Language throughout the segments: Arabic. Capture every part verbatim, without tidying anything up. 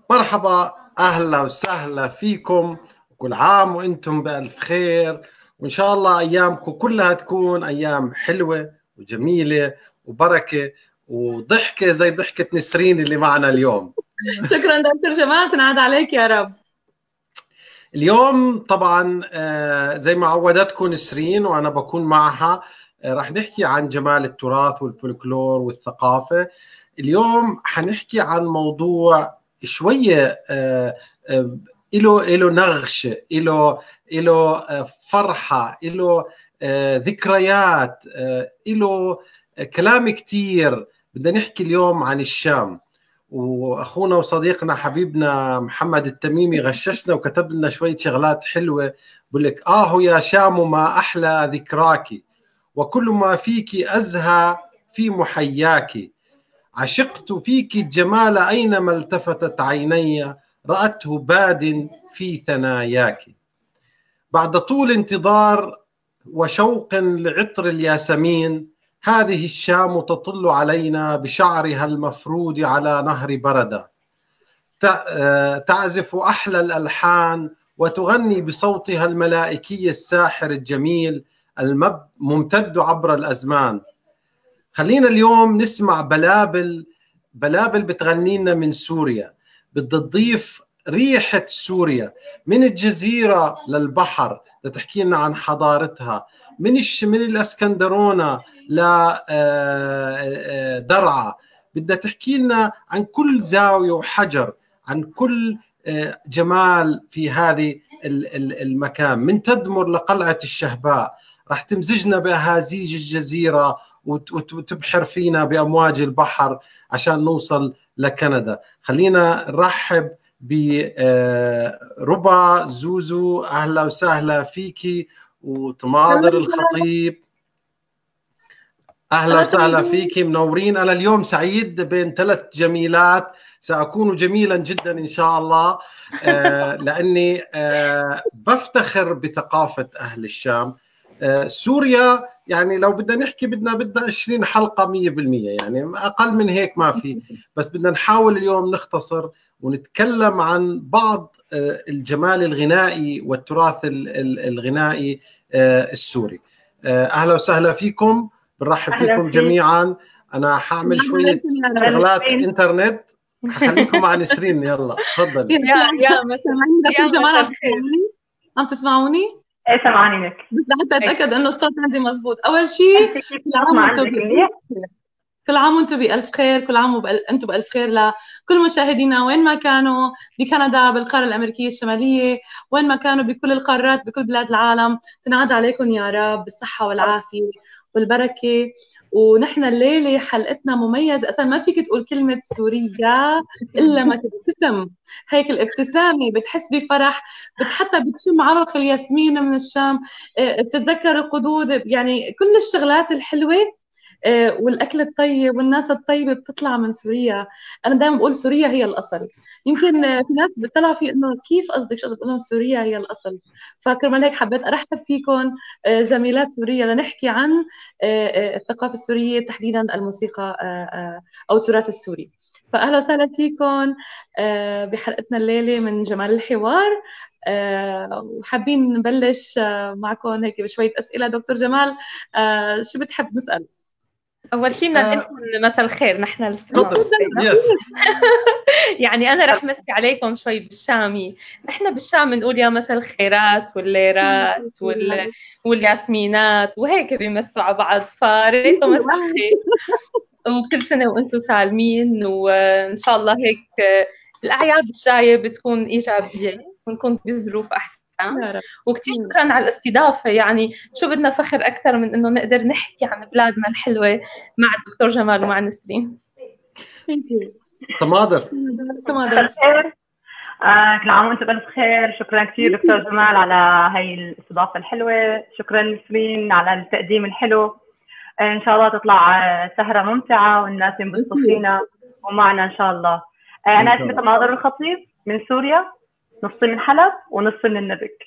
مرحبا، أهلا وسهلا فيكم، وكل عام وأنتم بألف خير، وإن شاء الله أيامكم كلها تكون أيام حلوة وجميلة وبركة وضحكة زي ضحكة نسرين اللي معنا اليوم. شكرا دكتور جمال، تنعاد عليك يا رب. اليوم طبعا زي ما عودتكم نسرين وأنا بكون معها، رح نحكي عن جمال التراث والفولكلور والثقافة. اليوم حنحكي عن موضوع شوية إله إله نغش، إله إله فرحة، إله ذكريات، إله كلام كتير. بدنا نحكي اليوم عن الشام، واخونا وصديقنا حبيبنا محمد التميمي غششنا وكتب لنا شويه شغلات حلوه. بقول لك اه يا شام ما احلى ذكراك، وكل ما فيك ازهى في محياك، عشقت فيك الجمال اينما التفتت عيني، راته باد في ثناياك. بعد طول انتظار وشوق لعطر الياسمين، هذه الشام تطل علينا بشعرها المفرود على نهر بردة، تعزف أحلى الألحان وتغني بصوتها الملائكي الساحر الجميل الممتد عبر الأزمان. خلينا اليوم نسمع بلابل بلابل بتغني لنا من سوريا، بدها تضيف ريحة سوريا، من الجزيرة للبحر، تحكي لنا عن حضارتها، من الش من الاسكندرونه لدرعا، بدها تحكي لنا عن كل زاويه وحجر، عن كل جمال في هذه المكان، من تدمر لقلعه الشهباء. راح تمزجنا باهازيج الجزيره وتبحر فينا بامواج البحر عشان نوصل لكندا. خلينا نرحب بربا زوزو، اهلا وسهلا فيكي، وتماضر الخطيب، اهلا وسهلا فيك، منورين. انا اليوم سعيد بين ثلاث جميلات، ساكون جميلا جدا ان شاء الله، آه لاني آه بفتخر بثقافه اهل الشام. آه سوريا يعني لو بدنا نحكي بدنا بدنا عشرين حلقه مية بالمية، يعني اقل من هيك ما في، بس بدنا نحاول اليوم نختصر ونتكلم عن بعض آه الجمال الغنائي والتراث الغنائي آه السوري. آه اهلا وسهلا فيكم، بنرحب فيكم جميعا. انا حاعمل شويه شغلات انترنت، حخليكم مع نسرين. يلا تفضلي. يا يا دكتور جمال، عم تسمعوني؟ عم تسمعوني؟ ايه سامعاني لك، بس لحتى اتاكد انه الصوت عندي مزبوط. اول شيء كل عام وانتم بألف كل عام وانتم بألف خير، كل عام وانتم بألف خير لكل مشاهدينا وين ما كانوا، بكندا، بالقاره الامريكيه الشماليه، وين ما كانوا بكل القارات، بكل بلاد العالم. تنعاد عليكم يا رب بالصحه والعافيه والبركه. ونحن الليله حلقتنا مميزه، اصلا ما فيك تقول كلمه سوريا الا ما تبتسم. هيك الابتسامه بتحس بفرح، حتى بتشم عرق الياسمين من الشام، بتتذكر القدود، يعني كل الشغلات الحلوه والاكل الطيب والناس الطيبه بتطلع من سوريا. انا دائما بقول سوريا هي الاصل. يمكن في ناس بتطلع في انه كيف قصدك، شو بقول لهم سوريا هي الاصل. فكرمال هيك حبيت ارحب فيكم جميلات سوريا لنحكي عن الثقافه السوريه، تحديدا الموسيقى او التراث السوري. فاهلا وسهلا فيكم بحلقتنا الليله من جمال الحوار. وحابين نبلش معكم هيك بشويه اسئله. دكتور جمال، شو بتحب نسال؟ أول شيء بدنا نقول لكم مساء الخير. نحن تفضل. يس يعني أنا رح مسي عليكم شوي بالشامي. نحن بالشام بنقول يا مساء الخيرات والليرات وال... والياسمينات وهيك بيمسوا على بعض، فريتو مساء الخير وكل سنة وأنتم سالمين، وإن شاء الله هيك الأعياد الجاية بتكون إيجابية ونكون بظروف أحسن. وكتير شكرا على الاستضافة. يعني شو بدنا فخر أكثر من إنه نقدر نحكي عن بلادنا الحلوة مع الدكتور جمال ومع نسرين. تماضر تماضر آه، كل عام وانتم بألف خير. شكرا كثير دكتور جمال على هاي الاستضافة الحلوة. شكرا نسرين على التقديم الحلو. إن شاء الله تطلع سهرة ممتعة والناس ينبسطوا فينا ومعنا إن شاء الله. أنا اسمي تماضر الخطيب من سوريا. نصي من حلب ونصي من النبك.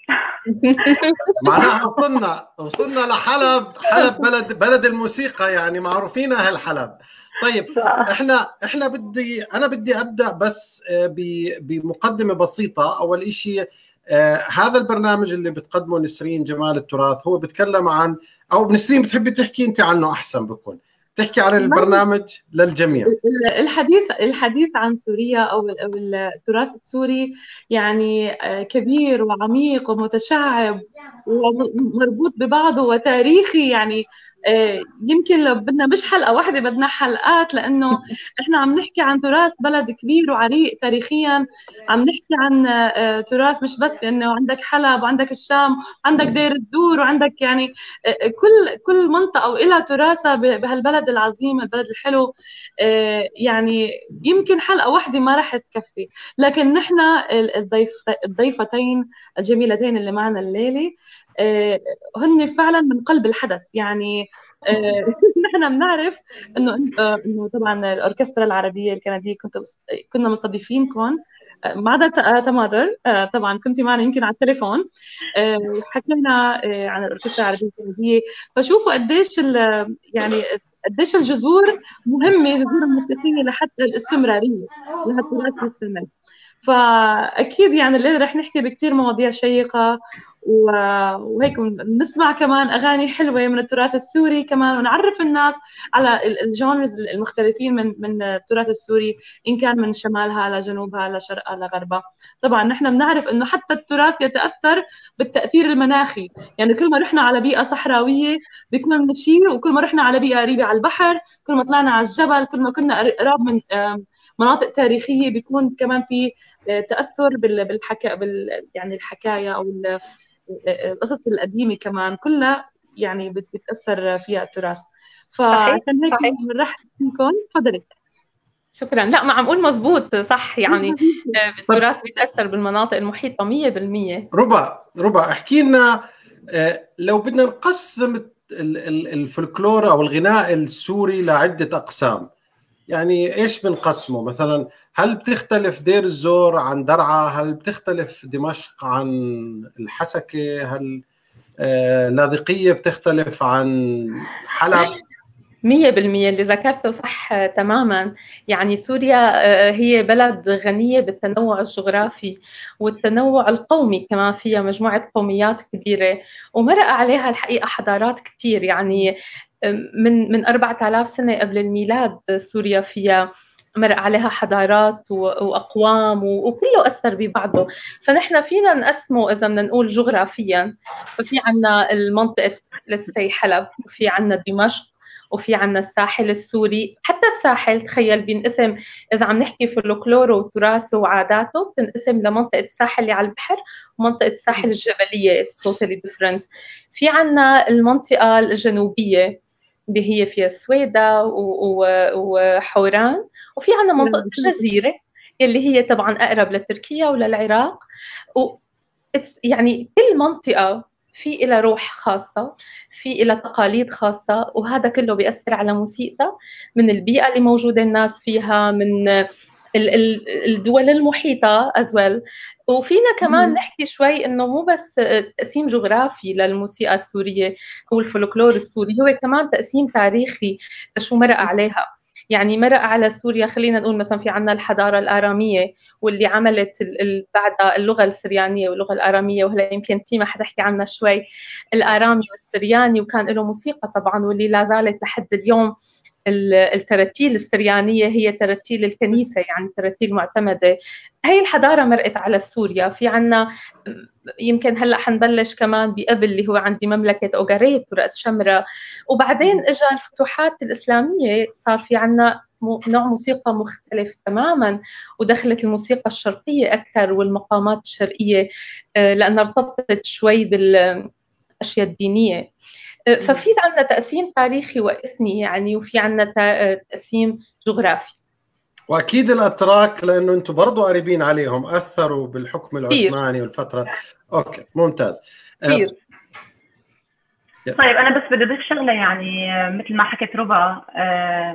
معناها وصلنا وصلنا لحلب. حلب بلد بلد الموسيقى، يعني معروفين اهل حلب. طيب احنا احنا بدي انا بدي ابدا بس بمقدمه بسيطه. اول شيء آه هذا البرنامج اللي بتقدمه نسرين جمال التراث هو بيتكلم عن، او نسرين بتحبي تحكي انت عنه احسن، بكون تحكي عن البرنامج للجميع. الحديث الحديث عن سوريا او التراث السوري يعني كبير وعميق ومتشعب ومربوط ببعضه وتاريخي. يعني يمكن لو بدنا مش حلقة واحدة بدنا حلقات، لأنه إحنا عم نحكي عن تراث بلد كبير وعريق تاريخيا. عم نحكي عن تراث مش بس إنه عندك حلب وعندك الشام وعندك دير الزور وعندك يعني كل كل منطقة وإلها تراثها بهالبلد العظيم، البلد الحلو. يعني يمكن حلقة واحدة ما راح تكفي، لكن نحن الضيف الضيفتين الجميلتين اللي معنا الليلة هن فعلا من قلب الحدث. يعني نحن بنعرف انه انه طبعا الاوركسترا العربيه الكنديه كنت كنا مستضيفينكم، ما عدا تمادر طبعا كنت معنا يمكن على التليفون، حكينا عن الاوركسترا العربيه الكنديه. فشوفوا قديش يعني قديش الجذور مهمه، جذور الموسيقيه لحتى الاستمراريه لهالتراث يستمر. فاكيد يعني الليله رح نحكي بكثير مواضيع شيقه وهيك، نسمع كمان اغاني حلوه من التراث السوري كمان، ونعرف الناس على الجونرز المختلفين من من التراث السوري، ان كان من شمالها لجنوبها لشرقها لغربها. طبعا نحن بنعرف انه حتى التراث يتاثر بالتاثير المناخي، يعني كل ما رحنا على بيئه صحراويه بيكون شيء، وكل ما رحنا على بيئه قريبه على البحر، كل ما طلعنا على الجبل، كل ما كنا قراب من مناطق تاريخيه بيكون كمان في تاثر بالحكا بال يعني الحكايه او القصص القديمه كمان كلها يعني بتاثر فيها التراث. فعشان هيك بنرحب فيكم. تفضلي. شكرا. لا ما عم اقول مزبوط صح، يعني التراث بيتاثر بالمناطق المحيطه مية بالمية. ربا ربا احكي لنا لو بدنا نقسم الفولكلور او الغناء السوري لعده اقسام، يعني ايش بنقسمه؟ مثلا هل بتختلف دير الزور عن درعا؟ هل بتختلف دمشق عن الحسكة؟ هل آه لاذقية بتختلف عن حلب؟ مية بالمية اللي ذكرته صح تماما. يعني سوريا هي بلد غنية بالتنوع الجغرافي والتنوع القومي كمان، فيها مجموعة قوميات كبيرة ومرق عليها الحقيقة حضارات كتير. يعني من من أربعة آلاف سنة قبل الميلاد سوريا فيها مرق عليها حضارات وأقوام وكله أثر ببعضه. فنحن فينا نقسمه إذا بدنا نقول جغرافيا، ففي عنا المنطقة لتسي حلب، وفي عنا دمشق، وفي عنا الساحل السوري. حتى الساحل تخيل بينقسم، إذا عم نحكي فولكلوره وتراثه وعاداته بتنقسم لمنطقة الساحل اللي على البحر ومنطقة الساحل الجبلية. It's totally different. في عنا المنطقة الجنوبية اللي هي فيها السويدة وحوران، وفي عنا منطقة الجزيرة اللي هي طبعا أقرب لتركيا وللعراق. و يعني كل منطقة في إلى روح خاصة، في إلى تقاليد خاصة، وهذا كله بيأثر على موسيقى من البيئة اللي موجودة الناس فيها، من الدول المحيطة as well. وفينا كمان نحكي شوي إنه مو بس تقسيم جغرافي للموسيقى السورية أو الفولكلور السوري، هو كمان تقسيم تاريخي شو مرق عليها. يعني مرق على سوريا، خلينا نقول مثلا في عنا الحضارة الآرامية واللي عملت بعد اللغة السريانية واللغة الآرامية، وهلا يمكن تيما حتحكي عنها شوي، الآرامي والسرياني، وكان له موسيقى طبعا واللي لا زالت لحد اليوم. التراتيل السريانية هي تراتيل الكنيسة، يعني تراتيل معتمدة. هي الحضارة مرقت على سوريا. في عنا يمكن هلأ حنبلش كمان بقبل اللي هو عندي مملكة أوغاريت ورأس شمرة، وبعدين إجا الفتوحات الإسلامية، صار في عنا نوع موسيقى مختلف تماما، ودخلت الموسيقى الشرقية أكثر والمقامات الشرقية لأنها ارتبطت شوي بالأشياء الدينية. ففي عنا تقسيم تاريخي وإثني يعني، وفي عنا تقسيم جغرافي. واكيد الاتراك لانه انتم برضو قريبين عليهم اثروا بالحكم العثماني والفتره. اوكي ممتاز. كثير. طيب انا بس بدي اضيف شغله، يعني مثل ما حكت ربا،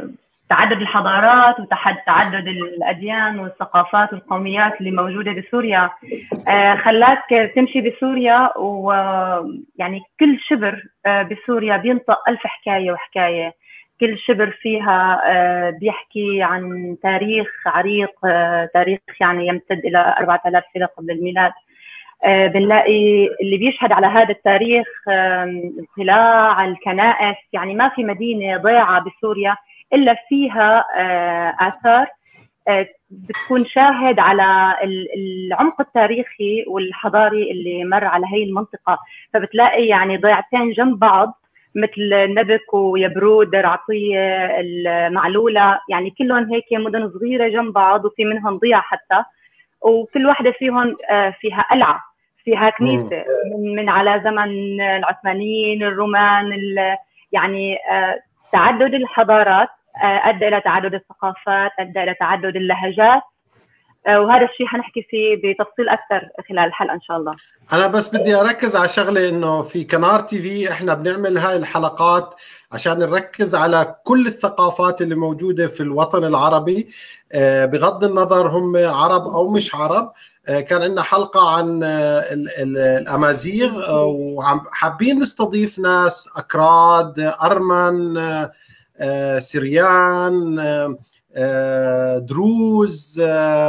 تعدد الحضارات وتعدد الأديان والثقافات والقوميات اللي موجودة بسوريا خلاك تمشي بسوريا، ويعني كل شبر بسوريا بينطق ألف حكاية وحكاية. كل شبر فيها بيحكي عن تاريخ عريق، تاريخ يعني يمتد إلى أربعة آلاف سنة قبل الميلاد. بنلاقي اللي بيشهد على هذا التاريخ القلاع، الكنائس، يعني ما في مدينة ضيعة بسوريا إلا فيها آثار بتكون شاهد على العمق التاريخي والحضاري اللي مر على هي المنطقة. فبتلاقي يعني ضيعتين جنب بعض مثل نبك ويبرود، دير عطية، المعلولة، يعني كلهم هيك مدن صغيرة جنب بعض وفي منهم ضيع حتى، وكل واحدة فيهم فيها قلعة، فيها كنيسة من, من على زمن العثمانيين، الرومان، يعني تعدد الحضارات أدى إلى تعدد الثقافات، أدى إلى تعدد اللهجات، وهذا الشيء حنحكي فيه بتفصيل أكثر خلال الحلقة إن شاء الله. أنا بس بدي أركز على شغلة، إنه في كنار تي في إحنا بنعمل هاي الحلقات عشان نركز على كل الثقافات اللي موجودة في الوطن العربي بغض النظر هم عرب أو مش عرب. كان عندنا حلقة عن الأمازيغ وحابين نستضيف ناس أكراد، أرمن، سريان، دروز،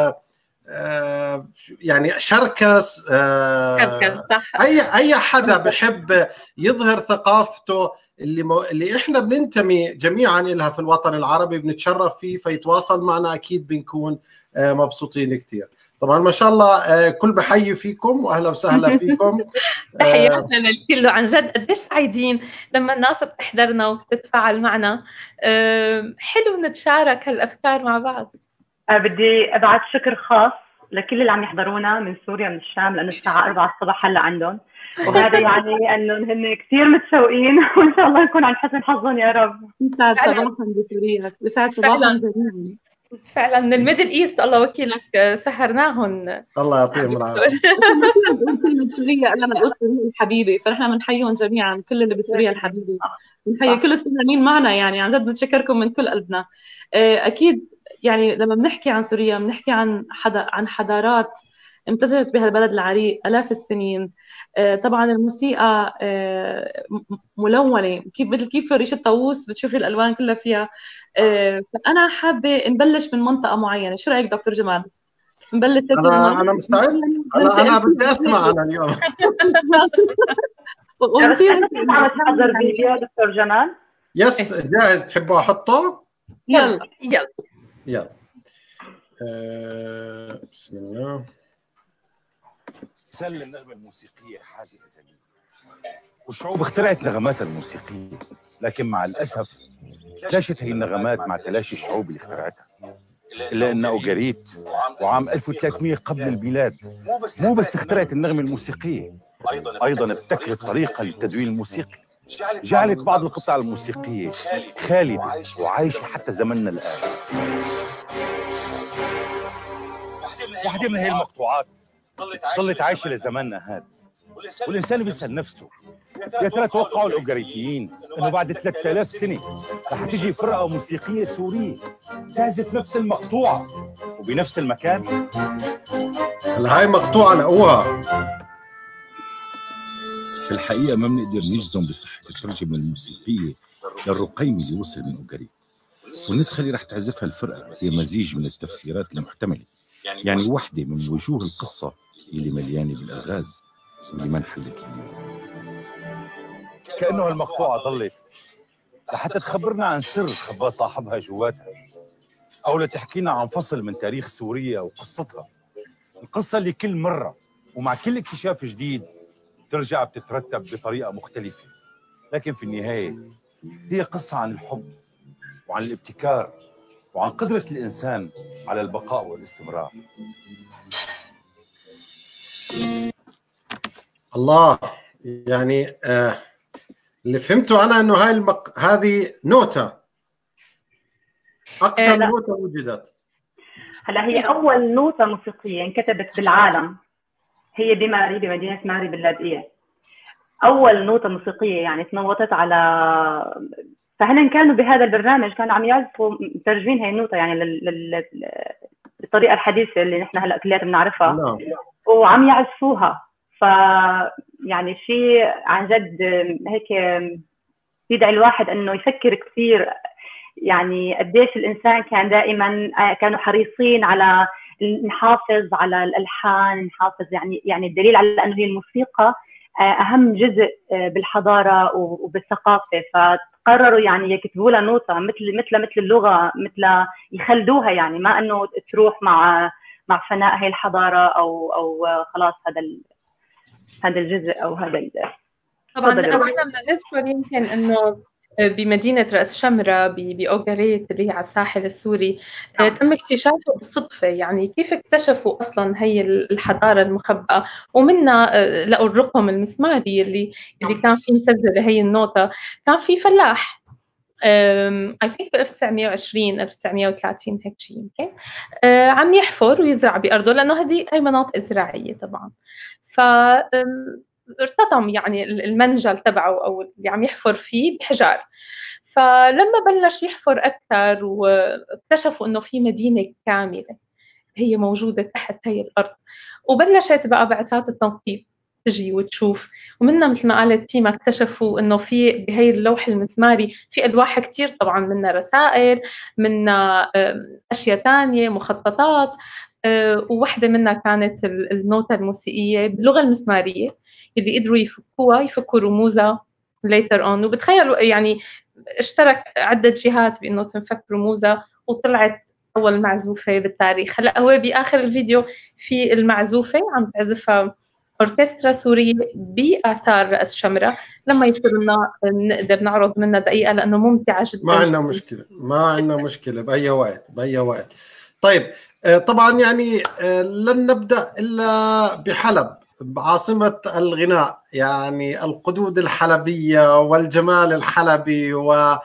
يعني شركس، اي اي حدا بحب يظهر ثقافته اللي مو... اللي احنا بننتمي جميعا لها في الوطن العربي، بنتشرف فيه، فيتواصل معنا اكيد بنكون مبسوطين كثير. طبعا ما شاء الله كل بحيي فيكم واهلا وسهلا فيكم. تحياتنا للكل، وعن جد قديش سعيدين لما الناس بتحضرنا وبتتفاعل معنا. حلو نتشارك هالافكار مع بعض. بدي ابعث شكر خاص لكل اللي عم يحضرونا من سوريا، من الشام، لانه الساعه أربعة الصبح هلا عندهم، وهذا يعني انه هن كثير متشوقين، وان شاء الله نكون عن حسن حظهم يا رب. يسعد صباحهم بسوريا، يسعد صباحهم جميعا. فعلا من الميدل ايست، الله وكيلك سهرناهم. الله يعطيهم العافيه. ما فينا نقول كلمه سوريا الا ما نقول سوريا الحبيبه، فنحن بنحييهم جميعا، كل اللي بسوريا الحبيبه بنحيي كل السوريين معنا، يعني عن جد بنشكركم من كل قلبنا. اكيد يعني لما بنحكي عن سوريا بنحكي عن حدا عن حضارات امتزجت بهالبلد العريق آلاف السنين. طبعا الموسيقى ملونة، كيف مثل كيف ريش الطاووس بتشوفي الألوان كلها فيها. فأنا حابة نبلش من منطقة معينة، شو رأيك دكتور جمال؟ نبلش أنا أنا مستعد، أنا أنا بدي أسمع أنا اليوم. عم تحضر فيديو دكتور جمال؟ يس جاهز، تحبوا أحطه؟ يلا يلا يلا. أه بسم الله. سل النغمة الموسيقية حاجة أزلية، والشعوب اخترعت نغماتها الموسيقية، لكن مع الأسف تلاشت هي النغمات مع تلاشي الشعوب اللي اخترعتها. إلا أن أوغاريت وعام ألف وثلاثمئة قبل الميلاد مو بس اخترعت النغمة الموسيقية، أيضا ابتكرت طريقة للتدوين الموسيقي، جعلت بعض القطع الموسيقية خالدة وعايشة حتى زمننا الآن. واحدة من هي المقطوعات ظلت عايشة لزماننا هذا، والإنسان بيسأل نفسه يا ترى توقعوا الأوغاريتيين إنه بعد ثلاثة آلاف سنة رح تجي فرقة موسيقية سورية تعزف نفس المقطوعة وبنفس المكان؟ هلا هاي مقطوعة لقوها. في الحقيقة ما بنقدر نجزم بصحة الترجمة الموسيقية للرقيم اللي وصل من أوغاريت، والنسخة اللي رح تعزفها الفرقة هي مزيج من التفسيرات المحتملة، يعني وحدة من وجوه القصة اللي مليانة بالألغاز واللي ما انحلت اليوم. كأنه المقطوعة ضلت لحتى تخبرنا عن سر خباه صاحبها جواتها، أو لتحكينا عن فصل من تاريخ سوريا وقصتها، القصة اللي كل مرة ومع كل اكتشاف جديد ترجع بتترتب بطريقة مختلفة، لكن في النهاية هي قصة عن الحب وعن الابتكار وعن قدرة الإنسان على البقاء والاستمرار. الله، يعني آه اللي فهمته أنا إنه هاي المق... هذه نوتة، أقدم آه نوتة وجدت. هلا هي أول نوتة موسيقية انكتبت بالعالم، هي بماري بمدينة ماري باللاذقية. أول نوتة موسيقية يعني تنوتت على فهن كانوا بهذا البرنامج كانوا عم يعزفوا مترجمين هي النوتة يعني للطريقة الحديثة اللي نحن هلا كلياتنا بنعرفها. نعم. وعم يعزفوها. ف يعني شيء عن جد هيك يدعي الواحد انه يفكر كثير، يعني قديش الانسان كان دائما كانوا حريصين على نحافظ على الالحان، نحافظ يعني يعني الدليل على انه هي الموسيقى اهم جزء بالحضاره وبالثقافه، فقرروا يعني يكتبوا لها نوتة مثل مثل مثل اللغه، مثل يخلدوها يعني، ما انه تروح مع مع فناء هي الحضاره او او خلاص هذا هذا الجزء او هذا. طبعا احنا بدنا نذكر يمكن انه بمدينة رأس شمرة بأوغاريت اللي هي على الساحل السوري نعم. تم اكتشافه بالصدفة، يعني كيف اكتشفوا أصلا هي الحضارة المخبأة، ومنها لقوا الرقم المسماري اللي اللي كان فيه مسجلة هي النوتة. كان في فلاح I think ب ألف وتسعمية وعشرين ألف وتسعمية وثلاثين هيك شيء يمكن عم يحفر ويزرع بأرضه، لأنه هذه هي مناطق زراعية طبعا. ف ارتطم يعني المنجل تبعه أو اللي عم يحفر فيه بحجار. فلما بلش يحفر أكثر واكتشفوا إنه في مدينة كاملة هي موجودة تحت هي الأرض، وبلشت بقى بعثات التنقيب تجي وتشوف. ومنها مثل ما قالت تيما اكتشفوا إنه في بهي اللوح المسماري في ألواح كتير، طبعا منها رسائل، منها أشياء تانية، مخططات، وواحدة منها كانت النوتة الموسيقية باللغة المسمارية اللي قدروا يفكوها يفكوا رموزها later on. وبتخيلوا يعني اشترك عدة جهات بأنه تنفك رموزها، وطلعت أول معزوفة بالتاريخ. هلأ هو بآخر الفيديو في المعزوفة عم تعزفها أوركسترا سورية بآثار رأس شمرة. لما يصير لنا نقدر نعرض منها دقيقة لأنه ممتعة جدا. ما عندنا مشكلة، ما عندنا مشكلة بأي وقت بأي وقت. طيب طبعا يعني لن نبدأ إلا بحلب عاصمة الغناء، يعني القدود الحلبية والجمال الحلبي. و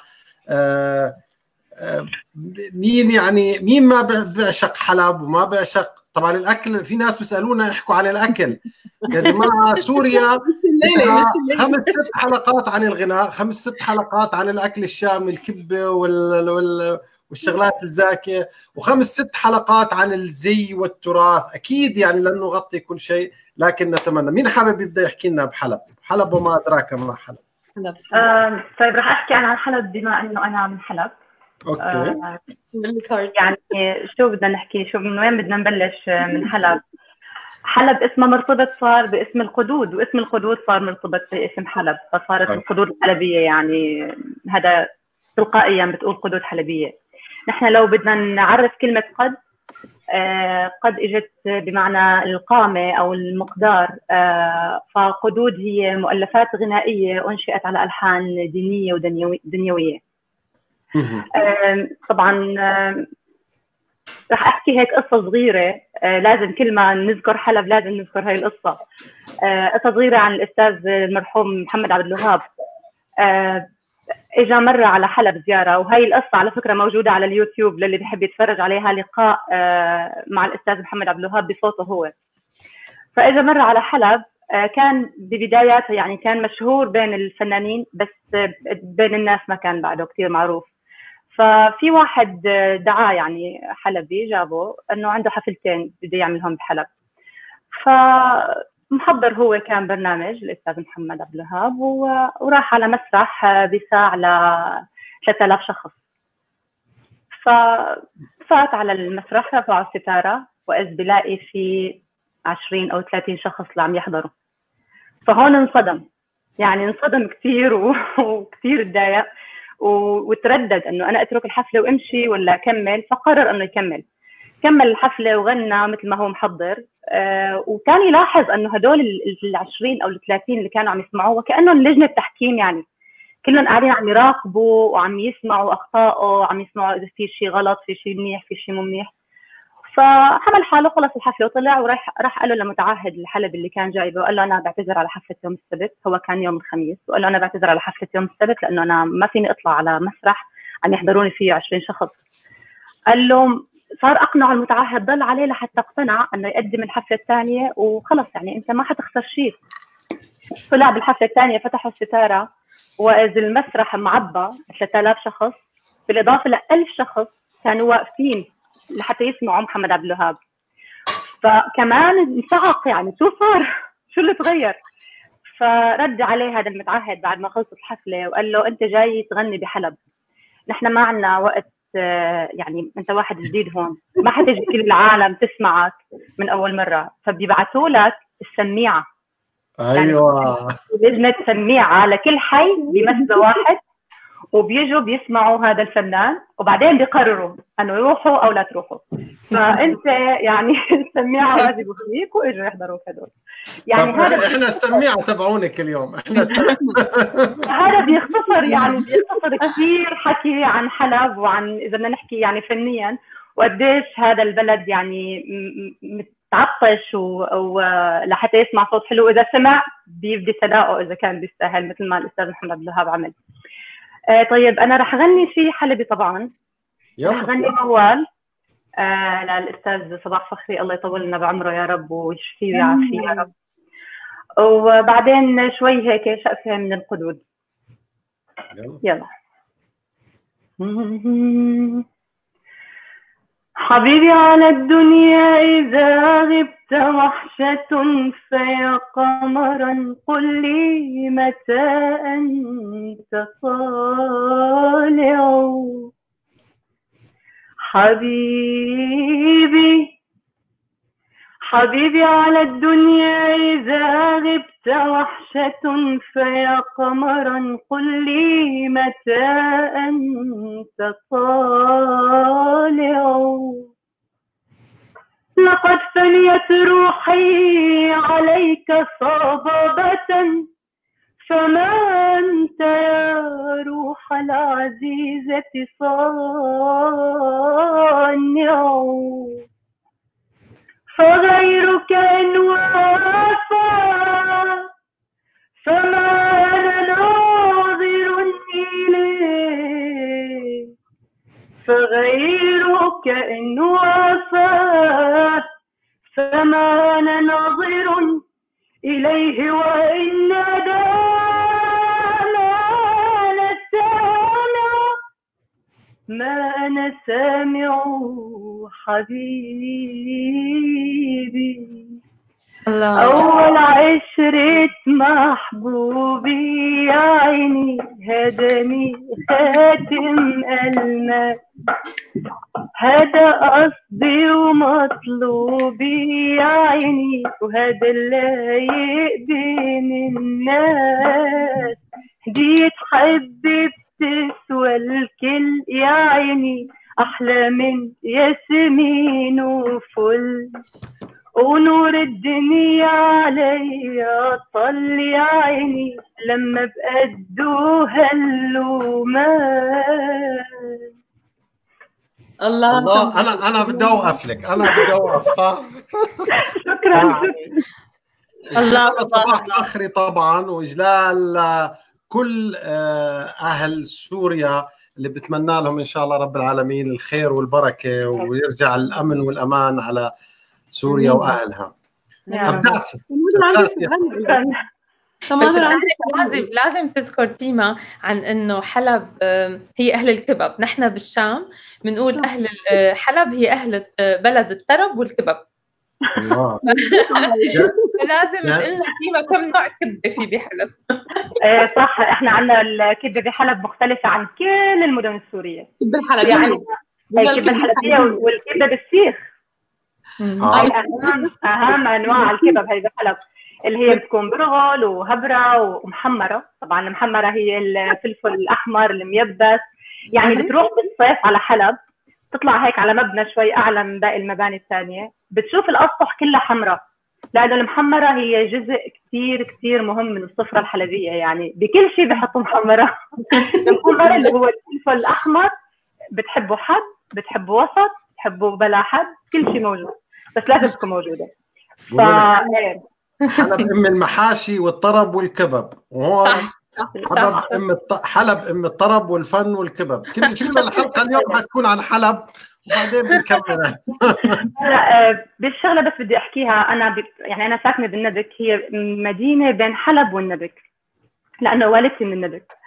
مين يعني مين ما بيعشق حلب وما بيعشق طبعا الأكل. في ناس بيسألونا يحكوا عن الأكل يا جماعة. سوريا خمس ست حلقات عن الغناء، خمس ست حلقات عن الأكل الشامي، الكبة وال... وال... والشغلات الزاكية، وخمس ست حلقات عن الزي والتراث. أكيد يعني لن نغطي كل شيء، لكن نتمنى. مين حابب يبدأ يحكي لنا بحلب؟ حلب وما أدراك ما حلب. آه، طيب راح أحكي عن حلب بما أنه أنا من حلب. أوكي. آه، يعني شو بدنا نحكي، شو من وين بدنا نبلش من حلب؟ حلب اسمها مرتبط صار باسم القدود، واسم القدود صار مرتبط باسم حلب، فصارت القدود الحلبية. يعني هذا تلقائيا بتقول قدود حلبية. نحن لو بدنا نعرف كلمة قد، آه قد اجت بمعنى القامة أو المقدار. آه فقدود هي مؤلفات غنائية أنشئت على ألحان دينية ودنيوية. آه طبعا آه رح أحكي هيك قصة صغيرة. آه لازم كل ما نذكر حلب لازم نذكر هاي القصة. آه قصة صغيرة عن الأستاذ المرحوم محمد عبد الوهاب. آه اجى مره على حلب زياره، وهي القصه على فكره موجوده على اليوتيوب للي بيحب يتفرج عليها، لقاء مع الاستاذ محمد عبد الوهاب بصوته هو. فاجى مره على حلب، كان ببداياته يعني كان مشهور بين الفنانين، بس بين الناس ما كان بعده كثير معروف. ففي واحد دعاه يعني حلبي، جابه انه عنده حفلتين بده يعملهم بحلب. ف محضر هو كان برنامج الأستاذ محمد عبد الوهاب، وراح على مسرح بساع ل ثلاثة آلاف شخص. ففات على المسرح، رفعوا الستارة، وإذ بلاقي في عشرين أو ثلاثين شخص اللي عم يحضروا. فهون انصدم، يعني انصدم كثير وكثير تضايق، وتردد إنه أنا أترك الحفلة وأمشي ولا أكمل. فقرر إنه يكمل. كمل الحفلة وغنى مثل ما هو محضر. آه وكان يلاحظ انه هدول ال عشرين او ال ثلاثين اللي كانوا عم يسمعوه وكانهم لجنه تحكيم، يعني كلهم قاعدين عم يراقبوا وعم يسمعوا اخطائه، وعم يسمعوا اذا في شيء غلط، في شيء منيح، في شيء مو منيح. فحمل حاله، خلص الحفله وطلع، وراح راح قال له لمتعهد الحلبي اللي كان جايبه، وقال له انا بعتذر على حفله يوم السبت. هو كان يوم الخميس، وقال له انا بعتذر على حفله يوم السبت لانه انا ما فيني اطلع على مسرح عم يحضروني فيه عشرين شخص. قال له صار اقنع المتعهد، ضل عليه لحتى اقتنع انه يقدم الحفله الثانيه، وخلص يعني انت ما حتخسر شيء. طلع بالحفله الثانيه، فتحوا الستاره وإذ المسرح معبى ثلاثة آلاف شخص بالإضافة ل ألف شخص كانوا واقفين لحتى يسمعوا محمد عبد الوهاب. فكمان انصعق، يعني شو صار؟ شو اللي تغير؟ فرد عليه هذا المتعهد بعد ما خلصت الحفلة وقال له أنت جاي تغني بحلب، نحن ما عنا وقت، يعني أنت واحد جديد هون، ما حتجي كل العالم تسمعك من أول مرة، فبيبعثوا لك السميعة. أيوة، يعني لجنة سميعة لكل حي بمسبة واحد، وبيجوا بيسمعوا هذا الفنان وبعدين بيقرروا انه يروحوا او لا تروحوا. فانت يعني السميعه واجب فيك واجوا يحضروا هذول. يعني هذا احنا السميعه تبعونك اليوم احنا هذا بيختصر يعني بيختصر كثير حكي عن حلب، وعن اذا بدنا نحكي يعني فنيا وقديش هذا البلد يعني متعطش ولحتى يسمع صوت حلو، اذا سمع بيبدي صداقه اذا كان بيستاهل، مثل ما الاستاذ محمد عبد الوهاب عمل. آه طيب أنا رح أغني شيء حلبي طبعاً. رح أغني موال آه للأستاذ صباح فخري، الله يطول لنا بعمره يا رب ويشفيه ويعافيه يا رب. وبعدين شوي هيك شقفة من القدود. يلا. حبيبي على الدنيا إذا غبت وحشة فيا قمرا قل لي متى أنت طالع. حبيبي حبيبي على الدنيا إذا غبت وحشة فيا قمرا قل لي متى أنت طالع. لقد فنيت روحي عليك صبابة فما أنت يا روح العزيزة صانع. فغيرك إن وافى فما أنا ناظر إليه. فغيرك إن وافى فما أنا ناظر إليه. وإن نادى ما أنا سامع حبيبي. الله. أول عشرة محبوبي يا عيني هداني خاتم ألماس. هذا قصدي ومطلوبي يا عيني وهذا اللايق بين الناس. هدية حبي تسوى الكل يا عيني أحلى من ياسمين وفل. ونور الدنيا عليا طل يا عيني لما بقدو هاللومان. الله الله. أنا أنا بدي أوقف لك، أنا بدي أوقف. شكرا. الله. صباح فخري طبعا، وإجلال كل أهل سوريا اللي بتمنى لهم إن شاء الله رب العالمين الخير والبركة ويرجع الأمن والأمان على سوريا وأهلها. أبدعتي. لازم لازم تذكر تيما عن إنه حلب هي أهل الكبب. نحن بالشام بنقول أهل حلب هي أهل بلد الطرب والكبب. لازم تقول لنا تيما كم نوع كبة في بحلب. ايه صح، احنا عندنا الكبة بحلب مختلفة عن كل المدن السورية. كبة الحلب يعني الكبة الحلبية والكبة بالسيخ هاي أهم أهم أنواع الكبب هي بحلب، اللي هي بتكون برغل وهبرة ومحمرة. طبعا المحمرة هي الفلفل الأحمر الميبس. يعني بتروح بالصيف على حلب تطلع هيك على مبنى شوي أعلى من باقي المباني الثانية، بتشوف الأسطح كلها حمراء، لأنه المحمرة هي جزء كتير كتير مهم من السفرة الحلبية. يعني بكل شيء بيحطوا محمرة. المحمرة اللي هو الفلفل الأحمر بتحبه حد، بتحبه وسط، بتحبه بلا حد، كل شيء موجود، بس لازم تكون موجودة. ف... حلب أم المحاشي والطرب والكبب، وهون حلب أم الط... حلب أم الطرب والفن والكبب. كل شيء الحلقة اليوم حتكون عن حلب وبعدين بنكمل. لا بالشغلة بس بدي أحكيها. أنا ب... يعني أنا ساكنة بالنبك، هي مدينة بين حلب والنبك لأنه والدتي من النبك.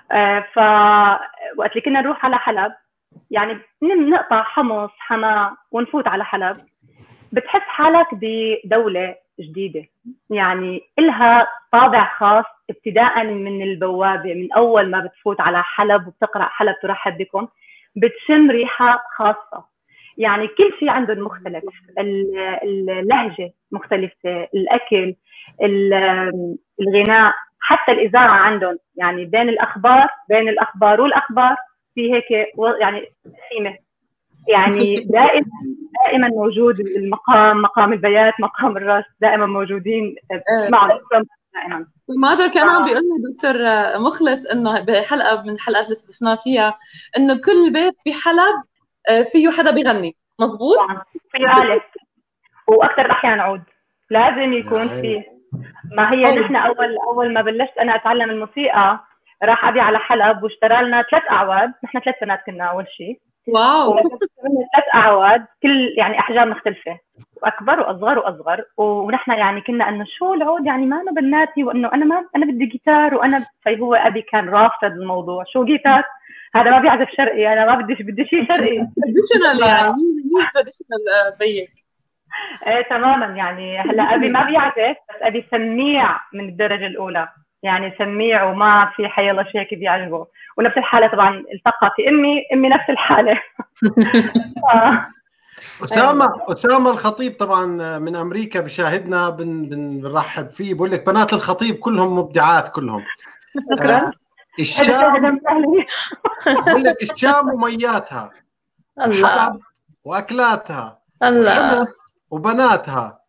آه ف وقت اللي كنا نروح على حلب يعني نقطع حمص حما ونفوت على حلب، بتحس حالك بدولة جديدة، يعني إلها طابع خاص ابتداء من البوابة، من أول ما بتفوت على حلب وبتقرأ حلب ترحب بكم بتشم ريحة خاصة. يعني كل شيء عندهم مختلف، اللهجة مختلفة، الأكل، الغناء، حتى الإذاعة عندهم، يعني بين الأخبار بين الأخبار والأخبار في هيك يعني سيمة، يعني دائما دائما موجود المقام، مقام البيات، مقام الراس، دائما موجودين معهم دائما. ماذا كان عم بيقول لي دكتور مخلص انه بحلقه من الحلقات اللي استضفناها فيها انه كل بيت بحلب فيه حدا بيغني، مزبوط؟ في آلة، واكثر الاحيان عود لازم يكون فيه. ما هي نحن اول اول ما بلشت انا اتعلم الموسيقى راح ابي على حلب واشترى لنا ثلاث اعواد، نحن ثلاث بنات كنا اول شيء. واو. ثلاث اعواد كل يعني احجام مختلفه، واكبر واصغر واصغر، ونحن يعني كنا انه شو العود يعني ما انا بناتي، وانه انا ما انا بدي جيتار، وانا فهو ابي كان رافض الموضوع، شو جيتار هذا ما بيعزف شرقي، انا ما بدي بدي شيء شرقي تراديشنال يعني مين تراديشنال بيك. ايه تماما، يعني هلا ابي ما بيعزف بس ابي سميع من الدرجه الاولى، يعني سميع وما في حيلا شيء هيك بيعجبه. ونفس الحاله طبعا التقى في امي امي نفس الحاله. أسامة أسامة الخطيب طبعا من أمريكا بشاهدنا، بن بنرحب فيه، بقول لك بنات الخطيب كلهم مبدعات كلهم. شكرا. الشام بقول لك الشام ومياتها، وحلب وأكلاتها، وحمص وبناتها.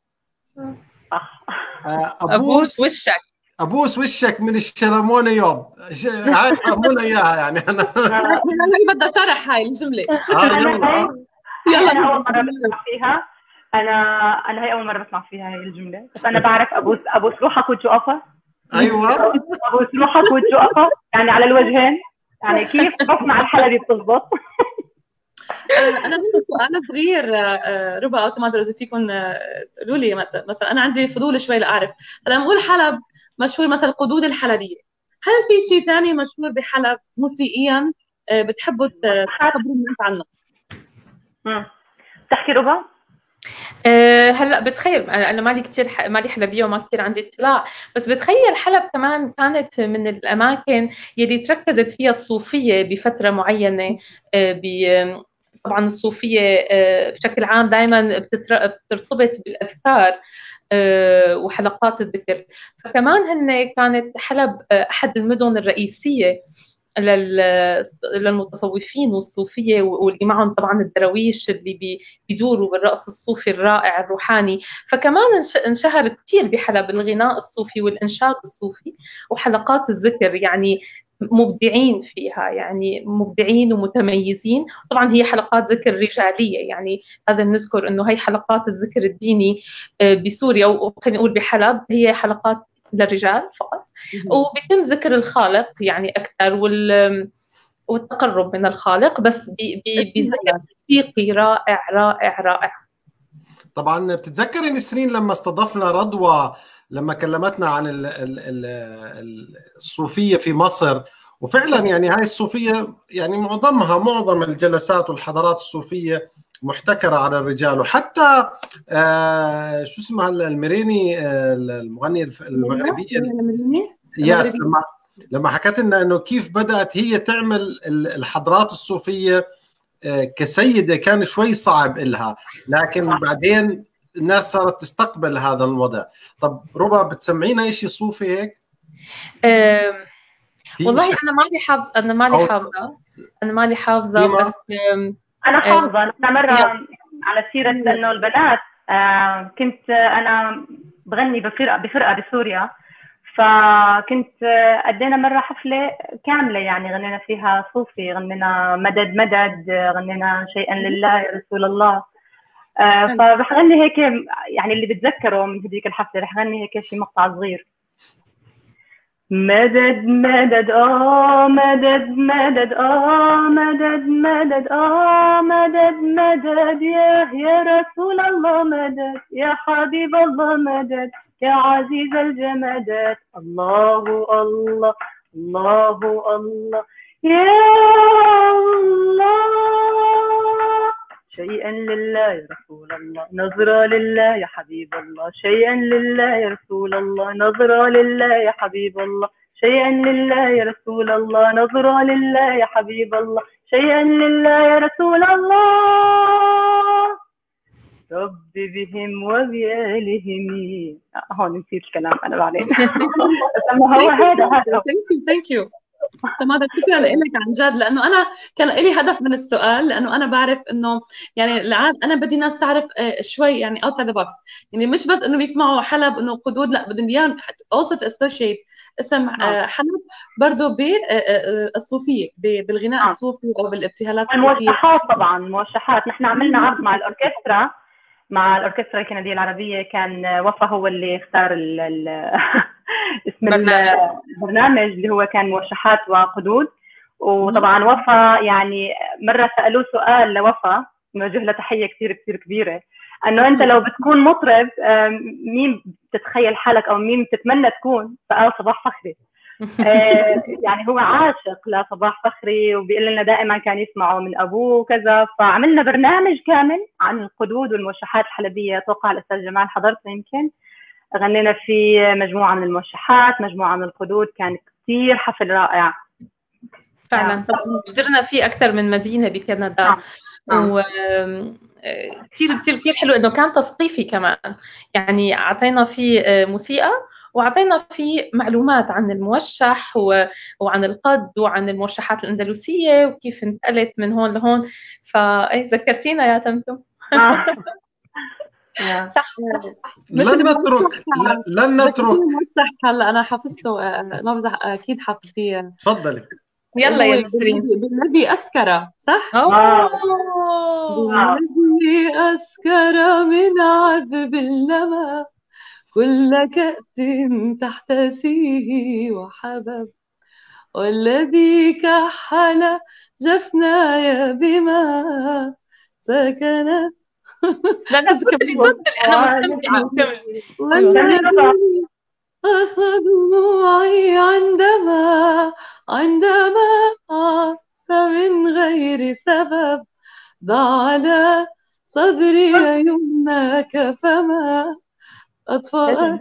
أبوس وشك أبوس وشك من الشلمونة يوم هاي فهمونا إياها يعني. أنا هي بدها شرح هاي الجملة. يلا أنا أول مرة بسمع فيها، أنا أنا هي أول مرة بسمع فيها هاي الجملة، بس أنا بعرف أبوس أبوس روحك وتوقفها. أيوة أبوس روحك وتوقفها يعني على الوجهين، يعني كيف بسمع الحلبي بتزبط. انا عندي سؤال صغير ربا او تمادر اذا فيكم تقولوا لي مثلا، انا عندي فضول شوي لاعرف، هلا بنقول حلب مشهور مثلا القدود الحلبيه، هل في شيء ثاني مشهور بحلب موسيقيا بتحبوا تخبروا الناس عنه؟ امم بتحكي ربا؟ أه هلا بتخيل انا مالي كثير ح... مالي حلبيه وما كثير عندي اطلاع، بس بتخيل حلب كمان كانت من الاماكن يلي تركزت فيها الصوفيه بفتره معينه. أه ب... طبعا الصوفيه أه بشكل عام دائما بتتر... بترتبط بالاذكار أه وحلقات الذكر، فكمان هن كانت حلب احد المدن الرئيسيه للمتصوفين والصوفية، واللي معهم طبعا الدرويش اللي بيدوروا بالرقص الصوفي الرائع الروحاني. فكمان انشهر كثير بحلب الغناء الصوفي والإنشاد الصوفي وحلقات الذكر، يعني مبدعين فيها، يعني مبدعين ومتميزين. طبعا هي حلقات ذكر رجالية، يعني لازم نذكر انه هي حلقات الذكر الديني بسوريا وخلينا نقول بحلب هي حلقات للرجال فقط، وبيتم ذكر الخالق يعني أكثر وال والتقرب من الخالق، بس بذكر موسيقي رائع رائع رائع. طبعا بتتذكري نسرين لما استضفنا رضوى لما كلمتنا عن ال ال ال الصوفية في مصر، وفعلا يعني هاي الصوفية يعني معظمها معظم الجلسات والحضارات الصوفية محتكرة على الرجال، وحتى آه شو اسمها المريني آه المغنية المغربية ياس لما لما حكت لنا انه كيف بدأت هي تعمل الحضارات الصوفية آه كسيدة، كان شوي صعب إلها، لكن بعدين الناس صارت تستقبل هذا الوضع. طب ربا بتسمعينا إشي صوفي هيك؟ أه والله أنا مالي حافظة أنا مالي حافظة أنا مالي حافظة بس أنا حافظة. أنا مرة على سيرة إنه البنات آه كنت أنا بغني بفرقة بفرقة بسوريا، فكنت أدينا مرة حفلة كاملة يعني غنينا فيها صوفي، غنينا مدد مدد، غنينا شيئا لله يا رسول الله. آه فرح غني هيك يعني اللي بتذكره من هذيك الحفلة، رح غني هيك شيء مقطع صغير. مدد مدد آه مدد مدد آه مدد مدد آه مدد مدد يا يا رسول الله مدد، يا حبيب الله مدد، يا عزيز الجمادات. الله الله الله الله يا الله، شيئا لله يا رسول الله، نظرة لله يا حبيب الله، شيئا لله يا رسول الله، نظرة لله يا حبيب الله، شيئا لله يا رسول الله، نظرة لله يا حبيب الله، شيئا لله يا رسول الله، رب بهم وبآلهم. هون نسيت الكلام أنا بعدين. بس هو هذا هذا ثانك يو ثانك يو تمام. شكرا لك عن جد، لانه انا كان لي هدف من السؤال، لانه انا بعرف انه يعني العاد انا بدي ناس تعرف شوي يعني اوتسايد ذا بوكس، يعني مش بس انه بيسمعوا حلب انه قدود، لا بدهم اياهم also to associate اسم حلب برضه بالصوفيه، بالغناء الصوفي او بالابتهالات الصوفيه. الموشحات طبعا، الموشحات نحن عملنا عرض مع الاوركسترا مع الاوركسترا الكنديه العربيه، كان وفا هو اللي اختار ال ال اسم البرنامج اللي هو كان موشحات وقدود. وطبعا وفا يعني مره سالوه سؤال لوفا، نوجه له تحيه كثير كثير كبيره، انه انت لو بتكون مطرب مين بتتخيل حالك او مين بتتمنى تكون؟ فقال صباح فخري. يعني هو عاشق لصباح فخري، وبيقول لنا دائما كان يسمعه من ابوه وكذا. فعملنا برنامج كامل عن القدود والموشحات الحلبيه، اتوقع الاستاذ جمال حضرته يمكن. غنينا في مجموعه من الموشحات، مجموعه من القدود، كان كثير حفل رائع فعلا. طبعا قدرنا في اكثر من مدينه بكندا، و كثير كثير كثير حلو انه كان تثقيفي كمان، يعني اعطينا فيه موسيقى وعطينا فيه معلومات عن الموشح و... وعن القد وعن الموشحات الأندلسية وكيف انتقلت من هون لهون. فذكرتينا يا تمتم. صح. لن نترك لن نترك هلا انا حفظته، ما بزح اكيد حافظيه. تفضلي. يلا يا نسرين. بالذي أسكر، صح؟ اه بالذي أسكر من عذب اللمى كل كأس تحتسيه وحبب، والذي كحل جفناي بما سكنت. لا لا تفضلي تفضلي، أنا مستمتعة. والذي أخذ دموعي عندما عندما عاث من غير سبب، ضع على صدري يمناك فما أطفأ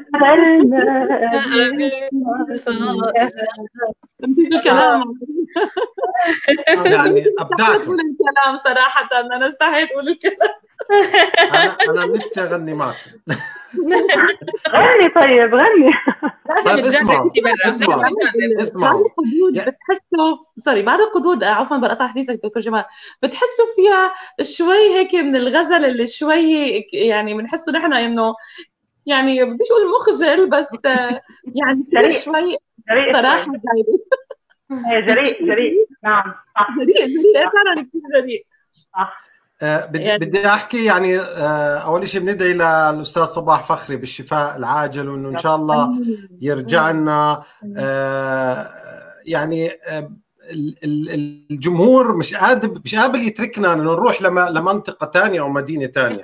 الكلام. يعني أبدعتوا الكلام صراحة، أنا استحيت أقول الكلام. أنا أنا نفسي أغني معك. غني طيب غني. طيب اسمعوا اسمعوا اسمعوا. بتحسوا سوري بعد القدود، عفوا بقطع حديثك دكتور جمال، بتحسوا فيها شوي هيك من الغزل اللي شوي يعني بنحسه نحن انه يعني بديش اقول مخجل، بس يعني جريء شوي جريء صراحه جايبه. جريء جريء نعم صح. جريء جريء فعلا كثير جريء. صح. آه بدي يعني بدي احكي يعني آه اول شيء بندعي للاستاذ صباح فخري بالشفاء العاجل، وانه ان شاء الله يرجع لنا. آه يعني آه الجمهور مش قادر مش قابل يتركنا انه نروح لمنطقه ثانيه او مدينه ثانيه.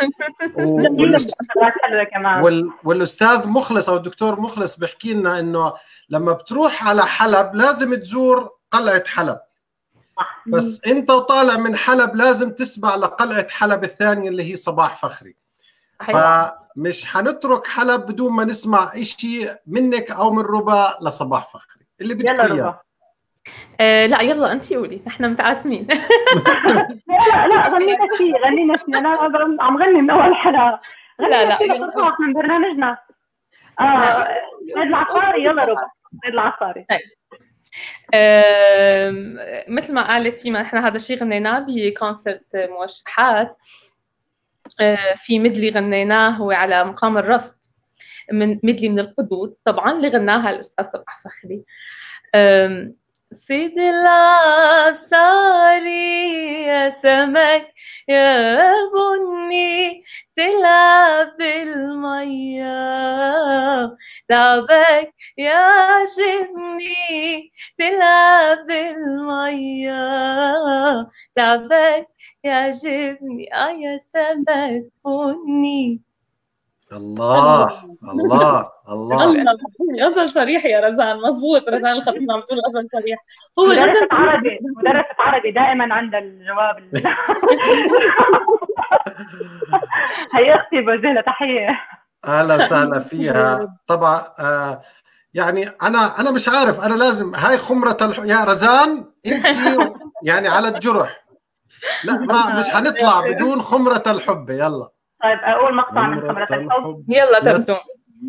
والاستاذ مخلص او الدكتور مخلص بيحكي لنا انه لما بتروح على حلب لازم تزور قلعه حلب، بس انت وطالع من حلب لازم تسمع لقلعه حلب الثانيه اللي هي صباح فخري. فمش حنترك حلب بدون ما نسمع شيء منك او من ربا لصباح فخري اللي بدك اياه. آه لا يلا انت قولي، احنا متقاسمين. لا لا غنينا فيه غنينا فيه انا عم غني من اول حلقه. لا لا يلا من برنامجنا. اه سيد العصاري. يلا ربا سيد العصاري. طيب آه مثل ما قالت تيما، احنا هذا الشيء غنيناه بكونسرت موشحات. آه في مدلي غنيناه هو على مقام الرصد، من مدلي من القدود طبعا اللي غناها الاستاذ صباح فخري. آه سيد العصاري يا سمك يا بني تلعب بالمية، لعبك يا شبني تلعب بالمية، لعبك يا جبني اه يا سمك بني. الله الله الله الله غزل صريح يا رزان. مزبوط رزان الخطيب عم تقول غزل صريح. هو مدرسة عربي مدرسة عربي دائما عندها الجواب. هي اختي بوجه لها تحية. اهلا وسهلا فيها. طبعا آه يعني انا انا مش عارف، انا لازم هاي خمرة الح... يا رزان انت يعني على الجرح. لا ما مش هنطلع بدون خمرة الحب. يلا طيب اقول مقطع من خمرة الحب. يلا تبدو.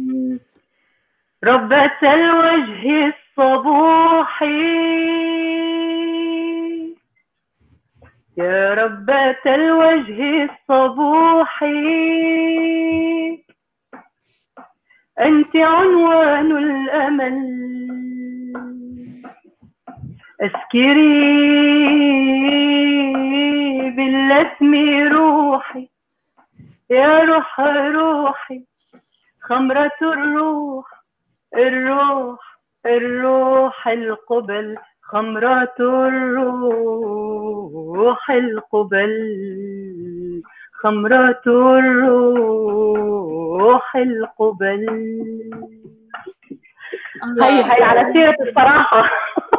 ربة الوجه الصبوحي يا ربة الوجه الصبوحي أنت عنوان الأمل أسكري باللسم روحي يا روح روحي خمرة الروح الروح الروح القبل خمرة الروح القبل خمرة الروح القبل. هي هي على سيرة الصراحة.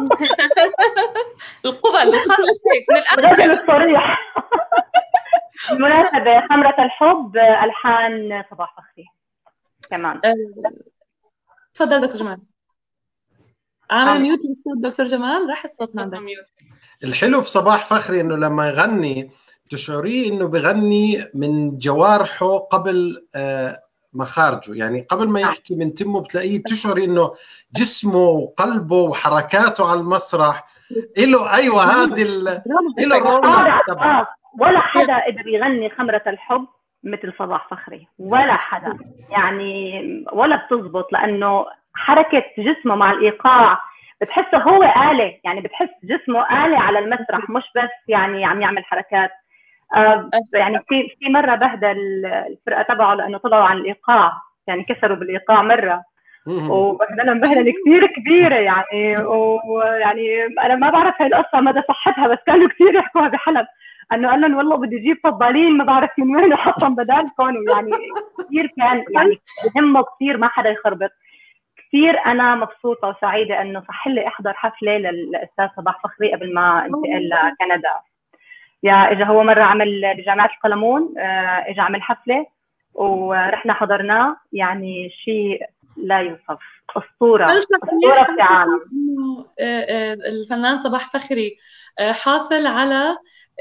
القبل وخلص هيك من الرجل الصريح. بالمناسبة خمرة الحب ألحان صباح فخري كمان. تفضل دكتور جمال. عامل ميوت للصوت دكتور جمال. راح الصوت من عندك. الحلو في صباح فخري انه لما يغني تشعريه انه بغني من جوارحه قبل آه مخارجه، يعني قبل ما يحكي من تمه بتلاقيه بتشعري انه جسمه وقلبه وحركاته على المسرح له ايوه هذه له الرونق تبعه. ولا حدا قدر يغني خمرة الحب مثل صباح فخري، ولا حدا يعني، ولا بتزبط، لانه حركة جسمه مع الايقاع بتحسه هو آلة، يعني بتحس جسمه آلة على المسرح، مش بس يعني عم يعمل حركات. آه يعني في في مرة بهدى الفرقة تبعه لانه طلعوا عن الايقاع، يعني كسروا بالايقاع مرة وبهدلهم بهدلة كثير كبيرة يعني. ويعني انا ما بعرف هاي القصة مدى صحتها، بس كانوا كثير يحكوها بحلب انه قال لهم والله بدي اجيب فضالين ما بعرف من وين وحطهم بدالكم، ويعني كثير كان يعني بهمه كثير ما حدا يخربط. كثير انا مبسوطه وسعيده انه صح لي احضر حفله للاستاذ صباح فخري قبل ما انتقل لكندا. يا اجى هو مره عمل بجامعه القلمون، اجى عمل حفله ورحنا حضرناه، يعني شيء لا يوصف، اسطوره اسطوره في العالم. الفنان صباح فخري حاصل على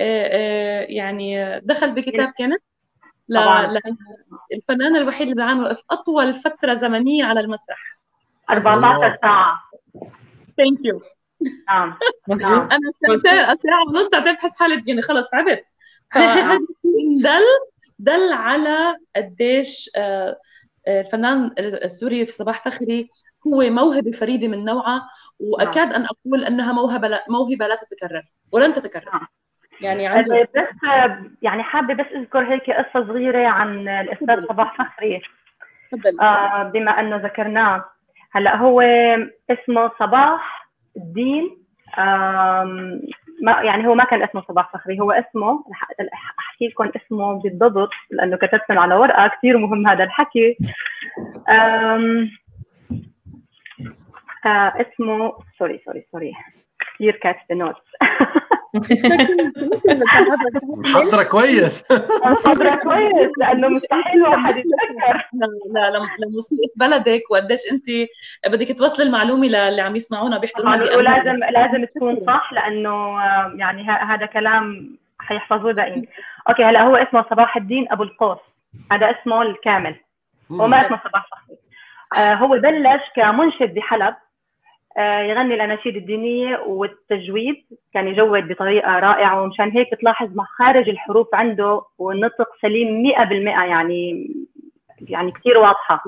يعني دخل بكتاب كنت للفنان الوحيد اللي بيعاني في اطول فتره زمنيه على المسرح، أربعة عشر ساعه. ثانك يو. نعم انا ساعه ونص تعبت، بحس حالي يعني خلص تعبت. فهذا دل دل على قديش الفنان السوري في صباح فخري هو موهبه فريده من نوعها، واكاد ان اقول انها موهبه لا موهبه لا تتكرر ولن تتكرر. يعني عنده بس يعني حابه بس اذكر هيك قصه صغيره عن الاستاذ صباح فخري. آه بما انه ذكرناه هلا، هو اسمه صباح الدين، ما يعني هو ما كان اسمه صباح فخري، هو اسمه احكي لكم اسمه بالضبط لانه كتبته على ورقه، كثير مهم هذا الحكي. آم آه اسمه سوري سوري سوري كثير كاتبه نوتس. محضرة كويس. محضرة كويس لأنه مستحيل واحد يتذكر. لا لا لموسيقى بلدك وقديش أنت بدك توصل المعلومة للي عم يسمعونا بيحضرونا. ولازم لازم تكون صح، لأنه يعني هذا كلام حيحفظوه دائما. أوكي هلا هو اسمه صباح الدين أبو القوس، هذا اسمه الكامل، هو ما اسمه صباح فخري. آه هو بلش كمنشد بحلب، يغني الأناشيد الدينية والتجويد، كان يجود بطريقة رائعة، ومشان هيك بتلاحظ مخارج الحروف عنده والنطق سليم مئة بالمئة، يعني يعني كثير واضحة.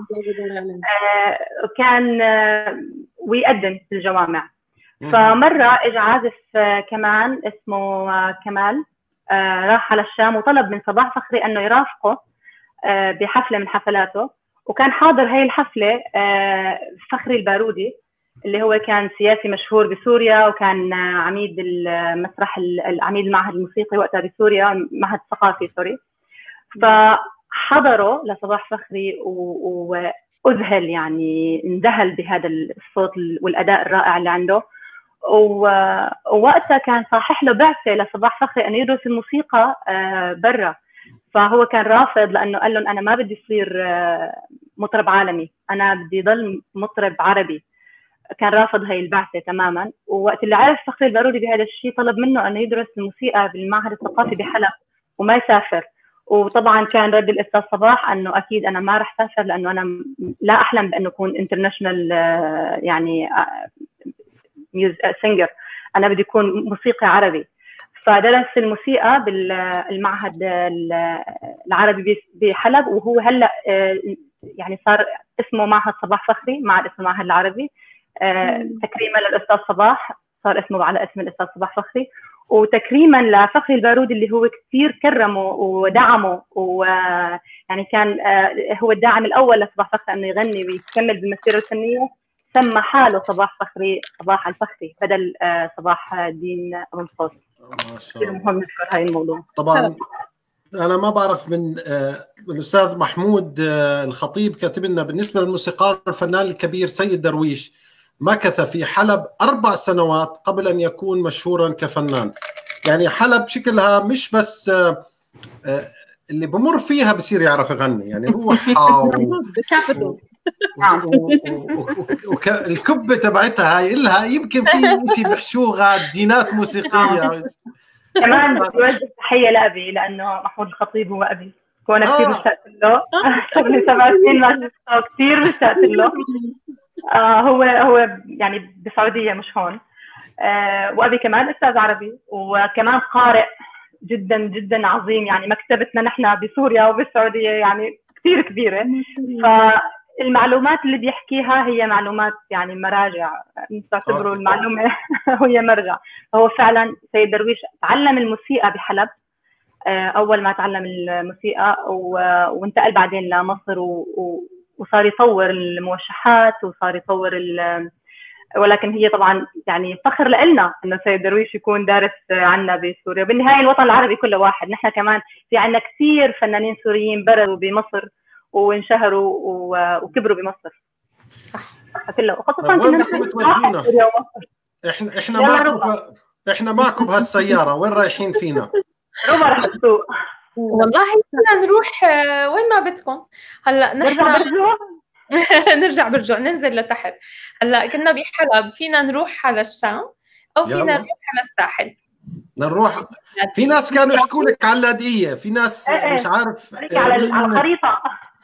وكان ويقدم في الجوامع. فمرة اجى عازف كمان اسمه كمال، راح على الشام وطلب من صباح فخري انه يرافقه بحفلة من حفلاته، وكان حاضر هاي الحفلة فخري البارودي اللي هو كان سياسي مشهور بسوريا، وكان عميد المسرح العميد المعهد الموسيقي وقتها بسوريا، معهد ثقافي سوري. ف حضره لصباح فخري وأذهل، يعني انذهل بهذا الصوت والأداء الرائع اللي عنده. ووقتها كان صاحح له بعثة لصباح فخري أن يدرس الموسيقى برا، فهو كان رافض لأنه قال لهم أنا ما بدي أصير مطرب عالمي، أنا بدي ضل مطرب عربي. كان رافض هاي البعثة تماما. ووقت اللي عرف فخري البارودي بهذا الشيء طلب منه أنه يدرس الموسيقى بالمعهد الثقافي بحلب وما يسافر. وطبعا كان رد الأستاذ صباح أنه أكيد أنا ما رح سافر، لأنه أنا لا أحلم بأنه أكون انترناشنال يعني سينجر، أنا بدي أكون موسيقي عربي. فدرس الموسيقى بالمعهد العربي بحلب، وهو هلا يعني صار اسمه معهد صباح فخري، معهد اسمه المعهد العربي تكريما للأستاذ صباح، صار اسمه على اسم الأستاذ صباح فخري. وتكريما لفخري البارودي اللي هو كثير كرمه ودعمه، ويعني كان هو الداعم الأول لصباح فخري أنه يغني ويكمل بالمسيرة الفنية، سمى حاله صباح فخري، صباح الفخري، بدل صباح الدين أبو الصوت. ما شاء الله. مهم نذكر هاي الموضوع. طبعا أنا ما بعرف من الأستاذ محمود الخطيب كاتب لنا بالنسبة للموسيقار الفنان الكبير سيد درويش مكث في حلب أربع سنوات قبل أن يكون مشهورا كفنان. يعني حلب شكلها مش بس اللي بمر فيها بصير يعرف يغني، يعني روحها والكبة تبعتها هاي إلها يمكن في شيء بحشوها جينات موسيقية. كمان بوجه تحية لأبي، لأنه محمود الخطيب هو أبي، وأنا كثير مشتاقة له. صار لي سبع سنين ما شفته، كثير مشتاقة له. آه هو هو يعني بالسعودية مش هون. آه وأبي كمان أستاذ عربي، وكمان قارئ جدا جدا عظيم. يعني مكتبتنا نحن بسوريا وبالسعودية يعني كثير كبيرة، فالمعلومات اللي بيحكيها هي معلومات يعني مراجع، تعتبروا المعلومة هي مرجع. فهو فعلا سيد درويش تعلم الموسيقى بحلب أول ما تعلم الموسيقى، وانتقل بعدين لمصر وصار يطور الموشحات وصار يطور ال ولكن هي طبعا يعني فخر لنا انه سيد درويش يكون دارس عنا بسوريا. بالنهايه الوطن العربي كله واحد، نحن كمان في عنا كثير فنانين سوريين برزوا بمصر وانشهروا وكبروا بمصر كله، وخاصه كنا احنا احنا معكم احنا معكم بهالسياره، وين رايحين فينا؟ روما رح تسوق والله. فينا نروح وين ما بدكم. هلا نحن نرجع برجوع ننزل لتحت. هلا كنا بحلب، فينا نروح على الشام او فينا نروح على الساحل. نروح. في ناس كانوا يحكوا لك على اللاذقيه، في ناس مش عارف على الخريطه.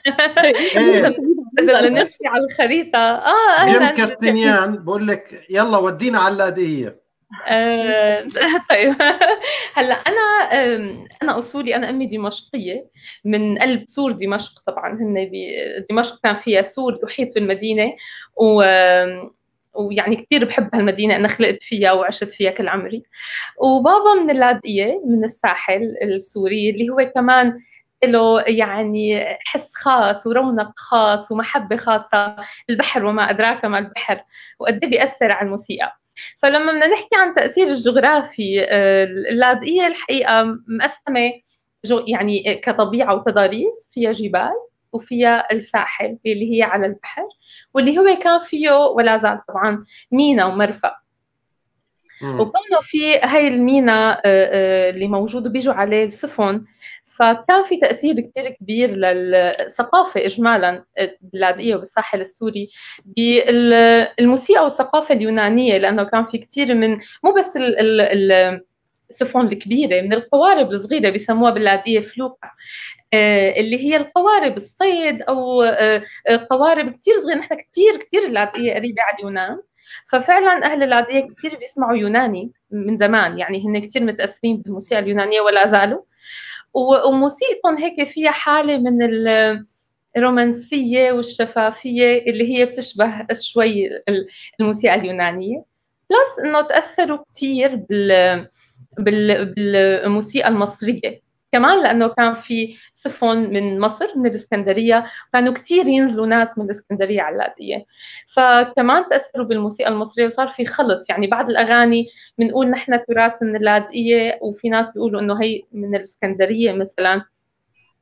اذا بدنا نمشي على الخريطه اه جيم كاستنيان بقول لك يلا ودينا على اللاذقيه. آه، طيب. هلا انا انا اصولي انا امي دمشقيه من قلب سور دمشق. طبعا هن دمشق كان فيها سور تحيط بالمدينه، و ويعني كثير بحب هالمدينه، انا خلقت فيها وعشت فيها كل عمري. وبابا من اللاذقيه من الساحل السوري، اللي هو كمان له يعني حس خاص ورونق خاص ومحبه خاصه. البحر وما ادراك ما البحر، وقد ايه بيأثر على الموسيقى. فلما بدنا نحكي عن تأثير الجغرافي، اللاذقية الحقيقة مقسمة يعني كطبيعة وتضاريس، فيها جبال وفيها الساحل اللي هي على البحر، واللي هو كان فيه ولا زال طبعا مينا ومرفأ. وكونه في هاي المينا اللي موجود بيجوا عليه السفن، فكان في تأثير كتير كبير للثقافة إجمالاً باللاذقية وبالساحل السوري بالموسيقى والثقافة اليونانية، لأنه كان في كتير من مو بس السفن الكبيرة، من القوارب الصغيرة بيسموها باللاذقية فلوكة، اللي هي القوارب الصيد أو قوارب كتير صغيرة. نحن كتير كتير اللاذقية قريبة على اليونان، ففعلا أهل اللاذقية كتير بيسمعوا يوناني من زمان، يعني هن كتير متأثرين بالموسيقى اليونانية ولا زالوا. وموسيقتهم هيك فيها حالة من الرومانسية والشفافية اللي هي بتشبه شوي الموسيقى اليونانية، بلس إنه تأثروا كتير بال بالموسيقى المصرية كمان، لأنه كان في سفن من مصر من الإسكندرية، كانوا كتير ينزلوا ناس من الإسكندرية على اللاذقية، فكمان تأثروا بالموسيقى المصرية وصار في خلط. يعني بعض الأغاني بنقول نحن تراث من اللاذقية، وفي ناس بيقولوا إنه هي من الإسكندرية مثلا.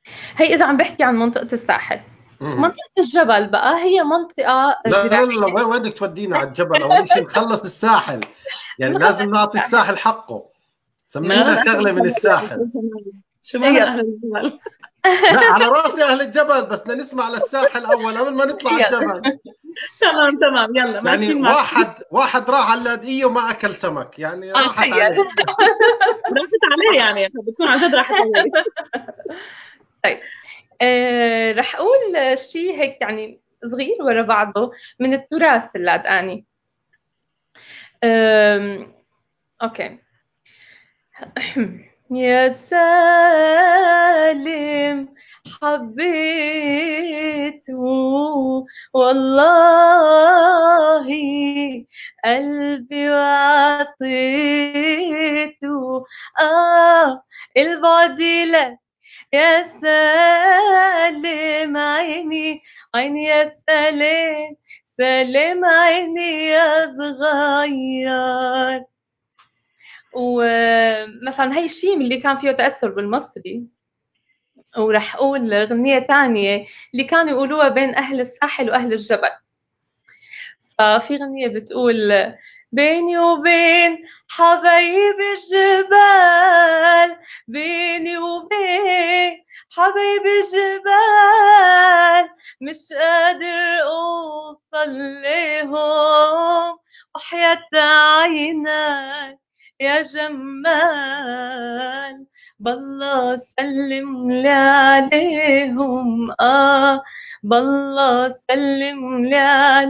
هي اذا عم بحكي عن منطقه الساحل. مم. منطقه الجبل بقى هي منطقه لا لا زراعيه. لا وين وين بدك تودينا على الجبل؟ اول شيء نخلص الساحل، يعني لازم نعطي الساحل حقه. سمينا شغله من الساحل. شو معنى اهل الجبل؟ لا على راسي اهل الجبل، بس بدنا نسمع للساحل اول قبل ما نطلع الجبل. تمام تمام يلا يعني ماشيين. واحد واحد راح على اللاذقيه وما اكل سمك، يعني راحت تخيل. عليه. راحت عليه يعني بتكون عن جد راحت عليه. طيب آه، رح اقول شيء هيك يعني صغير ورا بعضه من التراث اللادقاني. آم، اوكي. يا سالم حبيته والله قلبي وعطيته، آه البعد لك يا سالم عيني عيني يا سالم سالم عيني يا صغير. ومثلا هي الشيء اللي كان فيه تأثر بالمصري. ورح أقول غنية تانية اللي كانوا يقولوها بين أهل الساحل وأهل الجبل. ففي غنية بتقول بيني وبين حبايب الجبال، بيني وبين حبايب الجبال مش قادر أوصل لهم، وحياة عينك يا جمال بالله سلم لي عليهم، آه بالله سلم لي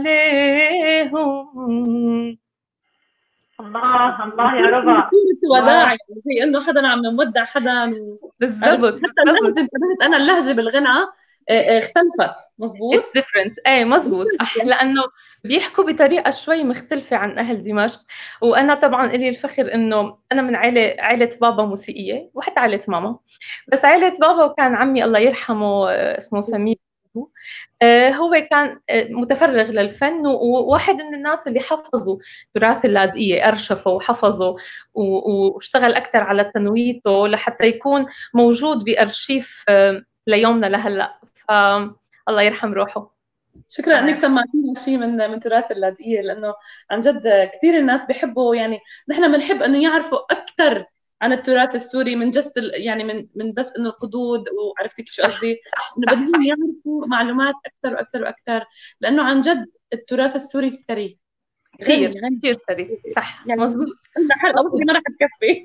عليهم. الله الله يا ربا. وداع زي انه حدا عم نودع حدا. بالضبط. حتى اللهجه انتبهت انا اللهجه بالغنى اختلفت. مزبوط. It's different. ايه مزبوط صح، لانه بيحكوا بطريقه شوي مختلفه عن اهل دمشق. وانا طبعا لي الفخر انه انا من عائله عائله بابا موسيقيه وحتى عائله ماما، بس عائله بابا وكان عمي الله يرحمه اسمه سمير، هو كان متفرغ للفن وواحد من الناس اللي حفظوا تراث اللاذقيه، ارشفوا وحفظوا واشتغل اكثر على تنويته لحتى يكون موجود بارشيف ليومنا لهلا. فالله يرحم روحه. شكرا انك سمعتينا شيء من من تراث اللاذقيه، لانه عن جد كثير الناس بيحبوا، يعني نحن بنحب انه يعرفوا اكثر عن التراث السوري من جست يعني من من بس انه القدود. وعرفتي شو قصدي؟ انه بدهم يعرفوا معلومات اكثر واكثر واكثر، لانه عن جد التراث السوري ثري كثير كثير ثري. صح يعني مزبوط. عندنا حلقه بس ما رح تكفي.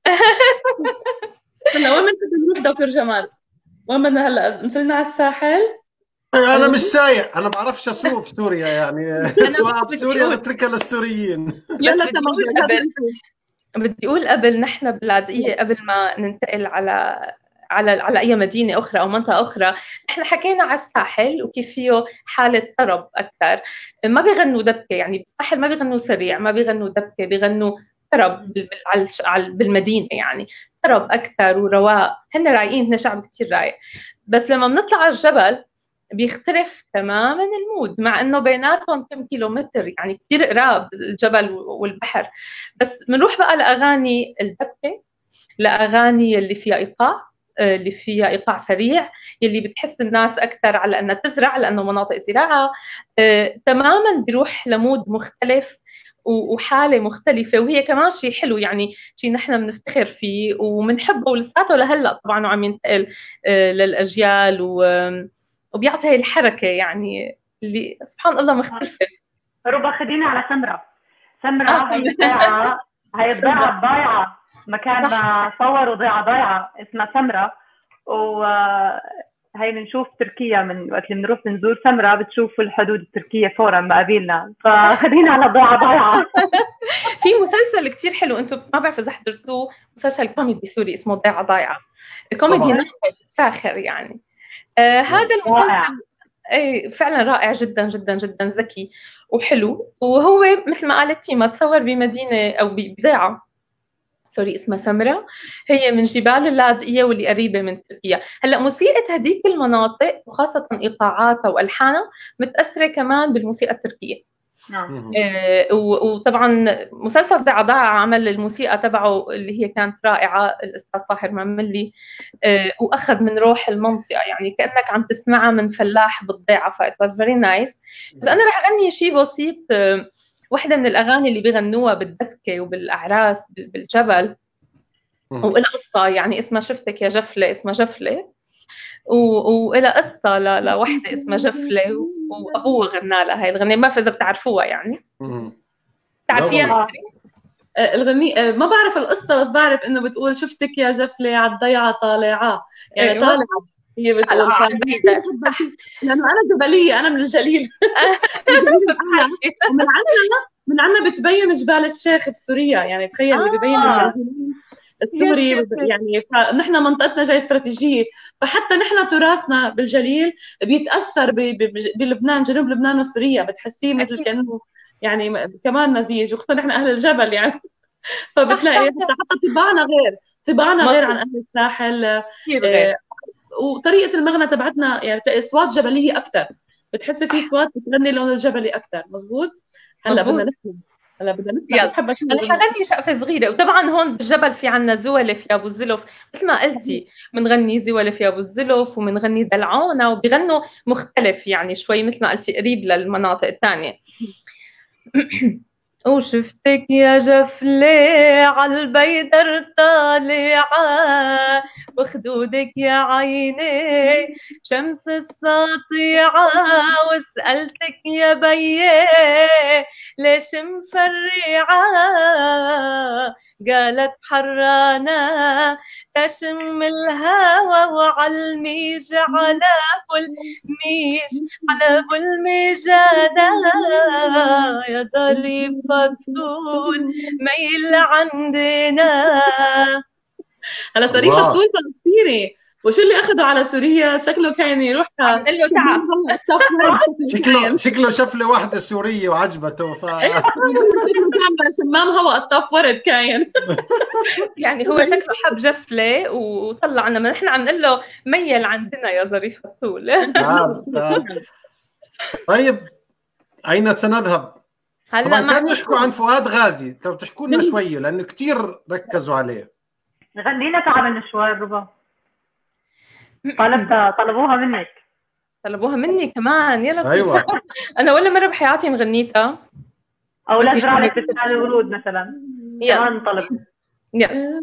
هلا وين بدنا نروح دكتور جمال؟ وين بدنا هلا؟ نزلنا على الساحل. انا مش سايق، انا ما بعرفش اسوق في سوريا، يعني سواقه في سوريا بتركها للسوريين. يلا تمام. بدي اقول قبل نحن باللاذقيه قبل ما ننتقل على على على اي مدينه اخرى او منطقه اخرى، نحن حكينا على الساحل وكيف فيه حاله طرب اكثر. ما بيغنوا دبكه، يعني بالساحل ما بيغنوا سريع، ما بيغنوا دبكه، بيغنوا طرب بالمدينه، يعني طرب اكثر ورواق. هن رايقين، هن شعب كثير رايق. بس لما بنطلع على الجبل بيختلف تماما المود، مع انه بيناتهم كم كيلومتر، يعني كثير قراب الجبل والبحر. بس بنروح بقى لاغاني الدبكه، لاغاني اللي فيها ايقاع، اللي فيها ايقاع سريع، يلي بتحس الناس اكثر على انها تزرع لانه مناطق زراعه. آه، تماما بيروح لمود مختلف وحاله مختلفه، وهي كمان شيء حلو، يعني شيء نحن بنفتخر فيه وبنحبه ولساته لهلا طبعا وعم ينتقل آه للاجيال، وبيعطي هاي الحركه يعني اللي سبحان الله مختلفه. ربا خدينا على سمره. سمره هي الضيعه، هي الضيعه الضايعه، مكان ما صوروا ضيعه ضايعه اسمها سمره. وهي بنشوف تركيا من وقت اللي بنروح بنزور سمره بتشوفوا الحدود التركيه فورا مقابلنا، فخدينا على ضيعه ضايعه. في مسلسل كتير حلو، انتم ما بعرف اذا حضرتوه، مسلسل كوميدي سوري اسمه ضيعه ضايعه، كوميدي نحت ساخر يعني. آه هذا المسلسل اي فعلا رائع جدا جدا جدا، ذكي وحلو. وهو مثل ما قالت تيما تصور بمدينه او بضيعه سوري اسمها سمره، هي من جبال اللاذقيه واللي قريبه من تركيا. هلا موسيقى هذيك المناطق وخاصه ايقاعاتها والحانها متاثره كمان بالموسيقى التركيه. نعم. آه، و- وطبعا مسلسل ضعضاع عمل الموسيقى تبعه اللي هي كانت رائعة الأستاذ طاهر مملي، آه، وأخذ من روح المنطقة، يعني كأنك عم تسمعها من فلاح بالضيعة، ف it was very nice. بس أنا رح أغني شيء بسيط، آه، واحدة من الأغاني اللي بيغنوها بالدبكة وبالأعراس بال- بالجبل، وإلها قصة، يعني اسمها شفتك يا جفلة، اسمها جفلة، و- وإلها قصة ل- لوحدة اسمها جفلة، و- وأبوها غنى لها هاي الغنية، ما بعرف إذا بتعرفوها يعني. لا تعرفيها والله. آه. آه، الغني آه، ما بعرف القصة، بس بعرف إنه بتقول شفتك يا جفلة عالضيعة طالعة، يعني أيوة. طالعة هي بتقول. طالعة ف- عالبعيدة. لأنه أنا جبلية، أنا من الجليل. الجليل الأعلى، ومن عندنا من عندنا بتبين جبال الشيخ بسوريا، يعني تخيل اللي ببين آه. السوري، يس، يس. يعني فنحن منطقتنا جاي استراتيجية، فحتى نحن تراثنا بالجليل بيتأثر ب- ب- بلبنان، جنوب لبنان وسوريا، بتحسيه مثل أكيد. كأنه يعني م- كمان مزيج، وخصوصا نحن أهل الجبل يعني. فبتلاقي حتى حتى طباعنا غير، طباعنا غير عن أهل الساحل. كثير آه، غير. وطريقة المغنى تبعتنا يعني بتلاقي أصوات جبلية أكثر، بتحسي في أصوات بتغني اللون الجبلي أكثر. مزبوط. هلا بدنا مزبوط. نسمع، هلا بدنا نسمع. يلا. بحب أنا حغني شقفة صغيرة، وطبعا هون بالجبل في عنا زولف يا أبو الزلف، مثل ما قلتي بنغني زولف يا أبو الزلف، وبنغني دلعونة، وبيغنوا مختلف يعني شوي مثل ما قلتي قريب للمناطق الثانية. وشفتك يا جفلة عالبيدر طالعة، وخدودك يا عيني شمس الساطعة، وسألتك يا بيي ليش مفرعة، قالت حرانة تشم الهوى وعالميج على بالميج على بالميجانة، يا ظريف الطول ميل عندنا. هلا صريف الله. الطول فلسطيني، وشو اللي اخذه على سوريا؟ شكله كان يروح عم نقول له تعب. شكله شكله شفله واحدة سورية وعجبته ف شكله كان شمام هواء الطف ورد كاين. يعني هو شكله حب جفلة وطلع لنا، نحن عم نقول له ميل عندنا يا ظريف الطول. تعال تعال. طيب أين سنذهب؟ هلا طبعا مع كانوا يحكوا عن فؤاد غازي، لو تحكوا لنا شوية لأنه كتير ركزوا عليه. غنينا تعب المشوار ربا، طلبتها طلبوها منك. طلبوها مني كمان، يا لطيف. أيوة. أنا ولا مرة بحياتي مغنيتها. أو بس لا أزرع يعني- لك بستان الورود مثلا، يلا. كمان طلب. يلا.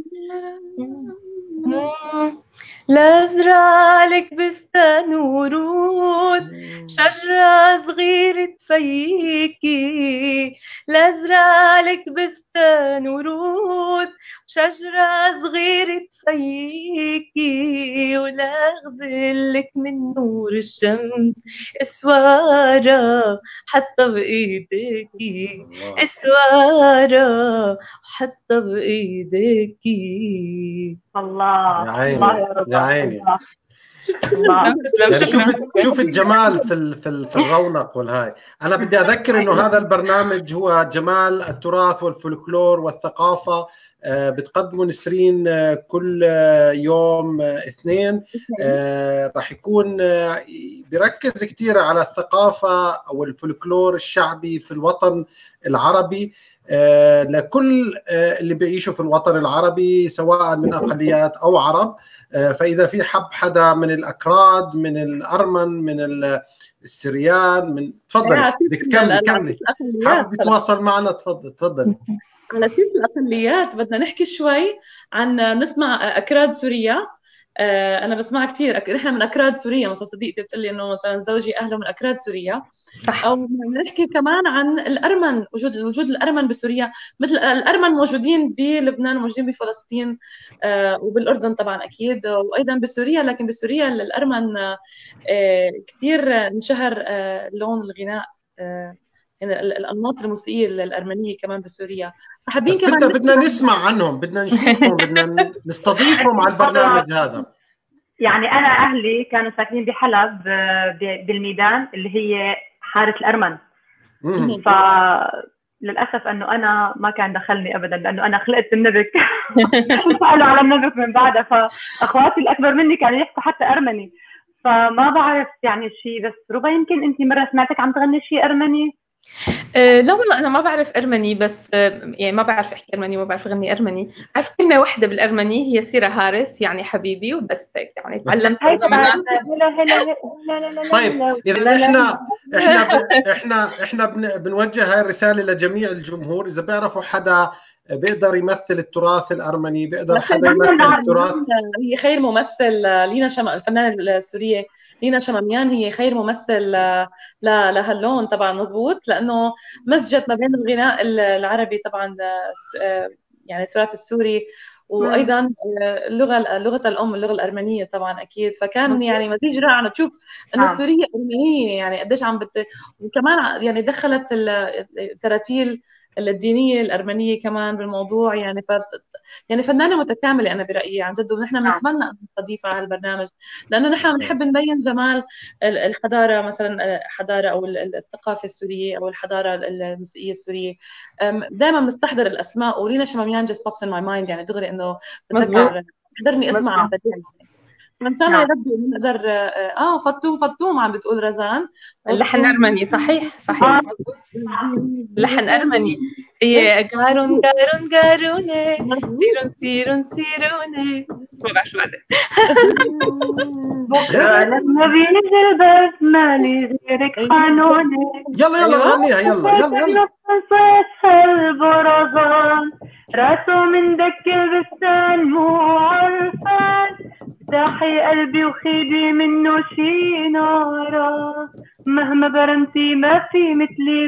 لا أزرع لك بستان ورود، شجرة صغيرة تفيكي، لا أزرع لك بستان ورود، شجرة صغيرة تفيكي، ولا أغزل لك من نور الشمس إسوارة حتى بإيديكي، إسوارة حتى بإيديكي. الله يا عيني الله يا رب يا عيني. الله. الله. يعني شوف شوف الجمال في ال في ال في الرونق والهاي. انا بدي اذكر انه هذا البرنامج هو جمال التراث والفولكلور والثقافه، آه، بتقدمه نسرين آه، كل آه، يوم آه، اثنين. آه، راح يكون آه، بيركز كثير على الثقافه او الفولكلور الشعبي في الوطن العربي، آه، لكل آه، اللي بيعيشوا في الوطن العربي سواء من اقليات او عرب. فإذا في حب حدا من الأكراد، من الأرمن، من السريان، من تفضل بدك تكملي كملي، حابب يتواصل معنا تفضل تفضل. على سيرة الأقليات بدنا نحكي شوي عن نسمع أكراد سوريا. أنا بسمع كثير، نحن من أكراد سوريا، مثلا صديقتي بتقول لي إنه مثلا زوجي أهله من أكراد سوريا. صح. أو نحكي كمان عن الأرمن، وجود وجود الأرمن بسوريا، مثل الأرمن موجودين بلبنان وموجودين بفلسطين وبالأردن طبعا أكيد، وأيضا بسوريا. لكن بسوريا الأرمن كثير انشهر لون الغناء، يعني الأنماط الموسيقية الأرمنية كمان بسوريا. حابين كمان بدنا بدنا نسمع عنهم، بدنا نشوفهم، بدنا نستضيفهم على البرنامج هذا. يعني أنا أهلي كانوا ساكنين بحلب بالميدان اللي هي حارة الأرمن. فللأسف أنه أنا ما كان دخلني أبدا، لأنه أنا خلقت بالنبك. سألوا على النبك من بعدها، فأخواتي الأكبر مني كانوا يحكوا حتى أرمني، فما بعرف يعني شيء. بس ربا يمكن أنت مرة سمعتك عم تغني شيء أرمني؟ أه لا والله أنا ما بعرف أرمني، بس أه يعني ما بعرف أحكي أرمني، ما بعرف أغني أرمني. بعرف كلمة واحدة بالأرمني هي سيرة هارس، يعني حبيبي، وبس هيك يعني تعلمتها زمان. طيب اذا احنا احنا ب... احنا احنا بن... بنوجه هاي الرساله لجميع الجمهور، اذا بيعرفوا حدا بيقدر يمثل التراث الارمني، بيقدر حدا يمثل التراث. هي خير ممثل لينا شم... الفنانه السوريه لينا شماميان، هي خير ممثل ل... لهاللون طبعا، مزبوط، لانه مزجت ما بين الغناء العربي طبعا يعني التراث السوري، وايضا اللغه لغه الام اللغه الارمنيه طبعا اكيد، فكان يعني مزيج رائع تشوف انه السوريه ارمنيه يعني قديش عم بت... وكمان يعني دخلت التراتيل الدينيه الارمنيه كمان بالموضوع، يعني ف... يعني فنانه متكامله انا برايي عن جد، ونحن بنتمنى ان نستضيفها على البرنامج، لانه نحن بنحب نبين جمال الحضاره، مثلا الحضاره او الثقافه السوريه او الحضاره الموسيقيه السوريه. دائما بنستحضر الاسماء، ولينا شماميان جست بوبس ان ماي مايند، يعني دغري انه بتذكر حضرني اسمها عم بديها، فان شاء الله يا ربي نقدر. اه فطوم فطوم عم بتقول رزان، اللحن ارمني، صحيح صحيح مضبوط، لحن ارمني. هي قارون قارون قارونه سيرون سيرون سيرونه، بس ما بعرف شو بعده. بكره لما بيجي البس مالي غيرك حنونه. يلا يلا غنيها، يلا يلا يلا. البرغان راسه من دك البستان مو عرفان، افتحي قلبي وخيبي منه شي نارة، مهما برمتي ما في مثلي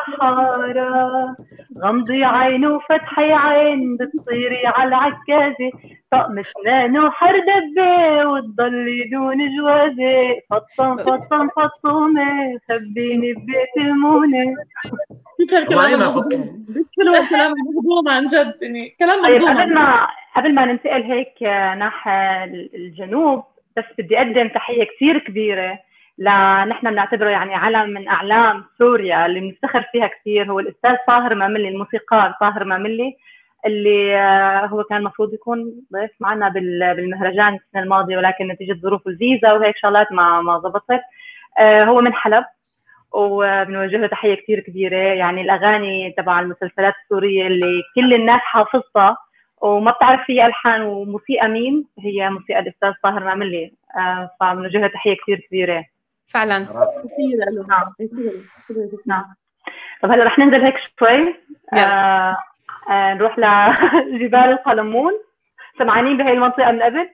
بالحارة، غمضي عين وفتحي عين بتصيري على العكازة، طقم اسنان وحر دبة وتضلي دون جوازة، فطن فطن فطومة خبيني ببيت المونة. كيف هالكلام المهضوم، حلو الكلام المهضوم عن جد، يعني كلام مهضوم. طيب قبل ما قبل ما ننتقل هيك ناحية الجنوب، بس بدي أقدم تحية كثير كبيرة لنحن بنعتبره يعني علم من أعلام سوريا اللي بنفتخر فيها كثير، هو الأستاذ طاهر ماملي، الموسيقار طاهر ماملي، اللي هو كان المفروض يكون ضيف معنا بالمهرجان السنة الماضية، ولكن نتيجة ظروف الفيزا وهيك شغلات ما ما ضبطت. هو من حلب، وبنوجه له تحية كثير كبيرة. يعني الأغاني تبع المسلسلات السورية اللي كل الناس حافظتها وما بتعرف فيها ألحان وموسيقى مين، هي موسيقى الأستاذ طاهر ماملي، آه فبنوجه له تحية كثير كبيرة فعلا. نعم نعم. طب هلا رح ننزل هيك شوي، آه آه نروح لجبال القلمون. سمعانين بهي المنطقة من قبل؟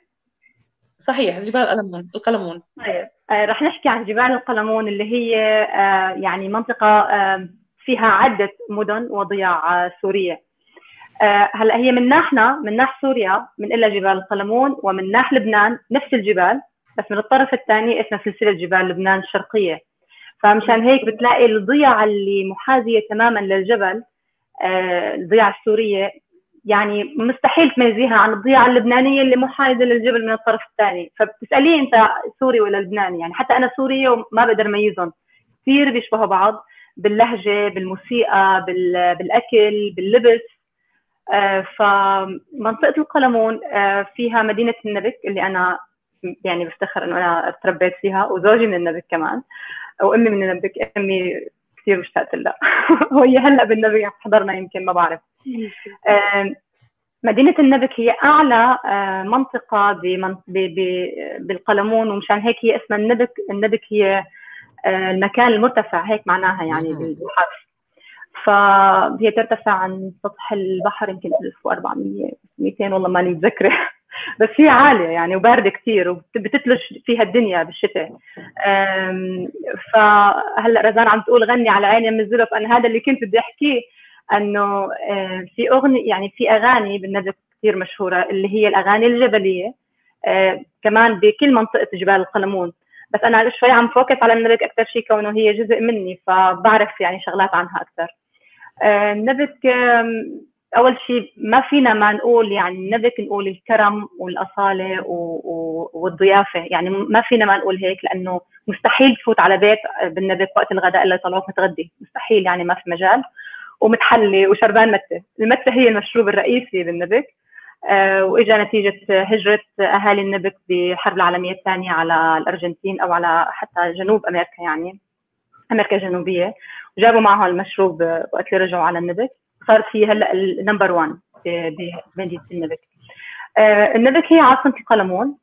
صحيح، جبال القلمون. القلمون طيب آه رح نحكي عن جبال القلمون، اللي هي آه يعني منطقة آه فيها عدة مدن وضياع آه سورية. آه هلا هي من ناحنا من ناح سوريا من إلا جبال القلمون، ومن ناح لبنان نفس الجبال، بس من الطرف الثاني اسمها سلسلة جبال لبنان الشرقية. فمشان هيك بتلاقي الضيعة اللي محاذية تماما للجبل، آه الضيعة السورية، يعني مستحيل تميزيها عن الضيعة اللبنانية اللي محايدة للجبل من الطرف الثاني. فبتسأليه أنت سوري ولا لبناني؟ يعني حتى أنا سورية وما بقدر أميزهم، كثير بيشبهوا بعض باللهجة، بالموسيقى، بالأكل، باللبس. آه فمنطقة القلمون آه فيها مدينة النبك اللي أنا يعني بفتخر إنه أنا تربيت فيها، وزوجي من النبك كمان، وأمي من النبك. أمي كثير مشتاقة لها وهي هلا بالنبك حضرنا يمكن ما بعرف. آه مدينة النبك هي أعلى آه منطقة بالقلمون، ومشان هيك هي اسمها النبك. النبك هي آه المكان المرتفع، هيك معناها يعني بالحرف. فهي ترتفع عن سطح البحر يمكن ألف وأربعمية مئتين، والله ماني متذكرة بس هي عالية يعني وباردة كثير، وبتتلج فيها الدنيا بالشتاء. فهلا رزان عم تقول غني على عيني من الزلف، أنا هذا اللي كنت بدي أحكيه، أنه في أغنية يعني في أغاني بالنبك كثير مشهورة اللي هي الأغاني الجبلية، كمان بكل منطقة جبال القلمون. بس أنا شوي عم فوكس على النبك أكثر شيء كونه هي جزء مني، فبعرف يعني شغلات عنها أكثر. النبك أول شيء ما فينا ما نقول يعني النبك نقول الكرم والأصالة والضيافة، يعني ما فينا ما نقول هيك، لأنه مستحيل تفوت على بيت بالنبك وقت الغداء إلا يطلعوك متغدي، مستحيل، يعني ما في مجال، ومتحلي وشربان متة. المتة هي المشروب الرئيسي بالنبك، وإجا نتيجة هجرة أهالي النبك بالحرب العالمية الثانية على الأرجنتين أو على حتى جنوب أمريكا يعني. امريكا الجنوبيه، وجابوا معها المشروب وقت اللي رجعوا على النبك. صارت هي هلا النمبر واحد بمدينه النبك. النبك هي عاصمه القلمون.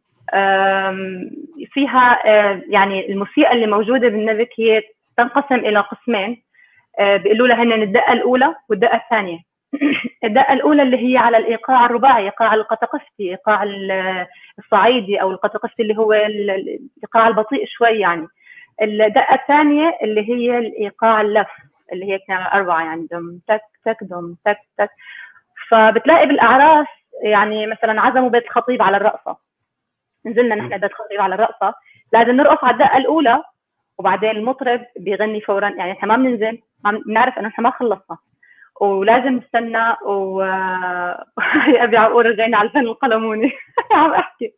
فيها يعني الموسيقى اللي موجوده بالنبك هي تنقسم الى قسمين، بيقولوا لها هن الدقه الاولى والدقه الثانيه. الدقه الاولى اللي هي على الايقاع الرباعي، ايقاع القطقفتي، ايقاع الصعيدي او القطقفتي اللي هو الايقاع البطيء شوي يعني. الدقه الثانيه اللي هي الايقاع اللف اللي هي كان اربعه يعني دم تك تك دم تك تك. فبتلاقي بالاعراس يعني مثلا عزموا بيت الخطيب على الرقصه، نزلنا نحن بيت الخطيب على الرقصه، لازم نرقص على الدقه الاولى وبعدين المطرب بيغني فورا، يعني احنا ما بننزل، بنعرف انه احنا ما خلصنا ولازم نستنى. و يا ابي عقور رجعنا على الفن القلموني عم احكي.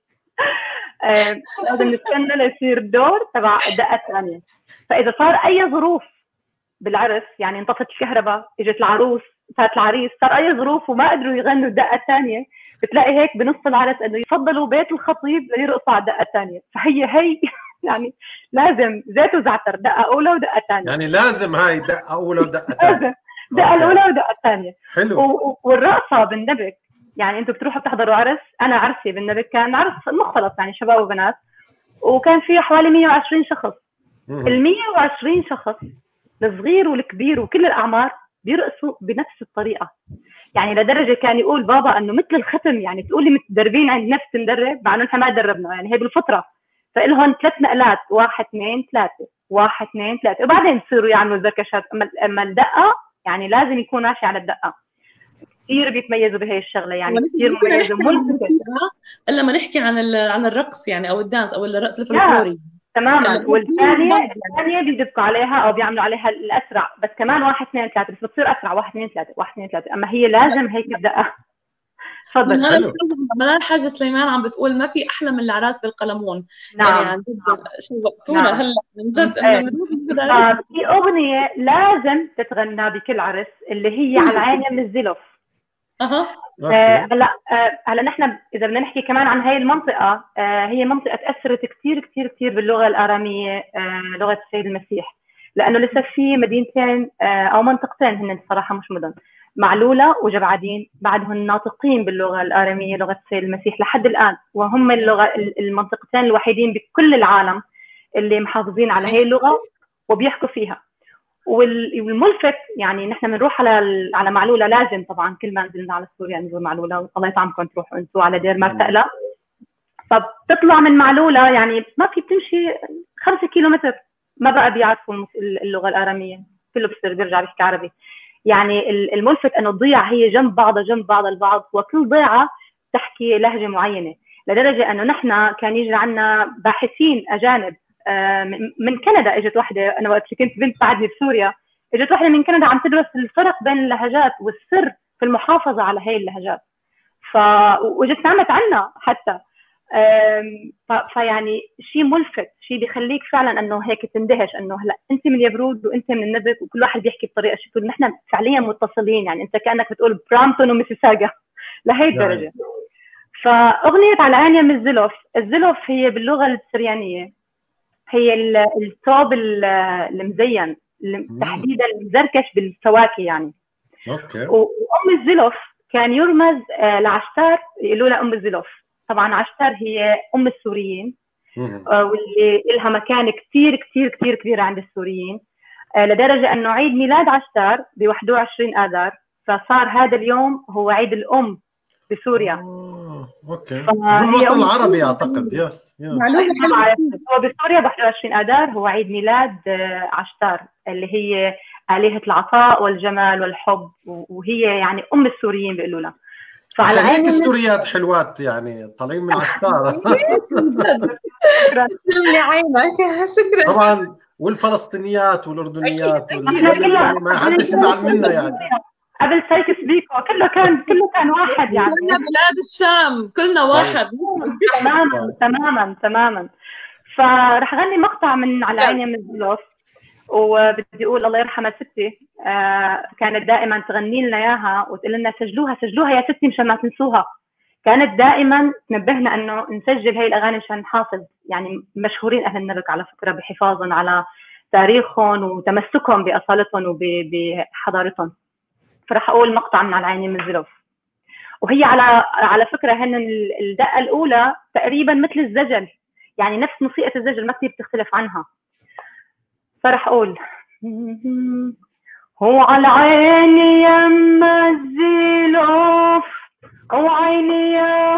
لازم نستنى ليصير الدور تبع الدقه الثانيه. فاذا صار اي ظروف بالعرس، يعني انطفت الكهرباء، اجت العروس، صارت العريس، صار اي ظروف وما قدروا يغنوا الدقه الثانيه، بتلاقي هيك بنص العرس انه يفضلوا بيت الخطيب ليرقصوا على الدقه الثانيه. فهي هي يعني لازم زيت وزعتر، دقه اولى ودقه ثانيه. يعني لازم هاي دقه اولى ودقه ثانيه. دقه الاولى ودقه الثانيه. حلو. والرقصه بالنبك، يعني انتم بتروحوا بتحضروا عرس، انا عرسي بالنبك كان عرس مختلط يعني شباب وبنات، وكان فيه حوالي مية وعشرين شخص. ال مية وعشرين شخص الصغير والكبير وكل الاعمار بيرقصوا بنفس الطريقه، يعني لدرجه كان يقول بابا انه مثل الختم، يعني تقولي متدربين عند نفس المدرب مع انه نحن ما دربنا، يعني هي بالفطره. فإلهم ثلاث نقلات، واحد اثنين ثلاثه، واحد اثنين ثلاثه، وبعدين بصيروا يعملوا زركشات. اما الدقه يعني لازم يكون ماشي على الدقه. كثير بيتميزوا بهي الشغله، يعني كثير مميزه وملفتة. الا ما نحكي عن عن الرقص يعني او الدانس او الرقص الفلكلوري تماما. والثانيه الثانيه بيدقوا عليها او بيعملوا عليها الاسرع، بس كمان واحد اثنين ثلاثه، بس بتصير اسرع واحد اثنين ثلاثه واحد اثنين ثلاثه. اما هي لازم هيك الدقه. تفضل. حلو. منال حاجه سليمان عم بتقول ما في احلى من العراس بالقلمون. نعم. يعني عن جد شوقتونا. نعم. هلا من جد انه في اغنيه لازم تتغنى بكل عرس اللي هي على العين من الزلف. اها. هلا هلا نحن اذا بدنا نحكي كمان عن هاي المنطقه، آه هي منطقه تاثرت كثير كثير كثير باللغه الاراميه، آه لغه السيد المسيح، لانه لسه في مدينتين آه او منطقتين هن الصراحه مش مدن، معلوله وجبعدين، بعدهم ناطقين باللغه الاراميه لغه السيد المسيح لحد الان، وهم اللغه المنطقتين الوحيدين بكل العالم اللي محافظين على هي اللغه وبيحكوا فيها. والملفت يعني نحن بنروح على على معلوله، لازم طبعا كل ما نزلنا على سوريا نزور معلوله، الله يطعمكم تروحوا انتوا على دير مرتقله. فبتطلع من معلوله يعني ما في بتمشي خمسة كيلومتر ما بقى بيعرفوا اللغه الاراميه، كله بصير بيرجع بيحكي عربي. يعني الملفت انه الضيعه هي جنب بعضها جنب بعض البعض، وكل ضيعه تحكي لهجه معينه، لدرجه انه نحن كان يجي عنا باحثين اجانب من كندا. اجت واحده، انا وقت كنت بنت بعدني بسوريا، اجت واحده من كندا عم تدرس الفرق بين اللهجات والسر في المحافظه على هي اللهجات. ف وجت نعمت عنا حتى. ف... فيعني شيء ملفت، شيء بيخليك فعلا انه هيك تندهش انه هلا انت من يبرود وانت من النبك وكل واحد بيحكي بطريقه شكل، نحن فعليا متصلين، يعني انت كانك بتقول برامتون وميسيساغا لهي الدرجه. فاغنيه على عين من الزلف، الزلف هي باللغه السريانيه هي الثوب المزين، تحديدا المزركش بالفواكه يعني. اوكي. وام الزلف كان يرمز لعشتار، يقولوا لها ام الزلف. طبعا عشتار هي ام السوريين، واللي لها مكانه كثير كثير كثير كبيره عند السوريين، لدرجه انه عيد ميلاد عشتار ب واحد وعشرين اذار، فصار هذا اليوم هو عيد الام بسوريا. آه، اوكي. بالوطن العربي اعتقد. يس معلومه حلوه. هو بسوريا ب واحد وعشرين اذار هو عيد ميلاد عشتار اللي هي آلهة العطاء والجمال والحب، وهي يعني ام السوريين بيقولوا لها. عشان هيك السوريات حلوات يعني طالعين من عشتار. شكرا لي عينك. شكرا. طبعا والفلسطينيات والاردنيات وال... ما حدش يزعل منا يعني. قبل سايكس بيكو كله كان كله كان واحد يعني. كلنا بلاد الشام، كلنا واحد. تماما تماما تماما. فرح غني مقطع من على عيني من الزلف، وبدي اقول الله يرحمها ستي، آه كانت دائما تغني لنا اياها وتقول لنا سجلوها سجلوها يا ستي مشان ما تنسوها. كانت دائما تنبهنا انه نسجل هي الاغاني مشان نحافظ، يعني مشهورين اهل النبك على فكره بحفاظهم على تاريخهم وتمسكهم باصالتهم وبحضارتهم. فرح اقول مقطع من على عيني من الزلف، وهي على على فكره هن الدقه الاولى تقريبا مثل الزجل، يعني نفس موسيقى الزجل ما كثير بتختلف عنها. فرح اقول هو على عيني يما الزلف وعيني يا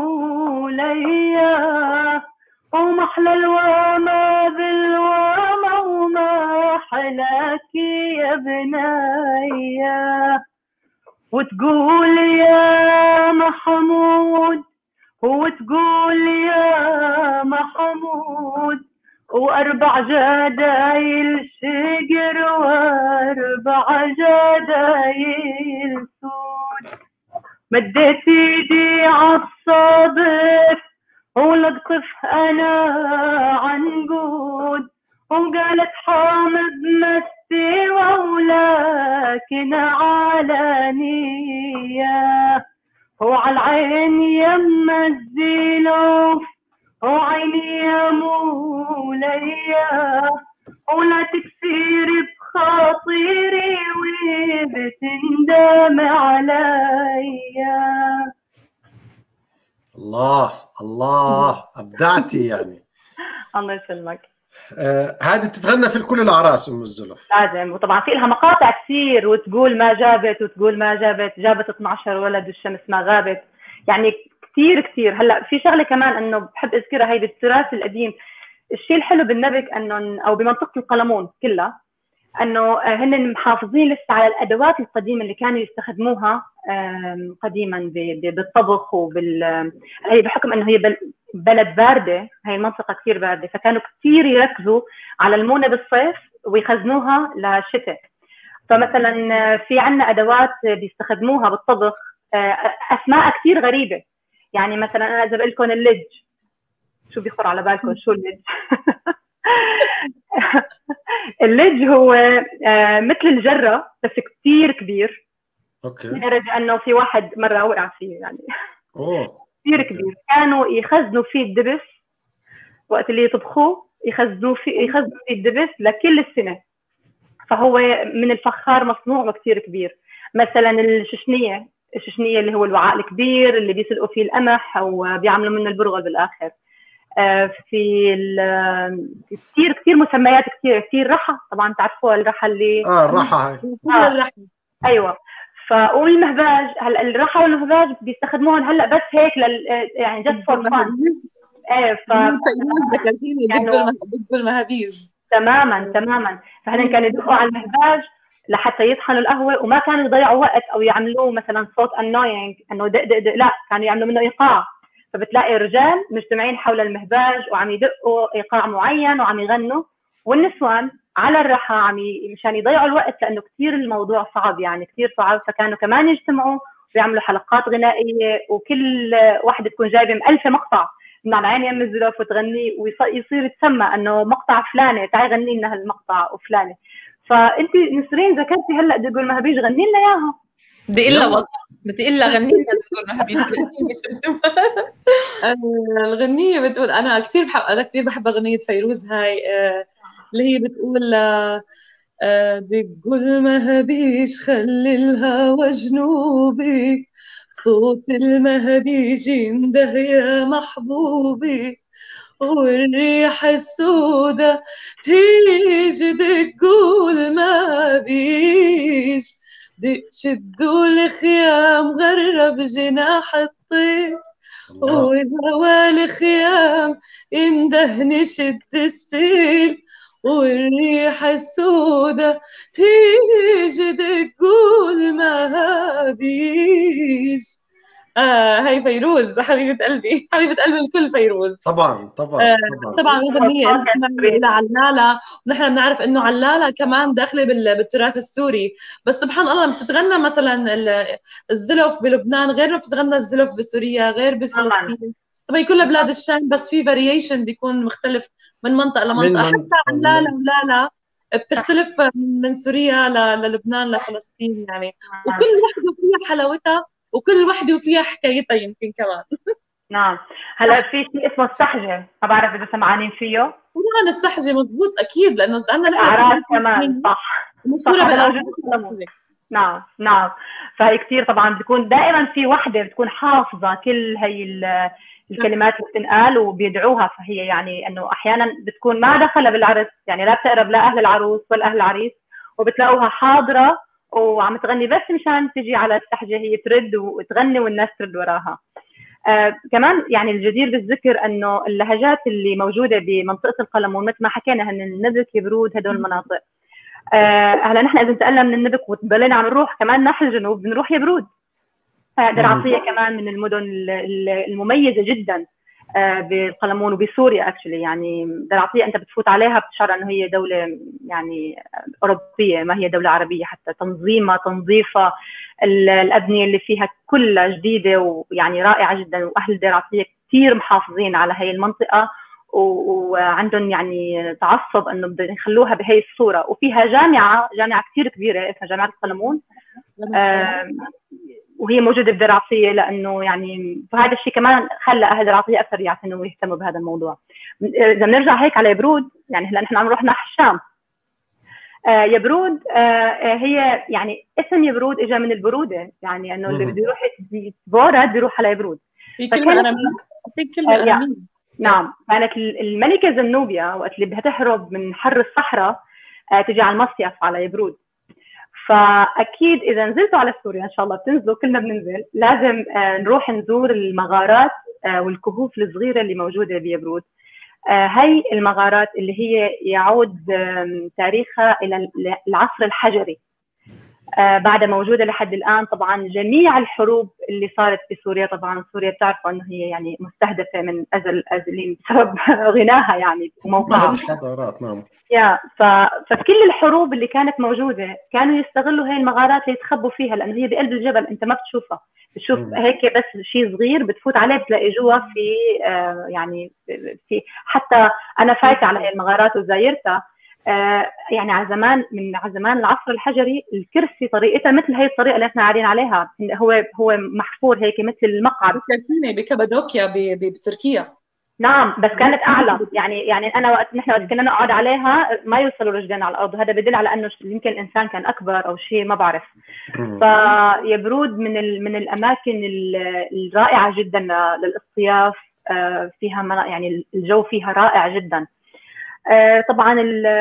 موليا ومحلى الوامى بالوامى وما حلاك يا بنايا، وتقول يا محمود وتقول يا محمود واربع جدايل شجر واربع جدايل سود. مديت ايدي عالصادف ولطف انا عنقود وقالت حامد مستوى ولكن علانية. هو على العين يما الزلف وعيني يا موليا ولا تكسير بخاطري وبتندم عليا. الله الله ابدعتي يعني. الله يسلمك. آه هذه بتتغنى في كل الاعراس ام الزلف لازم، وطبعا في لها مقاطع كثير، وتقول ما جابت وتقول ما جابت، جابت اثنعش ولد والشمس ما غابت، يعني كثير كثير. هلا في شغله كمان انه بحب اذكرها، هي بالتراث القديم. الشيء الحلو بالنبك انه او بمنطقه القلمون كلها انه هن محافظين لسه على الادوات القديمه اللي كانوا يستخدموها قديما بالطبخ وبال هي بحكم انه هي بلد بارده، هي المنطقه كثير بارده، فكانوا كثير يركزوا على المونه بالصيف ويخزنوها للشتاء. فمثلا في عندنا ادوات بيستخدموها بالطبخ اسماء كثير غريبه، يعني مثلا انا اذا بقول لكم اللج، شو بيخطر على بالكم شو اللج؟ اللج هو مثل الجره بس كثير كبير. اوكي. لدرجه انه في واحد مره وقع فيه يعني. اوه كثير كبير. كانوا يخزنوا فيه الدبس وقت اللي يطبخوه، يخزنوا فيه يخزنوا فيه الدبس لكل السنه. فهو من الفخار مصنوع وكثير كبير. مثلا الششنيه، الششنيه اللي هو الوعاء الكبير اللي بيسلقوا فيه القمح او بيعملوا منه البرغل بالاخر. في كثير كثير مسميات كثير كثير. رحى طبعا تعرفوها، الرحى اللي اه الرحى هاي آه. الرحى ايوه. والمهباج، هلا الرحى والمهباج بيستخدموهم هلا بس هيك لل يعني جست فور فان. ايه ف ذكرتيني دق بالمهابيج. تماما تماما. فهن كانوا يدقوا على المهباج لحتى يطحنوا القهوه، وما كانوا يضيعوا وقت او يعملوه مثلا صوت انوينج انه دق دق دق، لا كانوا يعملوا منه ايقاع. فبتلاقي الرجال مجتمعين حول المهباج وعم يدقوا ايقاع معين وعم يغنوا، والنسوان على الرحى عم ي... مشان يضيعوا الوقت لانه كثير الموضوع صعب، يعني كثير صعب. فكانوا كمان يجتمعوا ويعملوا حلقات غنائيه، وكل واحدة تكون جايبه مألفه مقطع من على عين يم الزلف وتغني، ويصير يتسمى انه مقطع فلانه تعي غني لنا هالمقطع وفلانه. فانت نسرين ذكرتي هلا دق المهابيج، غني لنا اياها. بدي اقول لها والله بدي اقول لها غني لنا دق المهابيج. الغنيه بتقول انا كثير بحب انا كثير بحب اغنيه فيروز هاي اللي هي بتقول دق المهابيج خلي الهوى جنوبي، صوت المهابيج ينده يا محبوبي، والريح السوداء تيجي دقوا المهابيج، دق شدوا الخيام غرب جناح الطير، والهوى الخيام يندهني شد السيل، والريح السوداء تيجي دقوا المهابيج. آه هاي فيروز حبيبة قلبي، حبيبة قلبي الكل فيروز. طبعا طبعا آه طبعا طبعا الأغنية إلى علالة، ونحن بنعرف إنه علالة كمان داخلة بالتراث السوري، بس سبحان الله بتتغنى مثلا الزلف بلبنان غير ما بتتغنى الزلف بسوريا غير بفلسطين. طبعا كل بلاد الشام بس في فاريشن بيكون مختلف من منطقة لمنطقة. حتى علالة ولالا بتختلف من سوريا للبنان لفلسطين يعني، وكل وحدة فيها حلاوتها وكل وحدة وفيها حكايتها يمكن كمان. نعم. هلا في شيء اسمه السحجه، ما بعرف اذا سمعانين فيه. طبعا السحجه مضبوط اكيد، لانه عندنا نحن اعراس كمان. صح مشهوره بالاعراس. نعم نعم. فهي كثير طبعا بتكون دائما في وحده بتكون حافظه كل هي الكلمات اللي بتنقال وبيدعوها، فهي يعني انه احيانا بتكون ما دخلها بالعرس، يعني لا بتقرب لا اهل العروس ولا اهل العريس، وبتلاقوها حاضره وعم تغني بس مشان تجي على السحجه هي ترد وتغني والناس ترد وراها. آه كمان يعني الجدير بالذكر انه اللهجات اللي موجوده بمنطقه القلمون مثل ما حكينا هن النبك، يبرود، هدول المناطق. آه هلا نحن اذا انتقلنا من النبك وتبلينا عم نروح كمان ناحيه الجنوب بنروح يبرود. آه درعطيه كمان من المدن المميزه جدا آه بالقلمون وبسوريا اكشلي. يعني درعطيه انت بتفوت عليها بتشعر انه هي دوله يعني اوروبيه، ما هي دوله عربيه. حتى تنظيمها تنظيفها، الابنيه اللي فيها كلها جديده ويعني رائعه جدا. واهل درعطيه كثير محافظين على هي المنطقه وعندهم يعني تعصب انه بدهم يخلوها بهي الصوره. وفيها جامعه جامعه كثير كبيره اسمها جامعه القلمون، آه وهي موجوده بدرعطيه، لانه يعني فهذا الشيء كمان خلى اهل درعطيه اكثر يعتنوا ويهتموا بهذا الموضوع. اذا بنرجع هيك على يبرود، يعني هلا نحن عم نروح ناحيه الشام. آه يبرود آه هي يعني اسم يبرود اجى من البروده، يعني انه اللي بده يروح يتبارد بيروح على يبرود. في كلمه اراميه، في كلمه آه اراميه. نعم. كانت الملكه زنوبيا وقت اللي بدها تهرب من حر الصحراء آه تجي على المصيف على يبرود. فاكيد اذا نزلتوا على سوريا ان شاء الله بتنزلوا، كلنا بننزل، لازم آه نروح نزور المغارات آه والكهوف الصغيره اللي موجوده بيبرود. آه هي المغارات اللي هي يعود آه تاريخها الى العصر الحجري، آه بعد موجوده لحد الان. طبعا جميع الحروب اللي صارت في سوريا، طبعا سوريا بتعرفوا انه هي يعني مستهدفه من ازل الازلين بسبب غناها يعني وموقعها. حضارات. نعم. يا ف... فكل الحروب اللي كانت موجوده كانوا يستغلوا هي المغارات ليتخبوا فيها، لانه هي بقلب الجبل انت ما بتشوفها، بتشوف م. هيك بس شيء صغير بتفوت عليه بتلاقي جوا في آه يعني في حتى انا فايته على هي المغارات وزايرتها. آه يعني على زمان من على زمان العصر الحجري الكرسي طريقتها مثل هي الطريقه اللي احنا قاعدين عليها، هو هو محفور هيك مثل المقعد بكابادوكيا بتركيا. نعم بس كانت اعلى. يعني يعني انا وقت نحن وقت كنا نقعد عليها ما يوصلوا رجلين على الارض، وهذا بدل على انه يمكن الانسان كان اكبر او شيء ما بعرف. فيبرود من ال... من الاماكن الرائعه جدا للاصطياف، فيها يعني الجو فيها رائع جدا. طبعا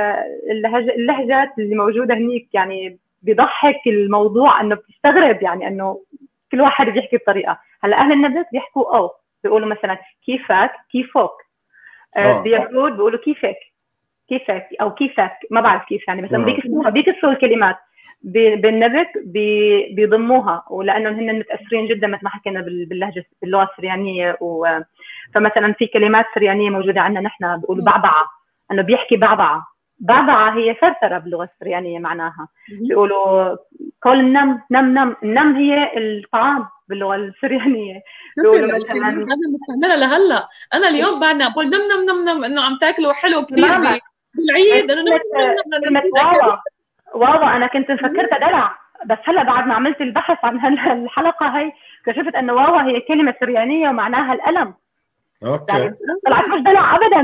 اللهجات اللي موجوده هنيك يعني بيضحك الموضوع، انه بتستغرب يعني انه كل واحد بيحكي بطريقه. هلا اهل النبت بيحكوا او بيقولوا مثلا كيفك كيفك، آه بيبرود بيقولوا كيفك كيفك او كيفك، ما بعرف كيف يعني، مثلا بيكسروها بيكسروا الكلمات. بالنبك بيضموها، ولانه هن متاثرين جدا مثل ما حكينا باللهجه باللغه السريانيه. فمثلا في كلمات سريانيه موجوده عندنا نحن بيقولوا بعبعه، انه بيحكي بعبعه. بعبعه هي ثرثره باللغه السريانيه معناها. بيقولوا كل النم نم نم، النم هي الطعام باللغه السريانيه. بيقولوا مثلا هذا مستعملها لهلا. انا اليوم بعدنا بقول نم نم نم نم انه عم تاكلوا حلو كثير بالعيد. انه نم نم واوا واوا انا كنت مفكرتها دلع، بس هلا بعد ما عملت البحث عن الحلقه هي اكتشفت انه واوا هي كلمه سريانيه ومعناها الالم. اوكي. يعني طلعت مش دلع ابدا.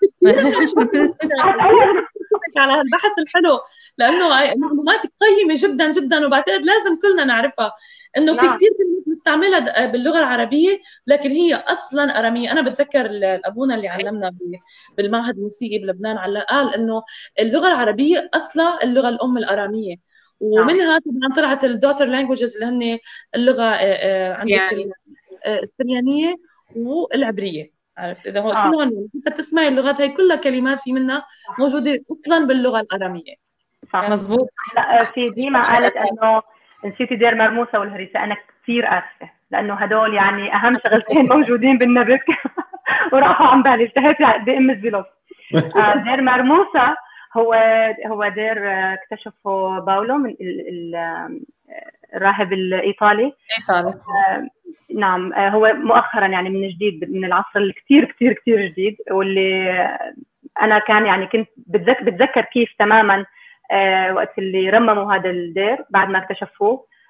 على هالبحث الحلو، لانه معلومات قيمه جدا جدا، وبعتقد لازم كلنا نعرفها. انه في كثير كلمات بنستعملها باللغه العربيه لكن هي اصلا اراميه. انا بتذكر ابونا اللي علمنا بالمعهد الموسيقي بلبنان قال انه اللغه العربيه اصلا اللغه الام الاراميه، ومنها طبعا طلعت الدوتر لانجويجز اللي هن اللغه عندك السريانيه والعبريه. عرفت اذا هو آه. كلهم انت بتسمعي اللغات هي كلها كلمات في منها موجوده اصلا باللغه الاراميه. صح مزبوط. لا في ديما قالت انه نسيتي دير مرموسه والهريسه. انا كثير اسفه لانه هدول يعني اهم شغلتين موجودين بالنبك وراحوا عن بالي، انتهيت بام الزلط. دير مرموسه هو هو دير اكتشفه باولو من الراهب الايطالي. ايطالي. نعم هو مؤخرا يعني من جديد، من العصر الكثير كثير كثير جديد، واللي انا كان يعني كنت بتذكر بتذكر كيف تماما آه وقت اللي رمموا هذا الدير بعد ما اكتشفوه.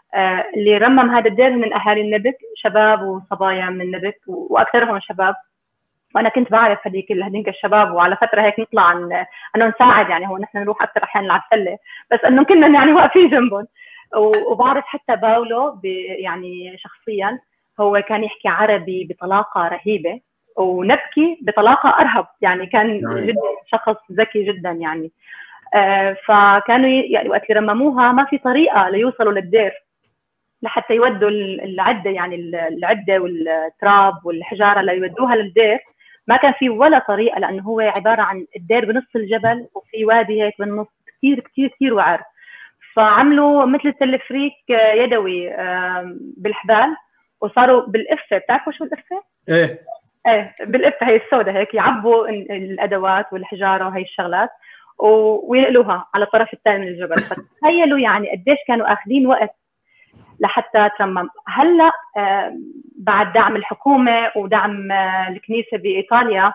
اللي رمم هذا الدير من اهالي النبك، شباب وصبايا من النبك واكثرهم شباب. وانا كنت بعرف هذيك هذيك الشباب، وعلى فتره هيك نطلع عن انه نساعد، يعني هو نحن نروح اكثر احيانا نلعب سله، بس انه كنا يعني واقفين جنبهم. وبعرف حتى باولو يعني شخصيا هو كان يحكي عربي بطلاقه رهيبه، ونبكي بطلاقه ارهب، يعني كان جدا شخص ذكي جدا يعني. آه فكانوا يعني وقت اللي رمموها ما في طريقه ليوصلوا للدير لحتى يودوا العده، يعني العده والتراب والحجاره اللي يودوها للدير، ما كان في ولا طريقه، لانه هو عباره عن الدير بنص الجبل وفي وادي هيك بالنص كثير كثير كثير وعر. فعملوا مثل التلفريك يدوي بالحبال، وصاروا بالقفه. بتعرفوا شو القفه؟ ايه ايه بالقفه هي السوداء هيك، يعبوا الادوات والحجاره وهي الشغلات وينقلوها على الطرف الثاني من الجبل. فتخيلوا يعني قديش كانوا اخذين وقت لحتى ترمم. هلا بعد دعم الحكومه ودعم الكنيسه بايطاليا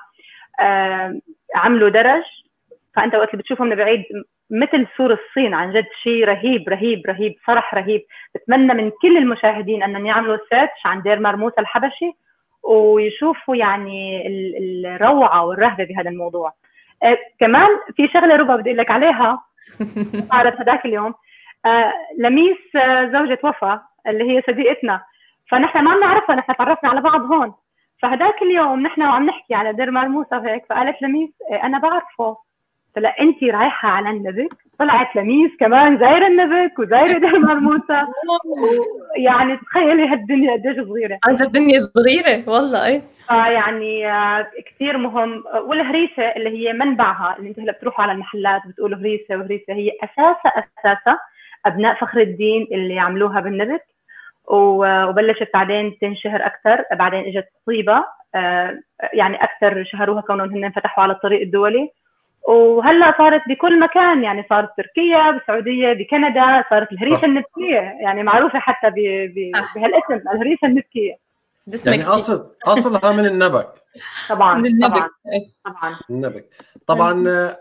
عملوا درج، فانت وقت اللي بتشوفه من بعيد مثل سور الصين، عن جد شيء رهيب رهيب رهيب، فرح رهيب. بتمنى من كل المشاهدين انهم يعملوا سيرش عن دير مرموث الحبشي ويشوفوا يعني الروعه والرهبه بهذا الموضوع. آه كمان في شغله ربا بدي اقول لك عليها صارت هذاك اليوم. آه لميس آه زوجة وفا اللي هي صديقتنا، فنحن ما بنعرفها، نحن تعرفنا على بعض هون. فهذاك اليوم نحن وعم نحكي على دير مرموثة وهيك، فقالت لميس آه انا بعرفه. فلا انت رايحه على النبك، طلعت لميس كمان زايره النبك وزايره دير مرموثة. يعني تخيلي هالدنيا قديش صغيره، عن جد الدنيا صغيره والله. ايه فيعني كثير مهم. والهريسه اللي هي منبعها، اللي انت هلا بتروحوا على المحلات بتقولوا هريسه وهريسه، هي اساسا اساسا ابناء فخر الدين اللي عملوها بالنبك، وبلشت بعدين تنشهر اكثر. بعدين اجت طيبه يعني اكثر شهروها كونهم هن فتحوا على الطريق الدولي، وهلا صارت بكل مكان، يعني صارت تركيا، بالسعوديه، بكندا، صارت الهريسه النبكيه يعني معروفه حتى بهالاسم الهريسه النبكيه. يعني اصل اصلها من النبك. طبعا من النبك. طبعا طبعا النبك طبعا.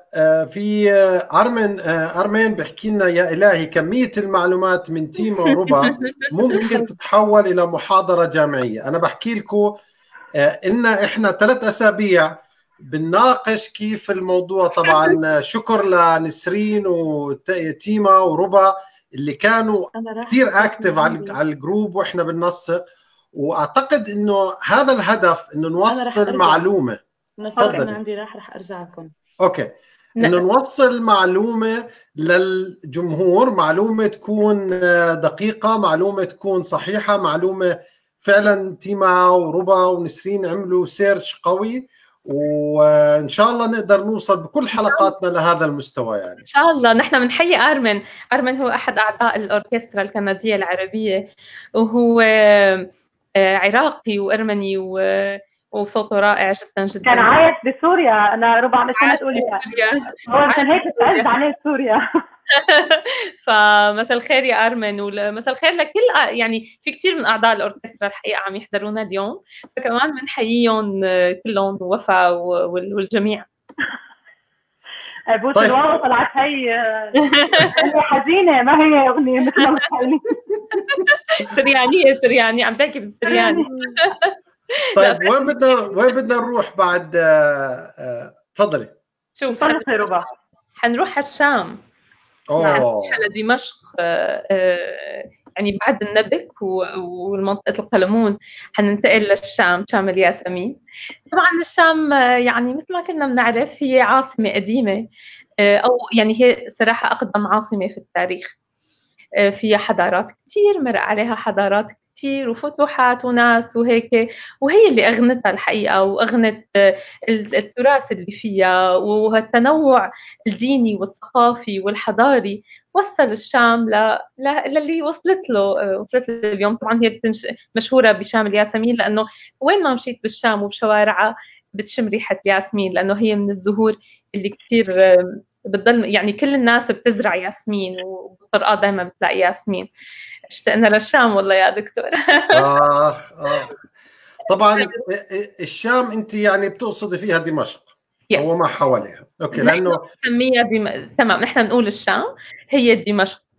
في ارمن ارمن بحكي لنا يا الهي كميه المعلومات من تيما وربا ممكن تتحول الى محاضره جامعيه. انا بحكي لكم ان احنا ثلاث اسابيع بنناقش كيف الموضوع. طبعا شكر لنسرين وتيما وربا اللي كانوا كثير اكتف على الجروب واحنا بننسق، واعتقد انه هذا الهدف انه نوصل معلومه. تفضل. عندي راح راح ارجع لكم. اوكي، انه نوصل معلومه للجمهور، معلومه تكون دقيقه، معلومه تكون صحيحه، معلومه فعلا. تيما وربا ونسرين عملوا سيرش قوي، وان شاء الله نقدر نوصل بكل حلقاتنا لهذا المستوى. يعني ان شاء الله. نحن بنحيي ارمن. ارمن هو احد اعضاء الاوركسترا الكنديه العربيه، وهو عراقي وارمني وصوته رائع جدا جدا. كان عايش بسوريا. انا ربع مش تقول هو كان هيك تعز عليه سوريا. فمساء الخير يا ارمن، ومساء الخير لكل يعني في كثير من اعضاء الاوركسترا الحقيقه عم يحضرونا اليوم، فكمان بنحييهم كلهم، وفاء والجميع. بوس الواو طلعت هي حزينه، ما هي اغنيه مثل ما بتحكي. سريانيه سريانيه عم تحكي بالسرياني. طيب وين بدنا وين بدنا نروح بعد؟ تفضلي. شوف ربع حنروح على الشام. حنروح على دمشق، يعني بعد النبك والمنطقة القلمون حننتقل للشام، شام الياسمين. طبعا الشام يعني مثل ما كنا بنعرف هي عاصمة قديمة، أو يعني هي صراحة أقدم عاصمة في التاريخ. فيها حضارات كتير، مرق عليها حضارات كتير وفتوحات وناس وهيك، وهي اللي أغنتها الحقيقة، وأغنت التراث اللي فيها، والتنوع الديني والثقافي والحضاري وصل الشام ل... للي وصلت له وصلت له اليوم. طبعا هي بتنش... مشهورة بشام الياسمين، لأنه وين ما مشيت بالشام وبشوارعها بتشم ريحة ياسمين، لأنه هي من الزهور اللي كتير بتضل، يعني كل الناس بتزرع ياسمين، وبالطرقات دائما بتلاقي ياسمين. اشتقنا للشام والله يا دكتور. آخ آخ. طبعا الشام أنت يعني بتقصدي فيها دمشق أو ما حواليها. أوكي، لأنه نسميها دم... تمام، نحن بنقول الشام هي دمشق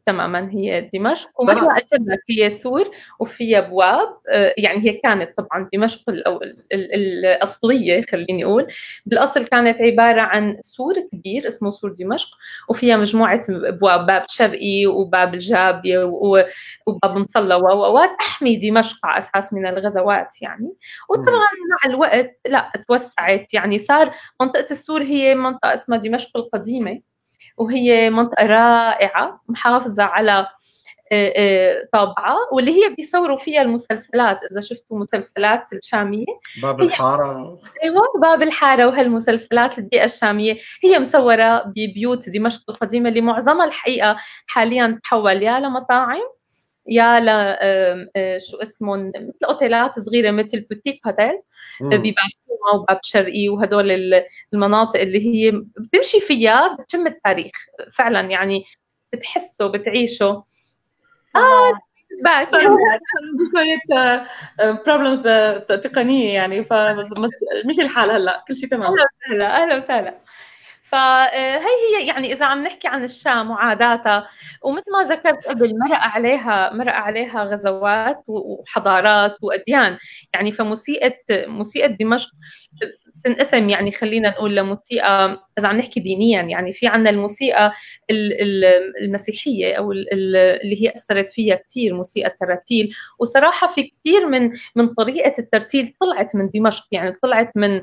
تماما هي دمشق، ومثل ما قلت لك هي سور وفيها ابواب. يعني هي كانت طبعا دمشق الاصليه خليني اقول، بالاصل كانت عباره عن سور كبير اسمه سور دمشق، وفيها مجموعه ابواب، باب شرقي وباب الجابيه وباب مصلى وتحمي دمشق على اساس من الغزوات يعني. وطبعا مع الوقت لا توسعت، يعني صار منطقه السور هي منطقه اسمها دمشق القديمه، وهي منطقة رائعة محافظة على طابعة، واللي هي بيصوروا فيها المسلسلات. إذا شفتوا مسلسلات الشامية باب الحارة، أيوة باب الحارة وهالمسلسلات البيئة الشامية هي مصورة ببيوت دمشق القديمة اللي معظمها الحقيقة حاليا تحول يا لمطاعم يا ل شو اسمهم مثل اوتيلات صغيره مثل بوتيك هوتيل بباب حومه وباب شرقي، وهدول المناطق اللي هي بتمشي فيها بتشم التاريخ فعلا، يعني بتحسه بتعيشه. اه بعد شويه بروبلمز تقنيه يعني، فمش الحال هلا كل شيء تمام. اهلا وسهلا اهلا وسهلا. فهي هي يعني إذا عم نحكي عن الشام وعاداتها، ومثل ما ذكرت قبل مرق عليها مرق عليها غزوات وحضارات وأديان يعني. فموسيقى موسيقى دمشق تنقسم يعني خلينا نقول لموسيقى إذا عم نحكي دينيا، يعني في عنا الموسيقى المسيحية أو اللي هي أثرت فيها كتير موسيقى التراتيل. وصراحة في كتير من من طريقة الترتيل طلعت من دمشق، يعني طلعت من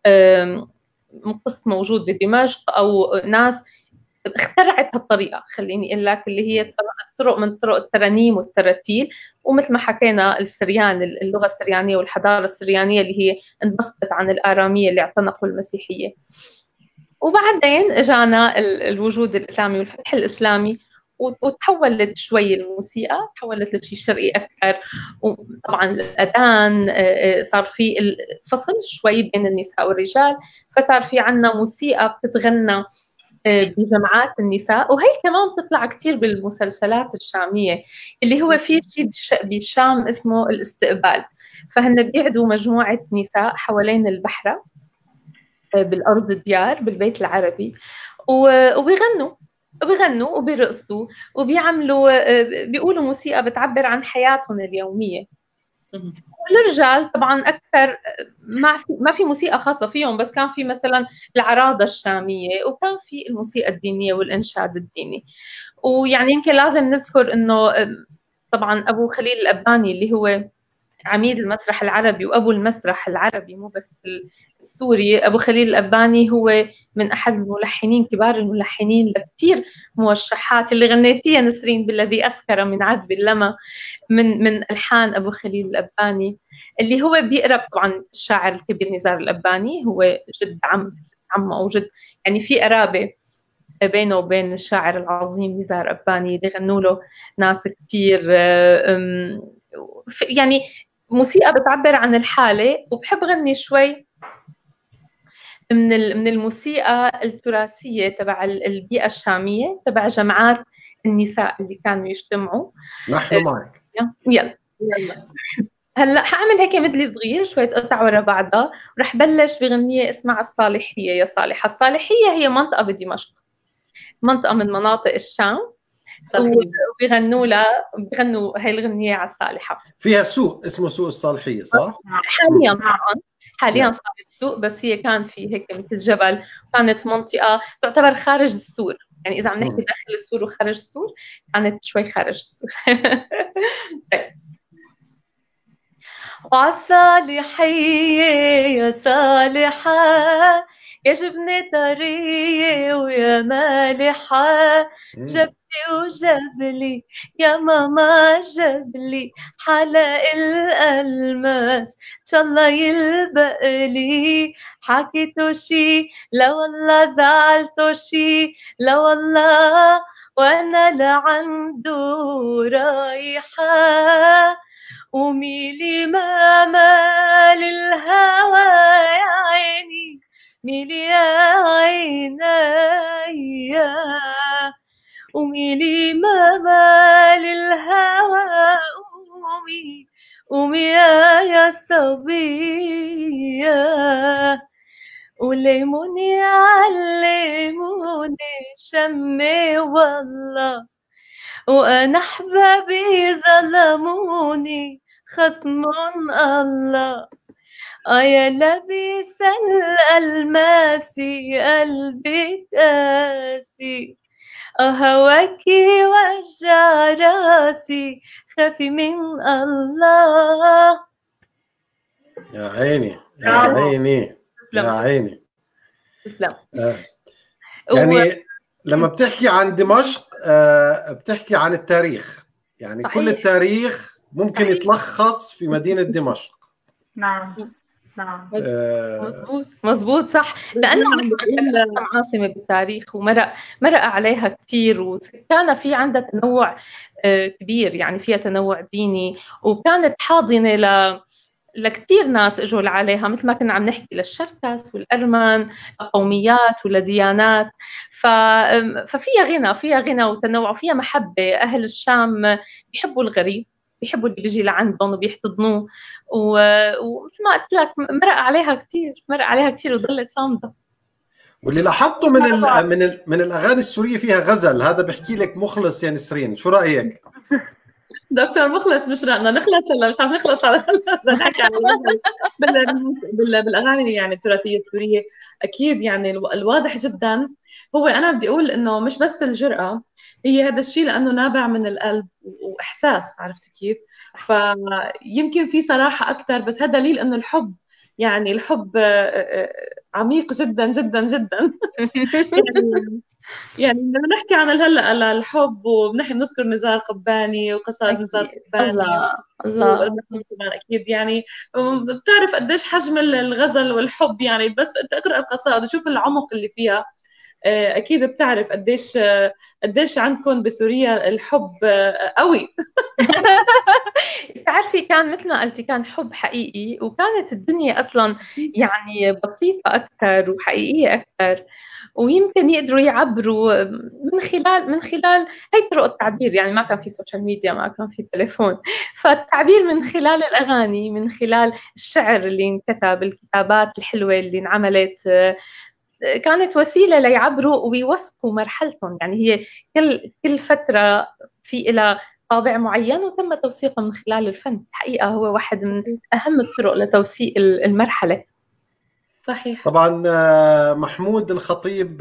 قص موجود بدمشق أو ناس اخترعت هالطريقة خليني أقول لك، اللي هي طرق من طرق الترانيم والتراتيل. ومثل ما حكينا السريان، اللغة السريانية والحضارة السريانية اللي هي انبسطت عن الآرامية اللي اعتنقوا المسيحية. وبعدين اجانا الوجود الإسلامي والفتح الإسلامي، وتحولت شوي الموسيقى، تحولت لشيء شرقي أكثر. وطبعا الأذان صار في الفصل شوي بين النساء والرجال، فصار في عنا موسيقى بتتغنى بجماعات النساء. وهي كمان بتطلع كتير بالمسلسلات الشامية، اللي هو في شيء بالشام اسمه الاستقبال. فهن بيعدوا مجموعة نساء حوالين البحرة بالأرض الديار بالبيت العربي، وبيغنوا وبيغنوا وبيرقصوا وبيعملوا بيقولوا موسيقى بتعبر عن حياتهم اليومية. والرجال طبعا اكثر ما في ما في موسيقى خاصه فيهم، بس كان في مثلا العراضه الشاميه، وكان في الموسيقى الدينيه والانشاد الديني. ويعني يمكن لازم نذكر انه طبعا ابو خليل الأباني اللي هو عميد المسرح العربي وابو المسرح العربي مو بس السوري، ابو خليل الأباني هو من احد الملحنين كبار الملحنين لكثير موشحات اللي غنيتيها نسرين بالذي اسكر من عذب اللمى، من من الحان ابو خليل الأباني اللي هو بيقرب طبعا الشاعر الكبير نزار الأباني، هو جد عم عمه او جد، يعني في قرابه بينه وبين الشاعر العظيم نزار أباني اللي غنوا له ناس كثير. يعني موسيقى بتعبر عن الحاله. وبحب غني شوي من من الموسيقى التراثيه تبع البيئه الشاميه تبع جماعات النساء اللي كانوا يجتمعوا. نحن معك. يلا يلا هلا حاعمل هيك مدلي صغير شويه قطع ورا بعضها، ورح بلش بغنيه اسمها الصالحيه يا صالحه. الصالحيه هي منطقه بدمشق، منطقه من مناطق الشام، وبيغنوا لها بيغنوا هاي الغنيه على الصالحه. فيها سوق اسمه سوق الصالحيه صح؟ حاليا طبعا حاليا صارت سوق، بس هي كان في هيك مثل جبل، كانت منطقه تعتبر خارج السور، يعني اذا عم نحكي داخل السور وخارج السور كانت شوي خارج السور. وعالصالحية يا صالحة يا جبنة طرية ويا مالحة، جبلي وجبلي يا ماما جبلي حلق الألماس إن شاء الله يلبقلي. حكيتو شي لا والله زعلتو شي لا والله وأنا لعنده رايحة، وميلي ما مال الهوى يا عيني ميلي يا عيني، وميلي ما مال الهوى قومي قومي يا صبية، وليموني علموني شمي والله وأنا أحبابي ظلموني خصم الله. آه يا لبيس الألماسي قلبي قاسي، آه هواكي وجع راسي خافي من الله. يا عيني يا عيني يا عيني. تسلم. آه. يعني و... لما بتحكي عن دمشق آه بتحكي عن التاريخ، يعني صحيح. كل التاريخ ممكن صحيح. يتلخص في مدينة دمشق. نعم نعم مزبوط مزبوط صح، لأنه أهم عاصمة بالتاريخ ومرق مرق عليها كتير، وكان في عندها تنوع كبير، يعني فيها تنوع ديني، وكانت حاضنة ل لكتير ناس اجوا عليها، مثل ما كنا عم نحكي للشركس والأرمن، قوميات ولديانات. ف... ففيها غنى فيها غنى وتنوع، وفيها محبة. أهل الشام بيحبوا الغريب، بيحبوا اللي بيجي لعندهم وبيحتضنوه، ومثل ما قلت لك مرق عليها كتير مرق عليها كتير وظلت صامدة. واللي لاحظته من ال من ال من الأغاني السورية فيها غزل، هذا بحكي لك مخلص يا نسرين، شو رأيك؟ دكتور مخلص، مش رأنا نخلص ولا مش عم نخلص على بدنا نحكي عن بالاغاني يعني التراثيه السوريه. اكيد يعني الواضح جدا هو، انا بدي اقول انه مش بس الجرأه، هي هذا الشيء لانه نابع من القلب واحساس، عرفت كيف؟ فيمكن في صراحه اكثر، بس هذا دليل انه الحب، يعني الحب عميق جدا جدا جدا. يعني يعني بدنا نحكي عن الهلا الحب، وبنحكي بنذكر نزار قباني وقصائد نزار قباني. الله الله كمان اكيد يعني بتعرف قديش حجم الغزل والحب، يعني بس انت اقرا القصائد وشوف العمق اللي فيها، اكيد بتعرف قديش قديش عندكم بسوريا الحب قوي. بتعرفي كان مثل ما قلتي كان حب حقيقي، وكانت الدنيا اصلا يعني بسيطه اكثر وحقيقيه اكثر، ويمكن يقدروا يعبروا من خلال من خلال هي طرق التعبير. يعني ما كان في سوشيال ميديا، ما كان في تليفون، فالتعبير من خلال الأغاني، من خلال الشعر اللي انكتب، الكتابات الحلوة اللي انعملت، كانت وسيلة ليعبروا ويوثقوا مرحلتهم. يعني هي كل كل فترة في إلى طابع معين وتم توثيقه من خلال الفن. الحقيقة هو واحد من أهم الطرق لتوثيق المرحلة. صحيح. طبعا محمود الخطيب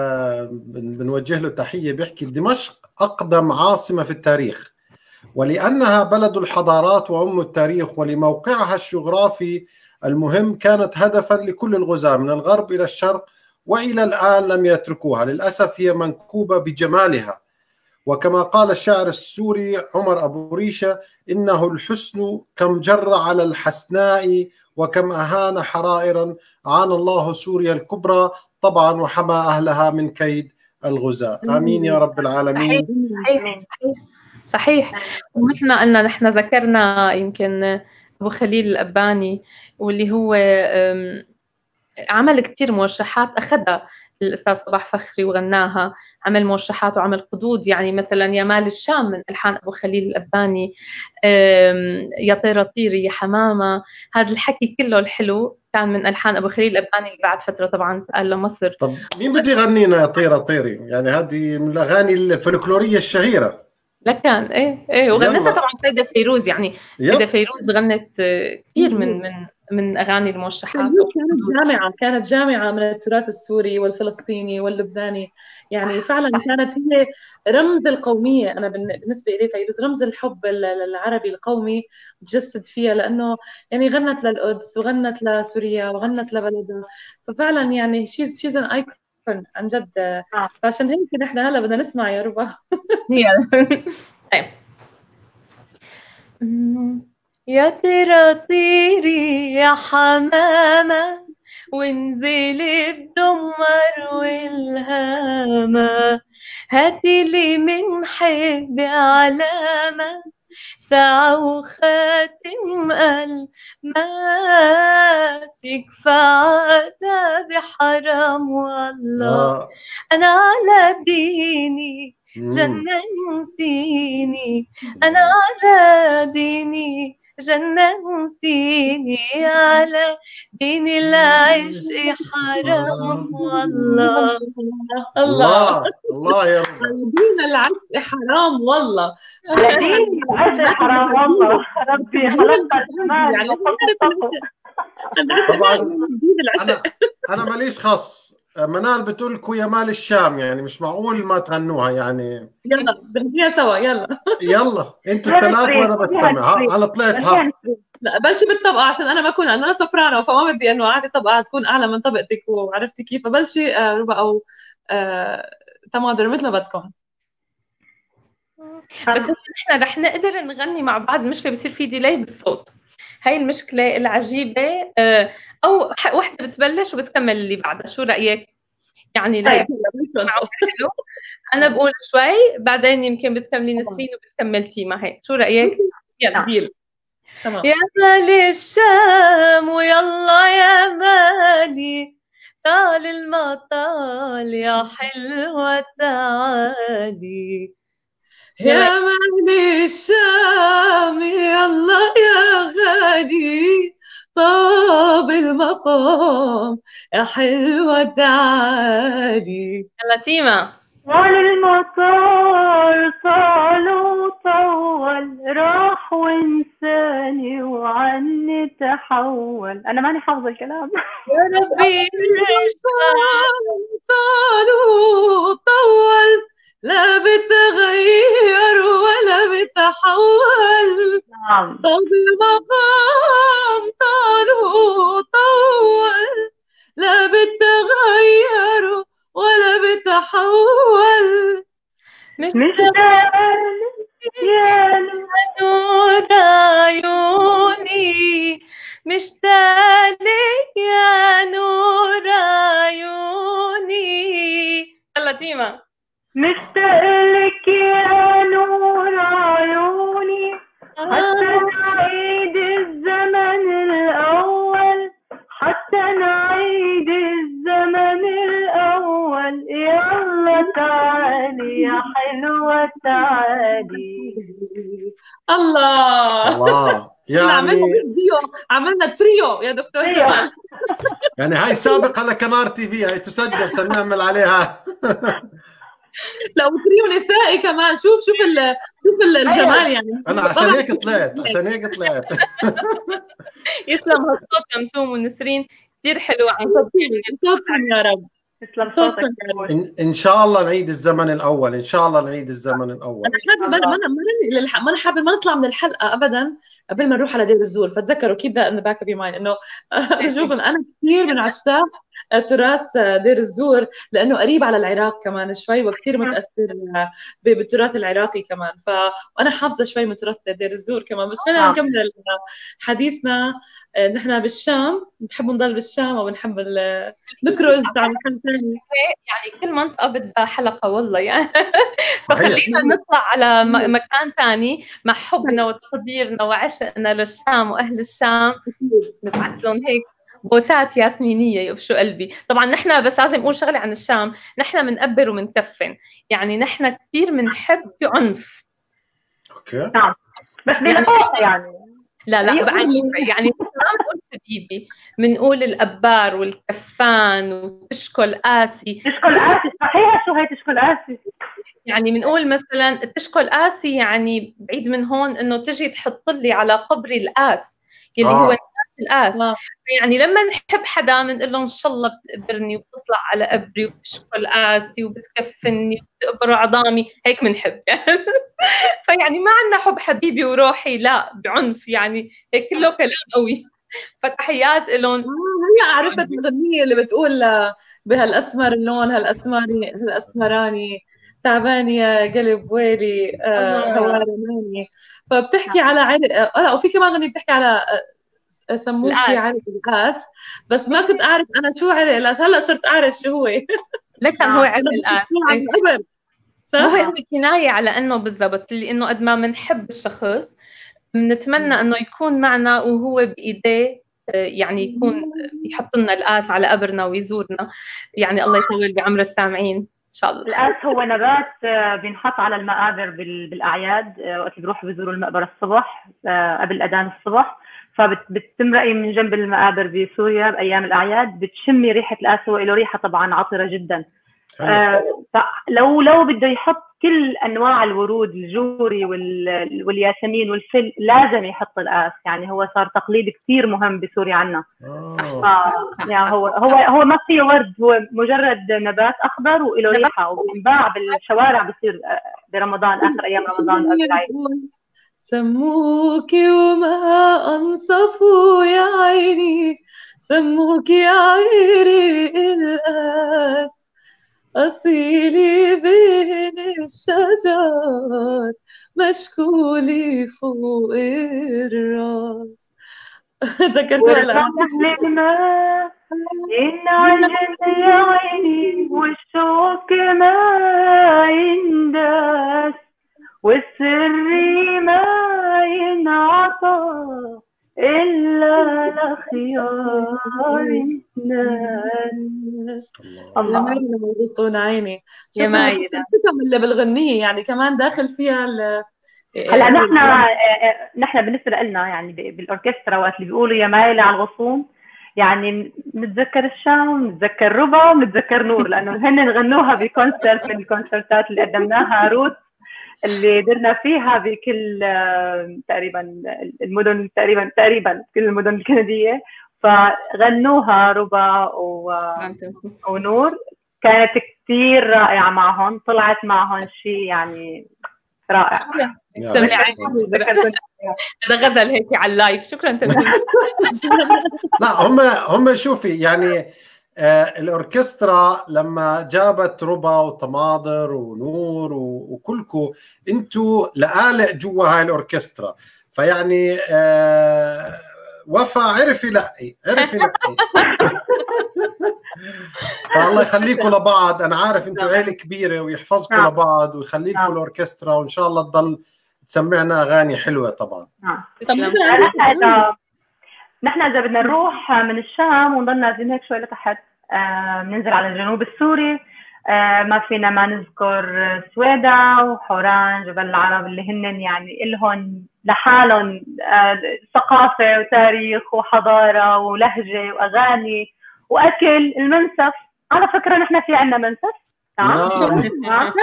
بنوجه له تحية، بيحكي دمشق أقدم عاصمة في التاريخ، ولأنها بلد الحضارات وأم التاريخ، ولموقعها الجغرافي المهم كانت هدفا لكل الغزاة من الغرب إلى الشرق، وإلى الآن لم يتركوها. للأسف هي منكوبة بجمالها، وكما قال الشاعر السوري عمر أبو ريشة: إنه الحسن كم جر على الحسناء وكم أهان حرائرا، عان الله سوريا الكبرى طبعا وحمى أهلها من كيد الغزاة. آمين يا رب العالمين. صحيح صحيح صحيح. ومثل ما قلنا نحن ذكرنا يمكن أبو خليل الأباني، واللي هو عمل كتير موشحات أخذها الأستاذ صباح فخري وغناها، عمل موشحات وعمل قدود. يعني مثلا يا مال الشام من ألحان أبو خليل الأباني، يا طيرة طيري يا حمامة، هذا الحكي كله الحلو كان من ألحان أبو خليل الأباني اللي بعد فترة طبعا قال لمصر. طب مين بده يغنينا يا طيرة طيري؟ يعني هذه من الأغاني الفلكلورية الشهيرة. لكان ايه ايه وغنتها طبعا سيدة فيروز. يعني سيدة فيروز غنت كثير من من من اغاني الموشحات. كانت جامعه كانت جامعه من التراث السوري والفلسطيني واللبناني، يعني فعلا كانت هي رمز القوميه. انا بالنسبه لي فيروز رمز الحب العربي القومي تجسد فيها، لانه يعني غنت للقدس وغنت لسوريا وغنت لبلدها، ففعلا يعني شيز شيز ان ايكون عن جد. فعشان هيك نحن هلا بدنا نسمع يا ربا. طيب. يا ترى طيري يا حمامة وانزلي بدمر والهامة، هاتي لي من حبي علامة ساعة وخاتم الماسك فعذابي حرام والله. أنا على ديني جننتيني، أنا على ديني جننتيني على دين العشق حرام والله. الله الله يا رب. دين العشق حرام والله. دين العشق حرام والله. ربي خلقنا الجمال. يعني طبعا دين العشق. انا انا ماليش خص. منال بتقول لكم يا مال الشام، يعني مش معقول ما تغنوها يعني. يلا بنغنيها سوا يلا. يلا انتوا الثلاث وانا بستمع. انا طلعت ها. لا بلشي بالطبقه عشان انا ما اكون انا سوبرانو، فما بدي انه عادي طبقه تكون اعلى من طبقتك، وعرفتي كيف. فبلشي آه ربع او آه تماضر مثل ما بدكم. بس نحن رح نقدر نغني مع بعض. المشكله بصير في ديلي بالصوت، هاي المشكله العجيبه. آه او وحده بتبلش وبتكمل اللي بعدها. شو رايك؟ يعني لا حلو، انا بقول شوي بعدين يمكن بتكملي نسرين وبتكملتي مع هيك. شو رايك؟ يلا. تمام. يا مالي الشام ويلا يا مالي، طال المطال يا حلوة تعالي. يا مالي الشام يلا يا غالي، طاب المقام يا حلوة تعالي. يلا تيما. طال المطار طال وطول، راح وانساني وعني تحول. انا ماني حافظه الكلام. يا ربي طال وطول، لا بتغير ولا بتحول. نعم. طاب المقام طال وطول، لا بتغير ولا بتحول. مشتاق يا نور عيوني، مشتاق يا نور عيوني. يلا تيما. مشتاق لك يا نور عيوني، حتى نعيد الزمن الأول، حتى نعيد الزمن الأول. يلا تعالي يا حلوة تعالي. الله الله. يعني عملنا فيديو، عملنا تريو يا دكتور جمال. يعني هاي سابقة لكنار تي في، هاي تسجل سنعمل عليها. لا وتريو نسائي كمان. شوف شوف ال... شوف ال- الجمال يعني. انا عشان هيك طلعت عشان هيك طلعت. يسلم هالصوت يا متوم ونسرين، كثير حلو. عن صوتكم يا رب. تسلم صوتك. إن, ان شاء الله نعيد الزمن الاول، ان شاء الله نعيد الزمن الاول. انا حابه ما ما ما انا حابه ما نطلع من الحلقه ابدا قبل ما نروح على دير الزور. فتذكروا كيف ذا ان ذا باك اوف ماين انه ارجوكم انا كثير من عشاق تراث دير الزور، لانه قريب على العراق كمان شوي، وكثير متاثر بالتراث العراقي كمان. فانا حافظه شوي من تراث دير الزور كمان. بس خلينا نكمل حديثنا. نحن بالشام بنحب نضل بالشام وبنحب نكرز على محل ثاني. يعني كل منطقه بدها حلقه والله يعني. فخلينا نطلع على مكان ثاني مع حبنا وتقديرنا وعشقنا للشام واهل الشام. نبعث لهم هيك بوسات ياسمينيه يقفشوا قلبي. طبعا نحن بس لازم اقول شغله عن الشام، نحن بنقبر وبنكفن. يعني نحن كثير بنحب بعنف. اوكي. نعم بس بلطافه يعني. لا لا بعنف يعني. ما بنقول حبيبي، بنقول الابار والكفان وتشكل قاسي. تشكل قاسي صحيح. شو هي تشكل قاسي؟ يعني بنقول مثلا تشكل قاسي يعني بعيد من هون انه تجي تحط لي على قبري القاس اللي آه. هو القاس. آه. يعني لما نحب حدا بنقول له ان شاء الله بتقبرني وبتطلع على قبري وبتشكل قاسي وبتكفني وبتقبر عظامي، هيك بنحب يعني. فيعني ما عندنا حب حبيبي وروحي، لا بعنف يعني. هيك كله كلام قوي. فتحيات لهم. هلا عرفت الغنية اللي بتقول بهالاسمر اللون هالاسمراني هالاسمراني تعبان يا قلب ويلي آه هوارماني. فبتحكي على عرق. اه وفي كمان غنية بتحكي على سموكي عرق القاس، بس ما كنت اعرف انا شو عرق القاس. هلا صرت اعرف شو هو. لكن هو عرق القاس هو هو كناية على انه بالضبط اللي انه قد ما بنحب الشخص بنتمنى انه يكون معنا وهو بايديه، يعني يكون يحط لنا القاس على قبرنا ويزورنا. يعني الله يطول بعمر السامعين. ان شاء الله. القاس هو نبات بينحط على المقابر بالاعياد، وقت بيروحوا بيزوروا المقبره الصبح قبل اذان الصبح، فبتمرقي من جنب المقابر بسوريا بايام الاعياد بتشمي ريحه القاس. هو له ريحه طبعا عطره جدا. آه لو لو بده يحط كل انواع الورود، الجوري والياسمين والفل، لازم يحط القاس. يعني هو صار تقليد كثير مهم بسوريا عنا. آه يعني هو هو هو ما فيه ورد، هو مجرد نبات اخضر وله ريحه، وبينباع بالشوارع بصير برمضان، اخر ايام رمضان قبل العيد. سموك وما انصفوا يا عيني، سموك يا عيري القاس، أصيلي بين الشجر مشكولي فوق الراس. ذكرتوا هلا الماء ينعجن يا عيني، والشوك ما ينداس، والسر ما ينعطى إلا لخيار الناس. الله مايلة وغطون عيني يا مايلة الحكم اللي بالغنية يعني كمان داخل فيها. هلا نحن نحن بالنسبة لنا يعني بالأوركسترا وقت اللي بيقولوا يا مايلة على الغصون، يعني بنتذكر الشام، بنتذكر ربا، بنتذكر نور، لأنه هن غنوها بكونسرت من الكونسرتات اللي قدمناها روت اللي درنا فيها بكل تقريبا المدن، تقريبا تقريبا كل المدن الكندية، فغنوها ربا و... ونور. كانت كثير رائعة معهم، طلعت معهم شيء يعني رائع. سمعي هذا غزل هيك على اللايف. شكرا تنزيل. لا هم هم شوفي يعني آه الأوركسترا لما جابت ربا وطماطر ونور وكلكو انتوا لآلئ جوا هاي الأوركسترا، فيعني آه وفا عرفي لقي عرفي لقي. فالله يخليكم لبعض، أنا عارف انتوا عيلة كبيرة ويحفظكم نعم. لبعض ويخلي لكم الأوركسترا، وإن شاء الله تضل تسمعنا أغاني حلوة طبعا. نعم. إذا نحن إذا بدنا نروح من الشام ونضل نازلين هيك شوي لتحت، بننزل آه على الجنوب السوري، آه ما فينا ما نذكر سويدا وحوران جبل العرب اللي هن يعني إلهم لحالهم آه ثقافة وتاريخ وحضارة ولهجة وأغاني وأكل. المنسف على فكرة نحن في عنا منسف نعم.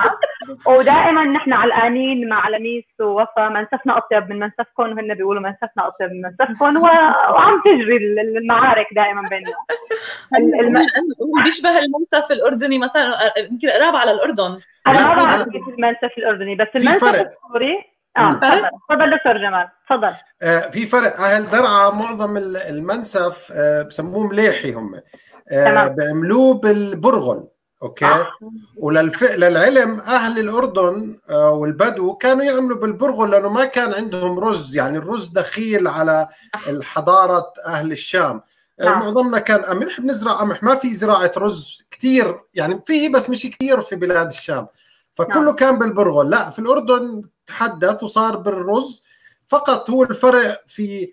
ودائما نحن علقانين مع لميس ووفا، منسفنا اطيب من منسفكم، وهن بيقولوا منسفنا اطيب من منسفكم، وعم تجري المعارك دائما بيننا. الم... بيشبه المنسف الاردني مثلا، يمكن قراب على الاردن. انا ما بعرف كيف المنسف الاردني، بس المنسف السوري اه تفضل تفضل دكتور جمال تفضل. آه في فرق. اهل درعا معظم المنسف آه بسموه مليحي، هم آه بيعملوه بالبرغل. اوكي آه. وللف... للعلم اهل الاردن آه والبدو كانوا يعملوا بالبرغل، لانه ما كان عندهم رز، يعني الرز دخيل على الحضاره اهل الشام. آه. معظمنا كان قمح، بنزرع قمح، ما في زراعه رز كثير، يعني في بس مش كثير في بلاد الشام، فكله آه. كان بالبرغل. لا في الاردن تحدث وصار بالرز فقط. هو الفرق في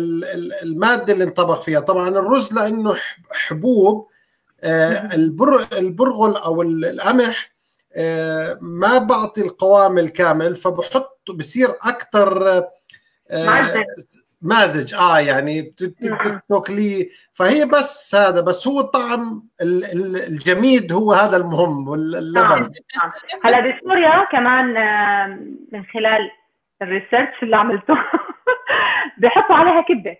الماده اللي انطبخ فيها. طبعا الرز لانه حبوب، آه البرغل او القمح آه ما بعطي القوام الكامل، فبحط بصير اكثر آه مازج اه يعني بتاكليه. فهي بس هذا، بس هو الطعم الجميد هو هذا المهم، واللبن. هلا بسوريا كمان من خلال الريسيرش اللي عملته بحطوا عليها كبه.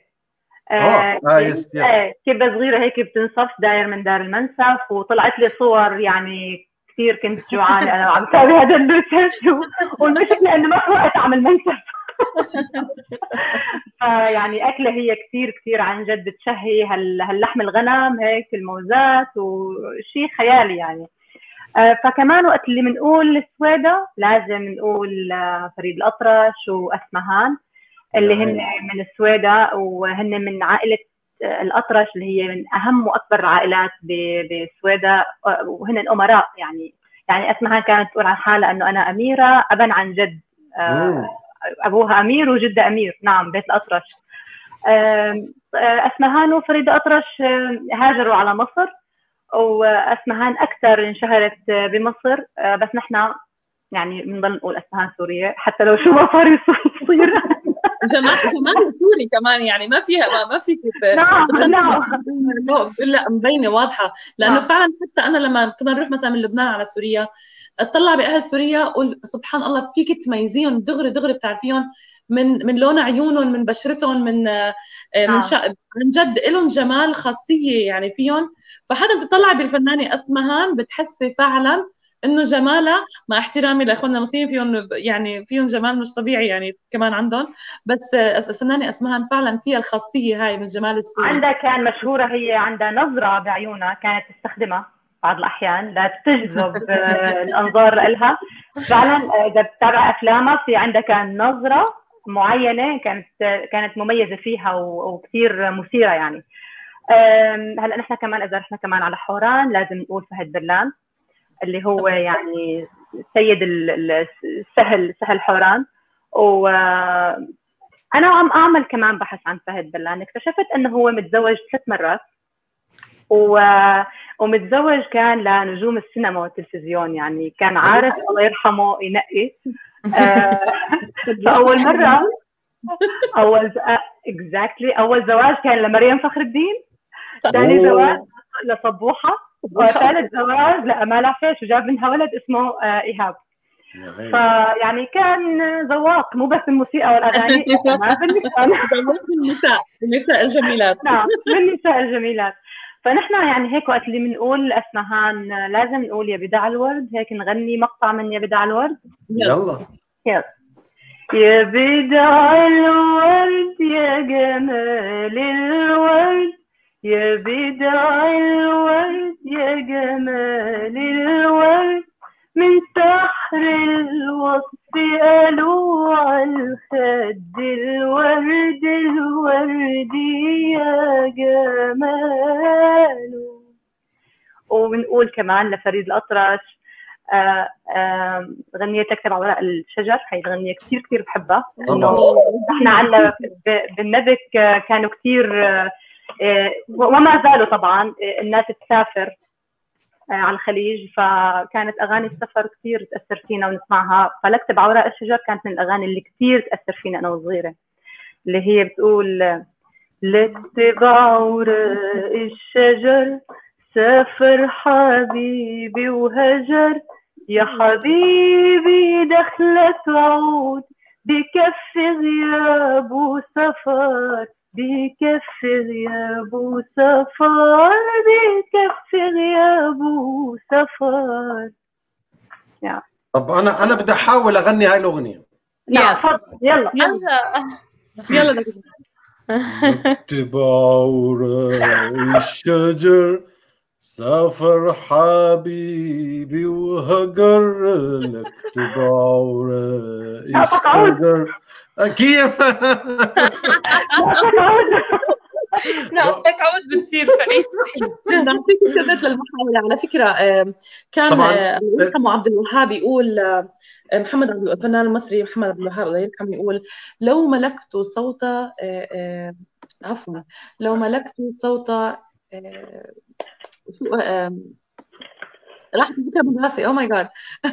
اه اه يس يس كبه صغيره هيك بتنصف داير من دار المنسف، وطلعت لي صور يعني كثير كنت جوعانه انا وعم سوي هذا الريسيرش، والمشكله انه ما في وقت اعمل منسف. فيعني اكله هي كثير كثير عن جد بتشهي هاللحم الغنم هيك الموزات وشيء خيالي يعني. فكمان وقت اللي بنقول السويدة لازم نقول فريد الأطرش وأسمهان اللي هن من السويدة، وهن من عائلة الأطرش اللي هي من أهم وأكبر العائلات بسويدة، وهن الأمراء. يعني يعني أسمهان كانت تقول عن حالها أنه أنا أميرة أبا عن جد، أبوها أمير وجدة أمير. نعم بيت الأطرش. أسمهان وفريد الأطرش هاجروا على مصر، واسمهان اكثر انشهرت بمصر، بس نحن يعني بنضل نقول اسمهان سوريه حتى لو شو ما صار يصير. جمال جمال سوري كمان، يعني ما فيها ما, ما فيك نعم نعم لا مبينه واضحه، لانه فعلا حتى انا لما كنا نروح مثلا من لبنان على سوريا اطلع باهل سوريا اقول سبحان الله فيك تميزيهم دغري دغري بتعرفيهم من من لون عيونهم، من بشرتهم، من من شا... عن جد لهم جمال خاصيه يعني فيهم. فحدا بتطلع بالفنانه اسمهان بتحسي فعلا انه جمالها، مع احترامي لاخواننا المصريين فيهم يعني فيهم جمال مش طبيعي يعني كمان عندهم، بس الفنانه اسمهان فعلا فيها الخاصيه هاي من الجمال السوري. عندها كان مشهوره، هي عندها نظره بعيونها كانت تستخدمها بعض الاحيان لتجذب الانظار لها. فعلا اذا بتتابع افلامها في عندها كان نظره معينه كانت كانت مميزه فيها وكثير مثيره يعني. هلا نحن كمان اذا رحنا كمان على حوران لازم نقول فهد بلان اللي هو يعني سيد السهل سهل حوران. وانا عم اعمل كمان بحث عن فهد بلان، اكتشفت انه هو متزوج ثلاث مرات و... ومتزوج كان لنجوم السينما والتلفزيون، يعني كان عارف الله يرحمه ينقي. فاول مره اول اكزاكتلي اول زواج كان لمريم فخر الدين، ثاني زواج لصبوحه، وثالث زواج لأمال عفيش وجاب منها ولد اسمه ايهاب. فيعني كان ذواق مو بس الموسيقى والاغاني، ما بالنساء بالنساء بالنساء الجميلات. نعم بالنساء الجميلات. فنحن يعني هيك وقت اللي بنقول اسمهان لازم نقول يا بداع الورد، هيك نغني مقطع من يا بداع الورد. يلا يلا. يا بداع الورد يا جمال الورد، يا بداع الورد يا جمال الورد، من سحر الوصف قالوا عالخد الورد الورد يا جماله. وبنقول كمان لفريد الأطرش آه آه غنية تكتب على ورق الشجر، هي الغنية كثير كثير بحبها. إنه احنا عندنا بالنبك كانوا كثير آه وما زالوا طبعا الناس تسافر على الخليج، فكانت اغاني السفر كثير تاثر فينا ونسمعها. فلكتب على ورق الشجر كانت من الاغاني اللي كثير تاثر فينا انا وصغيره، اللي هي بتقول لكتب على ورق الشجر سافر حبيبي وهجر، يا حبيبي دخلت وعود بكف غياب وسفر، بكف غياب وسفر، بكف غياب وسفر. يعني. طب انا انا بدي احاول اغني هاي الاغنيه. نعم تفضل. يلا يلا يلا نكتب عورق الشجر سافر حبيبي وهجر، نكتب عورق الشجر. كيف؟ نعطيك عود بتصير فريد. نعطيك ثبات للمحاولة. على فكرة كان الله يرحمه عبد الوهاب يقول، محمد عبد الفنان المصري محمد عبد الوهاب الله يرحمه يقول لو ملكت صوت عفوا لو ملكت صوت راحت الفكرة من راسي. او ماي جاد.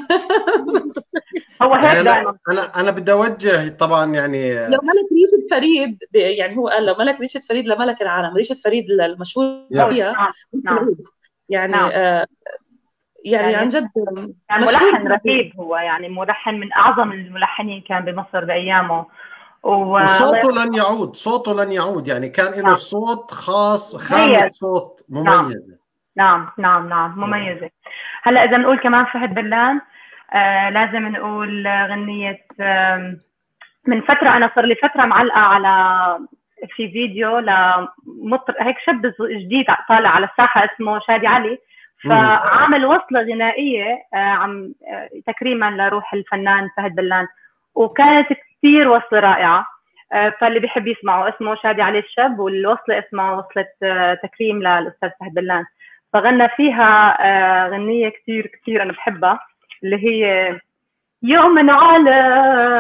هو هيك دائما. انا انا بدي اوجه طبعا يعني لو ملك ريشة فريد، يعني هو قال لو ملك ريشة فريد لملك العالم. ريشة فريد المشهور فيها نعم. يعني نعم. آه يعني, يعني عن جد يعني ملحن رهيب، هو يعني ملحن من اعظم الملحنين كان بمصر بايامه. وصوته لن يعود، صوته لن يعود، يعني كان له نعم. صوت خاص، خامة صوت مميزة. نعم نعم نعم مميزة. هلا إذا نقول كمان فهد بلان آه لازم نقول غنية آه من فترة، أنا صار لي فترة معلقة على في فيديو لمطر هيك شاب جديد طالع على الساحة اسمه شادي علي، فعامل وصلة غنائية آه عم آه تكريما لروح الفنان فهد بلان، وكانت كثير وصلة رائعة. آه فاللي بيحب يسمعه اسمه شادي علي الشاب، والوصلة اسمها وصلة آه تكريم للأستاذ فهد بلان. فغنى فيها آه غنية كثير كثير أنا بحبها، اللي هي يوم على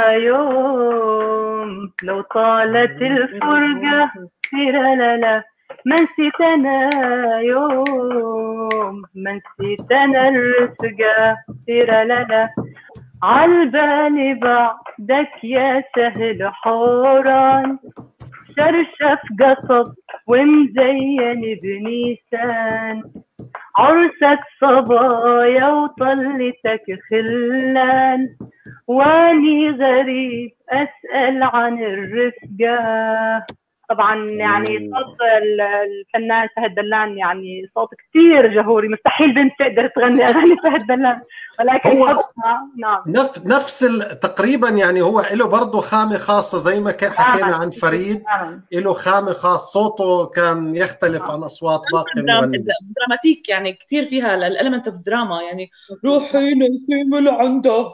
يوم لو طالت الفرقة لا لا لا ما نسيت انا يوم، ما نسيت انا الرفقة سيرة لا عالبالي بعدك يا سهل حوران، شرشف قصب ومزين بنيسان، عرسك صبايا وطلتك خلان، واني غريب اسأل عن الرفقة. طبعا يعني صوت الفنان فهد دلان يعني صوت كثير جهوري، مستحيل بنت تقدر تغني اغاني فهد دلان، ولكن هو حبها نعم نفس نفس تقريبا يعني هو له برضه خامة خاصة زي ما حكينا عن فريد، له خامة خاص، صوته كان يختلف عن أصوات باقي المغنيين. دراماتيك يعني كثير فيها الاليمنت اوف دراما، يعني روحي نسيم عندها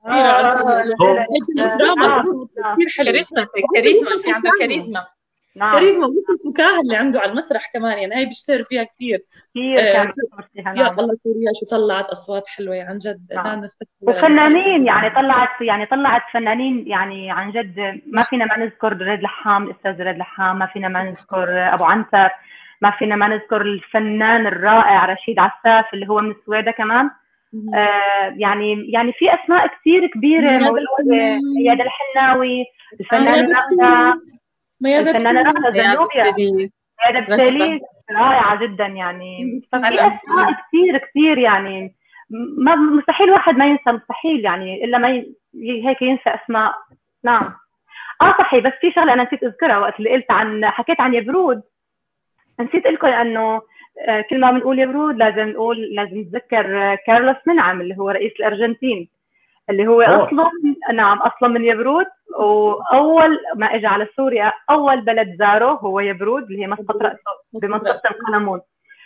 دراما كثير حلو. كاريزما كاريزما في عنده كاريزما نعم. كاريزما والفكاهه اللي عنده على المسرح كمان، يعني هي بيشتهر فيها كثير كثير آه كان فيها. نعم. يا الله سوريا شو طلعت اصوات حلوه عن جد. نعم. وفنانين يعني طلعت يعني طلعت فنانين يعني عن جد، ما فينا ما نذكر ريد لحام، الاستاذ ريد لحام، ما فينا ما نذكر ابو عنتر، ما فينا ما نذكر الفنان الرائع رشيد عساف اللي هو من السويدة كمان. آه يعني يعني في اسماء كثير كبيره موجوده، مياد الحناوي، الفنانه رغده، الفنانه رغده زنوبيا، مياد بساليس رائعه جدا يعني. ففي اسماء كثير كثير يعني ما مستحيل واحد ما ينسى، مستحيل يعني الا ما ي... هيك ينسى اسماء. نعم. اه صحيح، بس في شغله انا نسيت اذكرها وقت اللي قلت عن حكيت عن يبرود، نسيت لكم انه كل ما بنقول يبرود لازم نقول لازم نتذكر كارلوس منعم اللي هو رئيس الارجنتين، اللي هو أوه. اصلا نعم اصلا من يبرود، واول ما اجى على سوريا اول بلد زاره هو يبرود اللي هي مسقط راسه بمنطقه القلمون.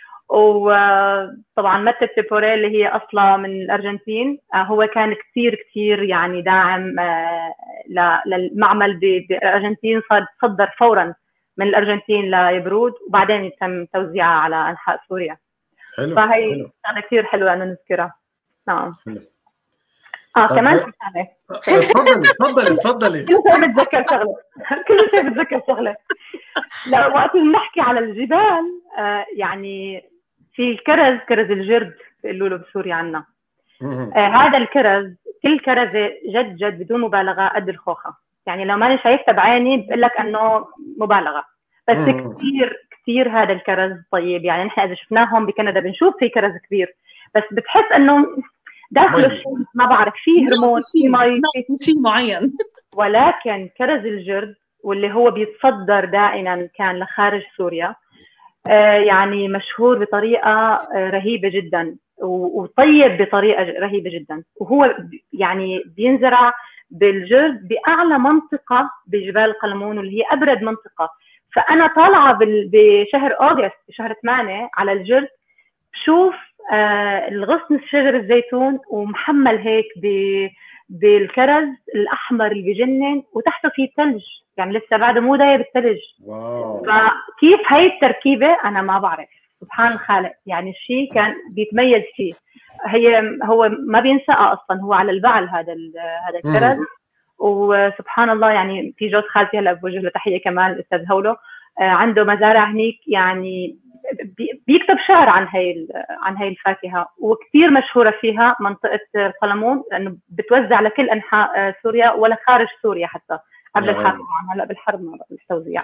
وطبعا متى تيبوري اللي هي اصلا من الارجنتين، هو كان كثير كثير يعني داعم للمعمل بالارجنتين، صدر فورا من الارجنتين ليبرود وبعدين تم توزيعها على انحاء سوريا. حلو. فهي شغله كثير حلوه انه نذكرها. نعم. حلو. اه كمان في شغله. تفضلي تفضلي تفضلي. كل شيء بتذكر شغله، كل شيء بتذكر شغله. لا وقت نحكي على الجبال آه يعني في الكرز، كرز الجرد بيقولوا له بسوريا عنا. آه هذا الكرز كل كرزه جد جد بدون مبالغه قد الخوخه، يعني لو ماني شايفته بعيني بقول لك انه مبالغه، بس كثير كثير هذا الكرز طيب. يعني نحن اذا شفناهم بكندا بنشوف في كرز كبير، بس بتحس انه داخله شيء ما بعرف فيه هرمون في مي في شيء معين. ولكن كرز الجرد واللي هو بيتصدر دائما كان لخارج سوريا آه يعني مشهور بطريقه آه رهيبه جدا وطيب بطريقه رهيبه جدا، وهو يعني بينزرع بالجرد باعلى منطقه بجبال القلمون واللي هي ابرد منطقه. فانا طالعه بشهر اوغست بشهر ثمانية على الجرد بشوف آه الغصن شجر الزيتون ومحمل هيك بالكرز الاحمر اللي بجنن وتحته في ثلج، يعني لسه بعده مو دايب الثلج. واو. فكيف هاي التركيبه انا ما بعرف، سبحان الخالق يعني الشيء كان بيتميز فيه. هي هو ما بينسقى اصلا، هو على البعل هذا هذا الكرز. وسبحان الله يعني في جوز خالتي هلا بوجه له تحيه كمان الاستاذ هولو، عنده مزارع هنيك يعني بيكتب شعر عن هي عن هي الفاكهه، وكثير مشهوره فيها منطقه القلمون لانه بتوزع لكل انحاء سوريا ولا خارج سوريا حتى قبل الحرب. هلا بالحرب ما التوزيع.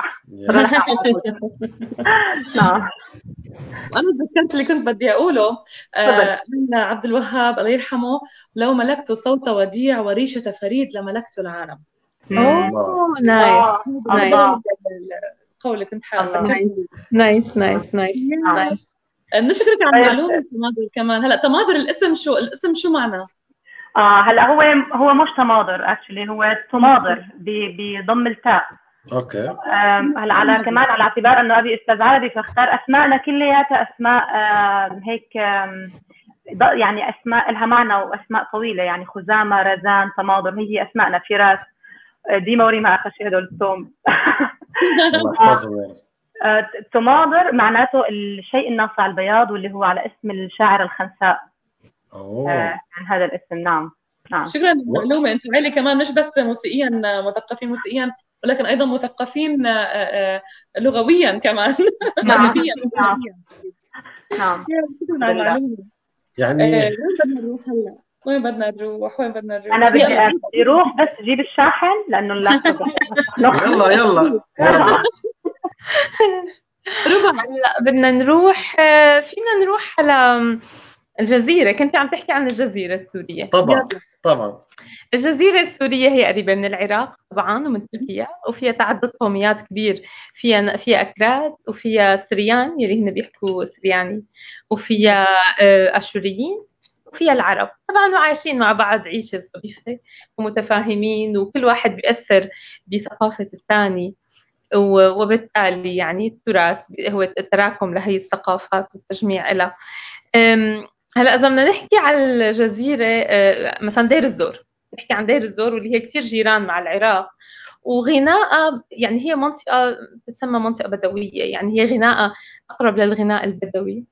نعم. وانا تذكرت اللي كنت بدي اقوله آه عبد الوهاب الله يرحمه، لو ملكت صوت وديع وريشه فريد لملكت العالم. اوه نايس نايس القول اللي كنت حاطه. نايس نايس نايس نايس. نشكرك على المعلومه. تماضر كمان هلا تماضر الاسم شو الاسم شو معناه؟ اه هلا هو هو مش تماضر اكشلي، هو تماضر بضم التاء. اوكي. هلا على كمان على اعتبار انه ابي استاذ عربي فاختار اسماءنا كلياتها اسماء هيك يعني اسماء لها معنى واسماء طويله، يعني خزامه، رزان، تماضر، هي اسماءنا فراس، ديما وريما اخشي هدول التوم. تماضر معناته الشيء الناصع على البياض، واللي هو على اسم الشاعر الخنساء. اوه عن هذا الاسم. نعم. نعم. شكرا للمعلومة. أنتم عيلة كمان مش بس موسيقيا مثقفين موسيقيا، ولكن أيضا مثقفين لغويا كمان. ماديا. نعم نعم. شكرا على المعلومة. يعني وين بدنا نروح هلا؟ وين بدنا نروح؟ وين بدنا نروح؟ أنا بدي بدي أروح بس أجيب الشاحن لأنه اللابتوب يلا يلا يلا. هلا بدنا نروح، فينا نروح على الجزيرة. كنت عم تحكي عن الجزيرة السورية. طبعا طبعا. الجزيرة السورية هي قريبة من العراق طبعا ومن تركيا، وفيها تعدد قوميات كبير. فيها فيها أكراد، وفيها سريان يلي هن بيحكوا سرياني، وفيها أشوريين، وفيها العرب طبعا، وعايشين مع بعض عيشة ظريفة ومتفاهمين، وكل واحد بيأثر بثقافة الثاني، وبالتالي يعني التراث هو التراكم لهي الثقافات والتجميع لها. هلا إذا بدنا نحكي على الجزيرة، مثلا دير الزور، نحكي عن دير الزور واللي هي كتير جيران مع العراق، وغناء يعني هي منطقة تسمى منطقة بدوية، يعني هي غناء أقرب للغناء البدوي،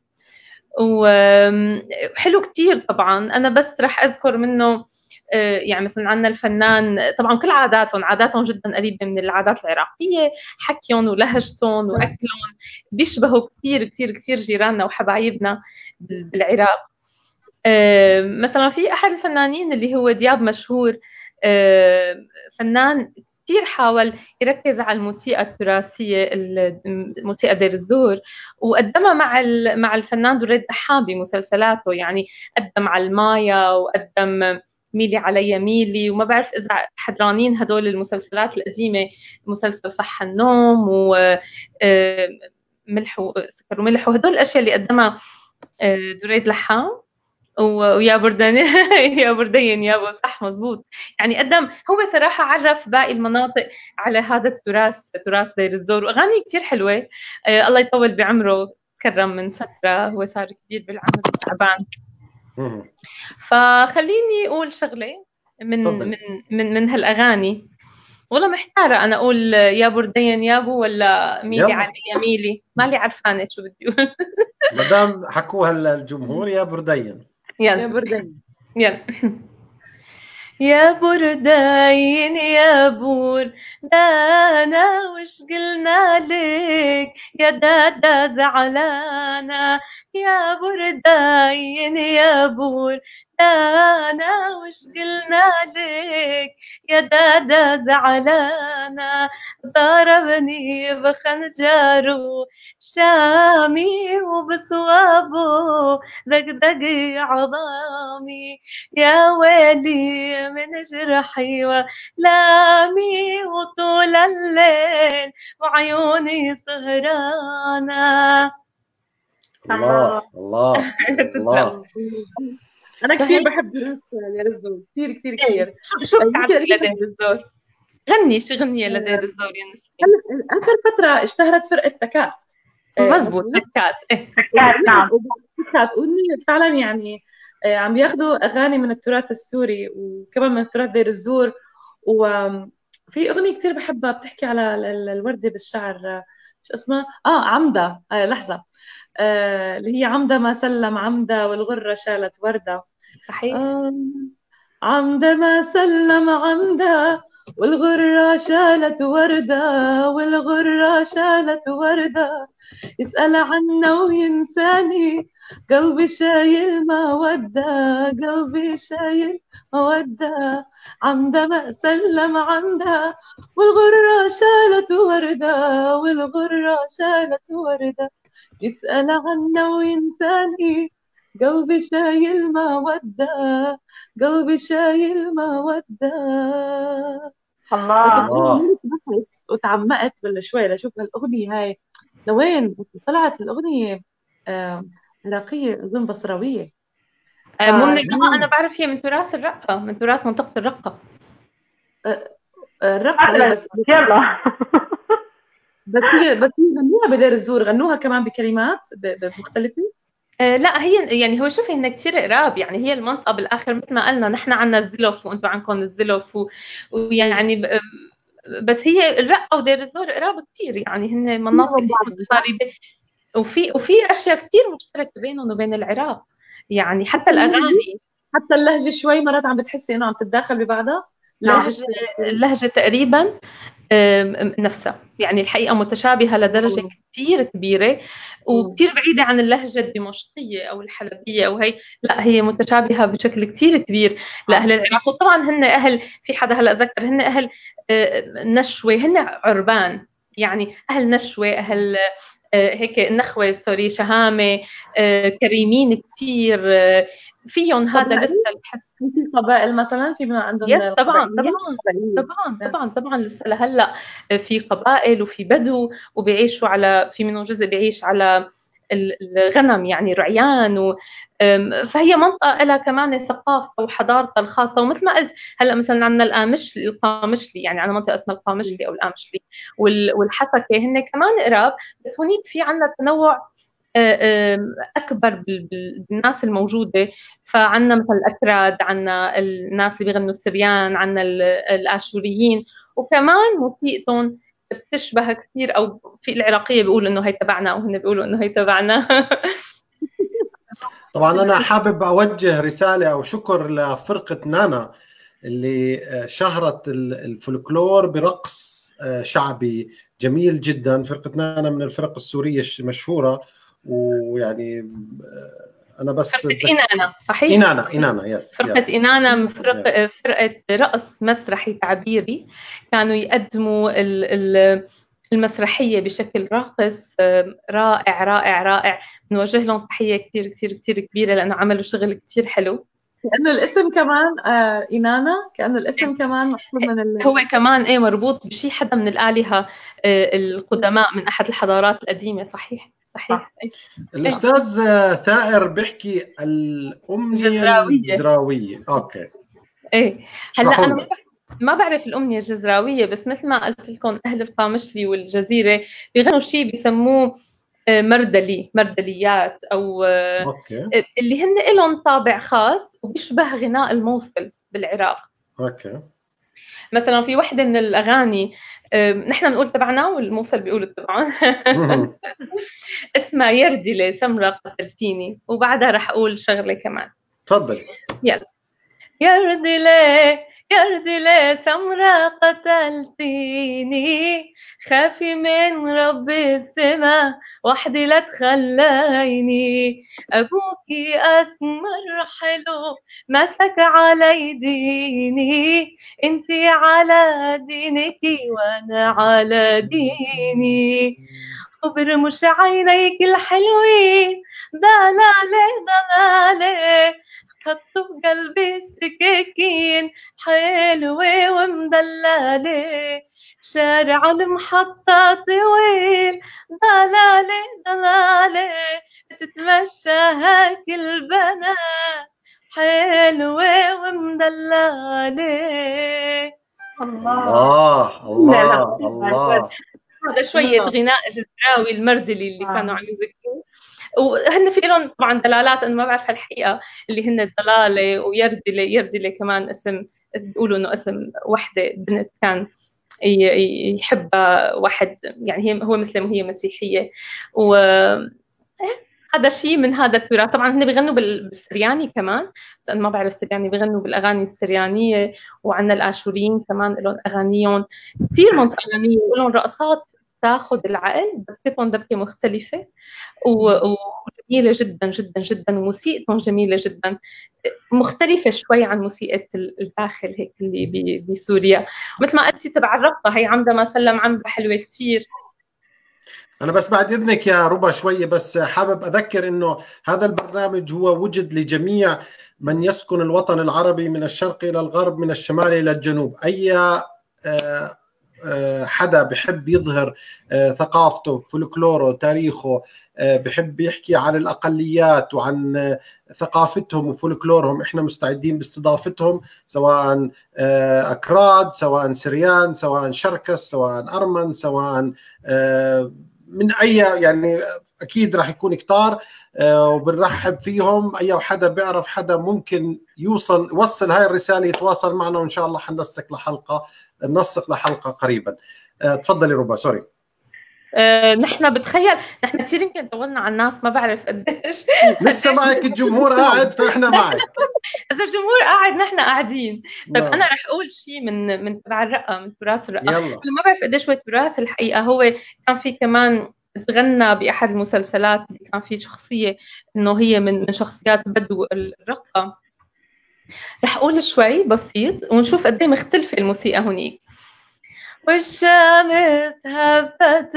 وحلو كتير. طبعا أنا بس رح أذكر منه يعني مثلا عندنا الفنان، طبعا كل عاداتهم عاداتهم جدا قريبة من العادات العراقية، حكيهم ولهجتهم وأكلهم بيشبهوا كتير كتير كتير جيراننا وحبايبنا بالعراق. مثلا في أحد الفنانين اللي هو دياب مشهور، فنان كتير حاول يركز على الموسيقى التراثية، الموسيقى دير الزور، وقدمها مع مع الفنان دريد دحام بمسلسلاته، يعني قدم على المايا، وقدم ميلي علي ميلي، وما بعرف إذا حضرانين هدول المسلسلات القديمة، مسلسل صح النوم وملح وسكر وملح، وهدول الأشياء اللي قدمها دريد لحام. ويا بردين يا بردين يا صح مزبوط. يعني قدم هو صراحة عرف باقي المناطق على هذا التراث، تراث دير الزور، وأغاني كتير حلوة. آه الله يطول بعمره، كرم من فترة، هو صار كبير بالعمر تعبان. فخليني أقول شغلة من من من من هالأغاني. والله محتارة أنا أقول يا بردين يابو ولا ميلي علي ميلي، مالي عرفانة شو بدي أقول. مدام حكوها الجمهور يا بردين. يلا يا بردين يلا. يا بردين يا بور دانا وش قلنا لك يا دادا زعلانة، يا بردين يا بور دانا وش قلنا لك يا دادا زعلانة، ضربني بخنجره شامي وبصوابه دقدق عظامي، يا ويلي من جرحي ولامي وطول الليل وعيوني سهرانة. الله الله الله. أنا كثير بحب دير الزور، كثير كثير كثير. شو بتعرفي لدير الزور؟ غني شو غنية لدير الزور يا نسرين؟ آخر فترة اشتهرت فرقة تكات. مزبوط تكات. تكات نعم. تكات ودني فعلا يعني عم بياخذوا أغاني من التراث السوري وكمان من تراث دير الزور. وفي أغنية كثير بحبها بتحكي على الوردة بالشعر، شو اسمها؟ آه عمدة. آه لحظة، آه اللي هي عمدة ما سلم عمدة والغرة شالت وردة. صحيح. آه عمدة ما سلم عمدة والغرة شالت وردة، والغرة شالت وردة، يسأل عنا وينساني، قلبي شايل مودة، قلبي شايل مودة، عمدة ما سلم عمدة والغرة شالت وردة، والغرة شالت وردة، يسأل عنا وينساني، قلبي شايل مودة، قلبي شايل مودة. الله وتعمقت ولا شوي لشوف هالأغنية هاي لوين طلعت. الأغنية آه عراقية أظن بصراوية. آه مو من الرقة، أنا بعرف هي من تراث الرقة، من تراث منطقة الرقة. آه الرقة بس يلا. بس هي بس هي غنوها بدير الزور، غنوها كمان بكلمات مختلفة. آه لا هي يعني هو شوفي إنها كتير قراب، يعني هي المنطقة بالآخر مثل ما قلنا نحن عنا الزلف وأنتم عندكم الزلف، ويعني بس هي الرقة ودير الزور قراب كتير، يعني هن مناطق متقاربة، وفي وفي أشياء كتير مشتركة بينهم وبين العراق، يعني حتى الأغاني حتى اللهجة شوي مرات عم بتحسي إنه عم تتداخل ببعضها؟ اللهجة اللهجة تقريبا نفسها، يعني الحقيقة متشابهة لدرجة كتير كبيرة وكتير بعيدة عن اللهجة الدمشقية أو الحلبية أو هي، لا هي متشابهة بشكل كتير كبير لأهل العراق. وطبعا هن أهل، في حدا هلأ ذكر، هن أهل نشوة، هن عربان، يعني أهل نشوة، أهل هيك نخوة، سوري، شهامة، كريمين كتير فيهم. هذا لسه الحس. في قبائل مثلا في عندهم يس طبعا طبعا طبعا طبعا طبعا لسه لهلا في قبائل وفي بدو وبيعيشوا على، في منهم جزء بيعيش على الغنم يعني رعيان و... فهي منطقة لها كمان ثقافتها وحضارتها الخاصة. ومثل ما قلت هلا مثلا عندنا القامشلي القامشلي يعني عندنا منطقة اسمها القامشلي أو القامشلي وال... والحسكة، هن كمان قراب، بس هنيك في عندنا تنوع أكبر بالناس الموجودة. فعنا مثلا الأكراد، عنا الناس اللي بيغنوا السريان، عنا الآشوريين، وكمان موسيقتهم بتشبه كثير، أو في العراقية بيقولوا إنه هي تبعنا وهن بيقولوا إنه هي تبعنا. طبعا أنا حابب أوجه رسالة أو شكر لفرقة نانا اللي شهرت الفولكلور برقص شعبي جميل جدا. فرقة نانا من الفرق السورية المشهورة، ويعني أنا بس فرقة إنانا، صحيح؟ إنانا إنانا يس فرقة يس. إنانا فرقة فرقة رقص مسرحي تعبيري، كانوا يقدموا المسرحية بشكل راقص رائع رائع رائع. بنوجه لهم تحية كتير كتير كتير كبيرة لأنه عملوا شغل كتير حلو. كأنه الاسم كمان آه إنانا، كأنه الاسم كمان مأخوذ من ال... هو كمان إيه مربوط بشي حدا من الآلهة آه القدماء من أحد الحضارات القديمة. صحيح صحيح. الأستاذ ثائر بيحكي الأمنية الجزراوية. الجزراوية. أوكي. إيه هلا أنا ما بعرف الأمنية الجزراوية، بس مثل ما قلت لكم أهل القامشلي والجزيرة بيغنوا شيء بيسموه مردلي، مردليات، أو أوكي. اللي هن لهم طابع خاص وبيشبه غناء الموصل بالعراق. أوكي. مثلا في وحدة من الأغاني نحن نقول تبعنا والموصل بيقولوا تبعهم اسمها يردلي سمرة قتلتيني، وبعدها رح أقول شغلة كمان. تفضل. يلا. يردلي يردلي سمرة قتلتيني، خافي من رب السما وحدي لا تخليني، أبوكي أسمر حلو مسك علي ديني، انتي على دينك وأنا على ديني، وبرمش عينيك الحلوين دلالي دلالي، حطوا بقلبي السكاكين حلوة ومدللة، شارع المحطة طويل دلالة دلالة، تتمشى هاك البنات حلوة ومدللة. الله الله الله. هذا شوية غناء جزراوي المردلي اللي كانوا عم يذكروا، وهن في لهم طبعا دلالات انا ما بعرف الحقيقه اللي هن الدلاله ويردله. يردله كمان اسم بيقولوا انه اسم وحده بنت كان يحبها واحد، يعني هي هو مسلم وهي مسيحيه، و هذا شيء من هذا التراث. طبعا هن بيغنوا بالسرياني كمان، بس انا ما بعرف السرياني، بيغنوا بالاغاني السريانيه، وعندنا الاشوريين كمان لهم اغانيهم كثير منطقه اغانيه ولهم رقصات تاخذ العقل، دبكتهم دبكه مختلفه وجميله جدا جدا جدا، وموسيقتهم جميله جدا مختلفه شوي عن موسيقى الداخل هيك اللي بسوريا. مثل ما قلتي تبع الرقه هي عمدا ما سلم عمدا حلوه كثير. أنا بس بعد إذنك يا ربا شوية بس حابب أذكر إنه هذا البرنامج هو وجد لجميع من يسكن الوطن العربي من الشرق إلى الغرب، من الشمال إلى الجنوب. أي حدا بحب يظهر ثقافته، فولكلوره، تاريخه، بحب يحكي عن الأقليات وعن ثقافتهم وفولكلورهم، إحنا مستعدين باستضافتهم، سواء أكراد، سواء سريان، سواء شركس، سواء أرمن، سواء من أي، يعني أكيد راح يكون كتار وبنرحب فيهم. أي حدا بيعرف حدا ممكن يوصل يوصل هاي الرسالة يتواصل معنا، وإن شاء الله حننسق لحلقة ننسق لحلقة قريبا. تفضلي ربا. سوري. أه نحن بتخيل نحن كثير يمكن طولنا على الناس، ما بعرف قديش لسه معك الجمهور قاعد فإحنا معك. اذا الجمهور قاعد نحن قاعدين. طيب نعم. انا رح اقول شيء من من تبع الرقه، من تراث الرقه. يلا. أنا ما بعرف قديش هو تراث الحقيقه. هو كان في كمان تغنى باحد المسلسلات اللي كان في شخصيه انه هي من من شخصيات بدو الرقه. رح اقول شوي بسيط ونشوف قد ايه مختلفه الموسيقى هنيك. والشمس هبت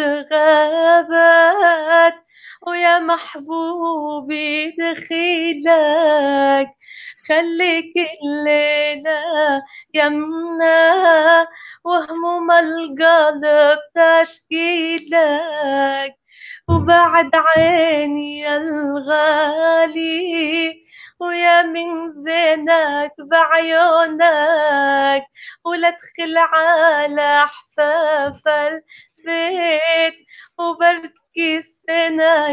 غابت ويا محبوبي دخيلك، خليك الليلة يمنا وهموم القلب تشكيلك، وبعد عيني يا الغالي ويا من زينك بعيونك، ولا تدخل على حفاف البيت وبركي السنة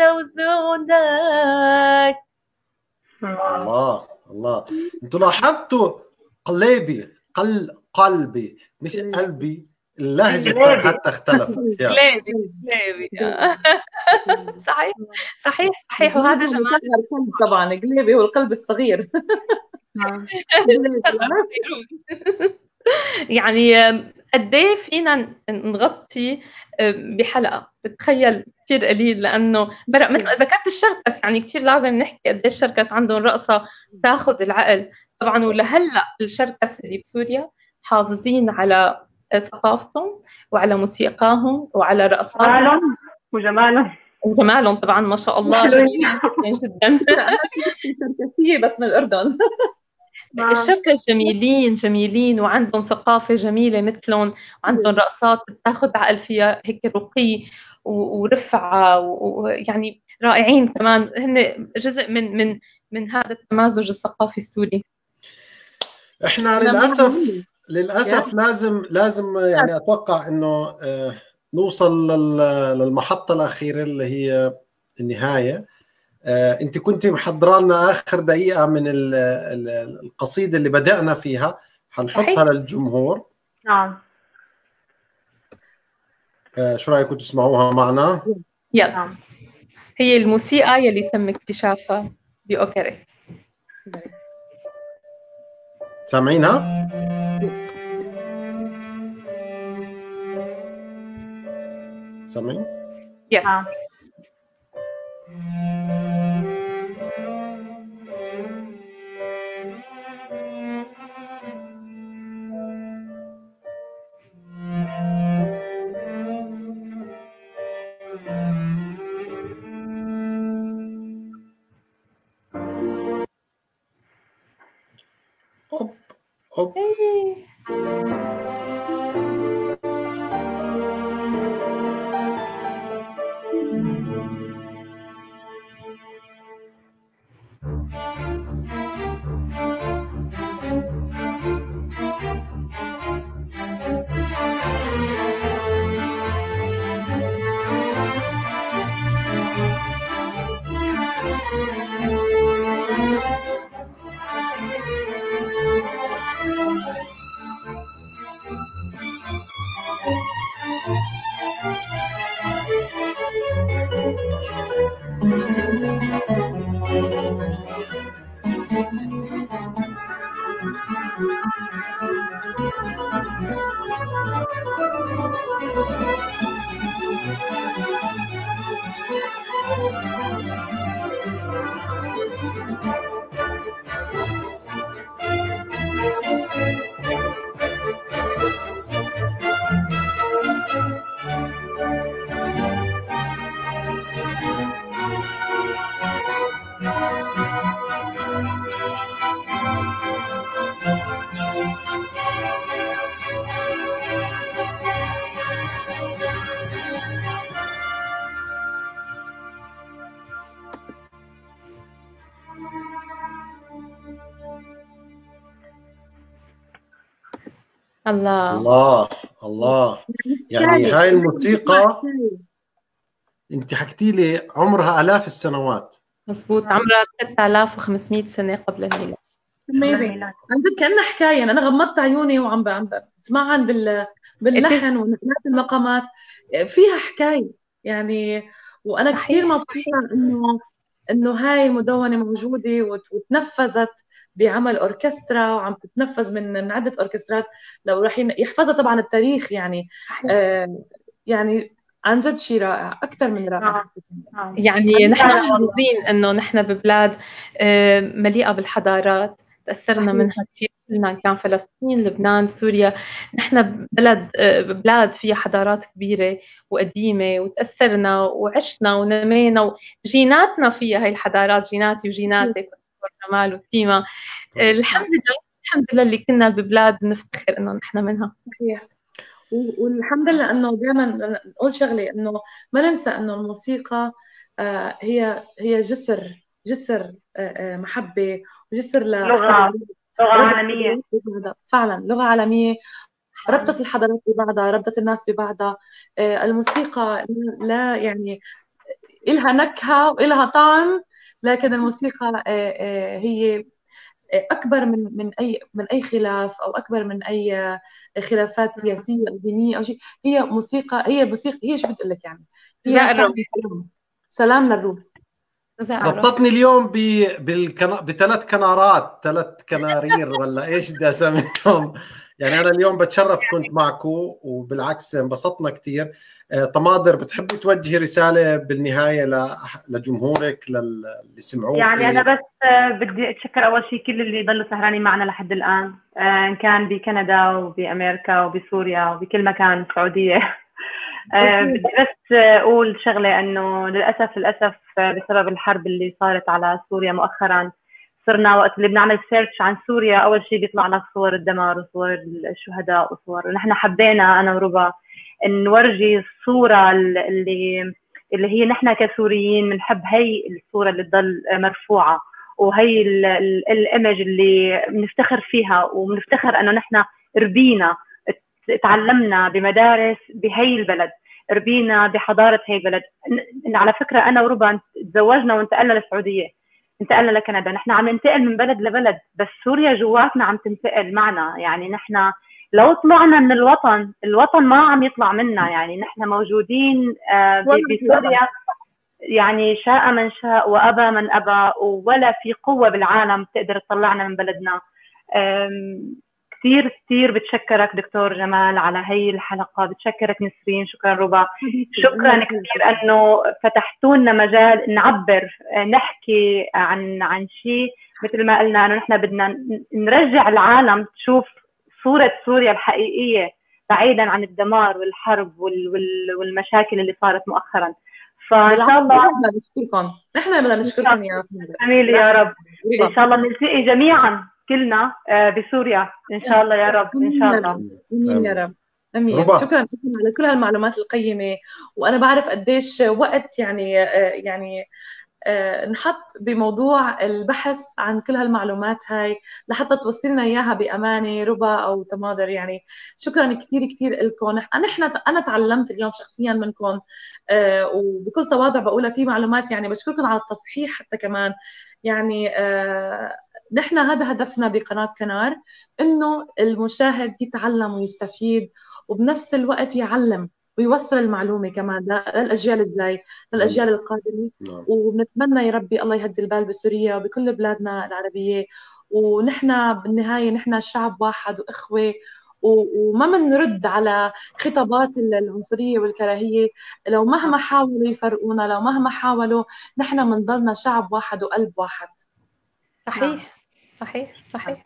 يجوزونك. الله الله. انتوا لاحظتوا قلبي قل قلبي مش قلبي، اللهجة حتى اختلفت. قلبي قلبي صحيح صحيح صحيح. وهذا جمال القلب طبعا. قلبي هو القلب الصغير. يعني قد ايه فينا نغطي بحلقه؟ بتخيل كثير قليل، لانه برق مثل ذكرت الشركس، يعني كثير لازم نحكي قد ايه الشركس عندهم رقصه تاخذ العقل طبعا. ولهلا الشركس اللي بسوريا حافظين على ثقافتهم وعلى موسيقاهم وعلى رقصاتهم وجمالهم وجمالهم طبعا ما شاء الله جميلين جدا. شركسيه بس من الاردن. الشركس جميلين جميلين وعندهم ثقافة جميلة مثلهم، وعندهم رقصات بتاخذ عقل فيها هيك رقي ورفعة، ويعني رائعين كمان. هن جزء من من من هذا التمازج الثقافي السوري. احنا للاسف للاسف لازم لازم يعني اتوقع انه نوصل للمحطة الأخيرة اللي هي النهاية. آه، انت كنت محضره لنا اخر دقيقه من القصيده اللي بدأنا فيها، حنحطها للجمهور. نعم. آه، شو رايكم تسمعوها معنا؟ يلا. هي الموسيقى يلي تم اكتشافها بأوكري. سامعينها؟ سامعين؟ يس. أوب أوب. الله الله الله. يعني هاي الموسيقى انت حكيتي لي عمرها آلاف السنوات. مزبوط، عمرها ثلاثة آلاف وخمسمية سنة قبل الميلاد. عن جد كأنها حكاية. أنا غمضت عيوني وعم عم بسمعها بال باللحن ونقلات المقامات، فيها حكاية يعني. وأنا كثير مبسوطة إنه إنه هاي المدونة موجودة وتنفذت بعمل اوركسترا وعم تتنفذ من من عده اوركسترات لو راح يحفظها طبعا التاريخ يعني. آه يعني عن جد شيء رائع، اكثر من رائع. يعني نحن محظوظين انه نحن ببلاد مليئه بالحضارات، تاثرنا منها كثير كلنا، كان فلسطين، لبنان، سوريا. نحن بلد بلاد فيها حضارات كبيره وقديمه، وتاثرنا وعشنا ونمينا، وجيناتنا فيها هي الحضارات، جيناتي وجيناتك جمال وتيما. الحمد لله الحمد لله اللي كنا ببلاد نفتخر انه نحن منها. صحيح. والحمد لله انه دائما نقول شغله، انه ما ننسى انه الموسيقى هي هي جسر جسر محبه، وجسر لغه لغه عالميه. فعلا لغه عالميه، ربطت الحضارات ببعضها، ربطت الناس ببعضها. الموسيقى لا يعني إلها نكهه وإلها طعم، لكن الموسيقى هي اكبر من من اي من اي خلاف، او اكبر من اي خلافات سياسيه او دينيه او شيء. هي موسيقى، هي موسيقى، هي شو بدي اقول لك يعني، هي سلام سلام للروح. ربطتني اليوم بالكنا... بثلاث كنارات، ثلاث كنارير ولا ايش بدي اسميهم. يعني انا اليوم بتشرف كنت معكم، وبالعكس انبسطنا كثير. آه، طماطر، بتحبي توجهي رساله بالنهايه لجمهورك للي سمعوك؟ يعني انا بس بدي اتشكر اول شيء كل اللي ضلوا سهرانين معنا لحد الان، ان كان بكندا وبامريكا وبسوريا وبكل مكان، السعوديه. بدي بس اقول شغله، انه للاسف للاسف بسبب الحرب اللي صارت على سوريا مؤخرا، صرنا وقت اللي بنعمل سيرش عن سوريا اول شيء بيطلع لك صور الدمار وصور الشهداء وصور، ونحن حبينا انا وربا نورجي الصوره اللي اللي هي نحن كسوريين بنحب هي الصوره اللي تضل مرفوعه، وهي الايمج اللي بنفتخر فيها، وبنفتخر انه نحن ربينا تعلمنا بمدارس بهي البلد، ربينا بحضاره هي البلد. على فكره انا وربا تزوجنا وانتقلنا للسعوديه، انتقلنا لكندا، نحن عم ننتقل من بلد لبلد، بس سوريا جواتنا عم تنتقل معنا. يعني نحن لو طلعنا من الوطن، الوطن ما عم يطلع منا، يعني نحن موجودين بسوريا، يعني شاء من شاء وأبى من أبى، ولا في قوة بالعالم تقدر تطلعنا من بلدنا. كثير كثير بتشكرك دكتور جمال على هي الحلقة، بتشكرك نسرين، شكرا ربا، شكرا كثير أنه فتحتوا لنا مجال نعبر، نحكي عن عن شيء مثل ما قلنا، أنه نحن بدنا نرجع العالم تشوف صورة سوريا الحقيقية، بعيدا عن الدمار والحرب والمشاكل اللي صارت مؤخرا. فإن شاء الله بدنا نشكركم، نحن بدنا نشكركم يا جميل يا رب. إن شاء الله نلتقي جميعا كلنا بسوريا إن شاء الله يا رب، إن شاء الله. آمين يا رب. أمين. شكرا لكم على كل هالمعلومات القيمة، وأنا بعرف قديش وقت يعني يعني نحط بموضوع البحث عن كل هالمعلومات هاي لحتى توصلنا إياها بأمانة ربا أو تماضر. يعني شكرا كثير كثير لكم. نحن أنا تعلمت اليوم شخصيا منكم، وبكل تواضع بقولها في معلومات، يعني بشكركم على التصحيح حتى كمان. يعني نحن هذا هدفنا بقناة كنار، إنه المشاهد يتعلم ويستفيد، وبنفس الوقت يعلم ويوصل المعلومة كمان للأجيال الجاي، للأجيال القادمة. وبنتمنى يا ربي الله يهدي البال بسوريا وبكل بلادنا العربية، ونحن بالنهاية نحن شعب واحد وإخوة، وما منرد على خطابات العنصرية والكراهية. لو مهما حاولوا يفرقونا، لو مهما حاولوا، نحن منضلنا شعب واحد وقلب واحد. صحيح صحيح صحيح.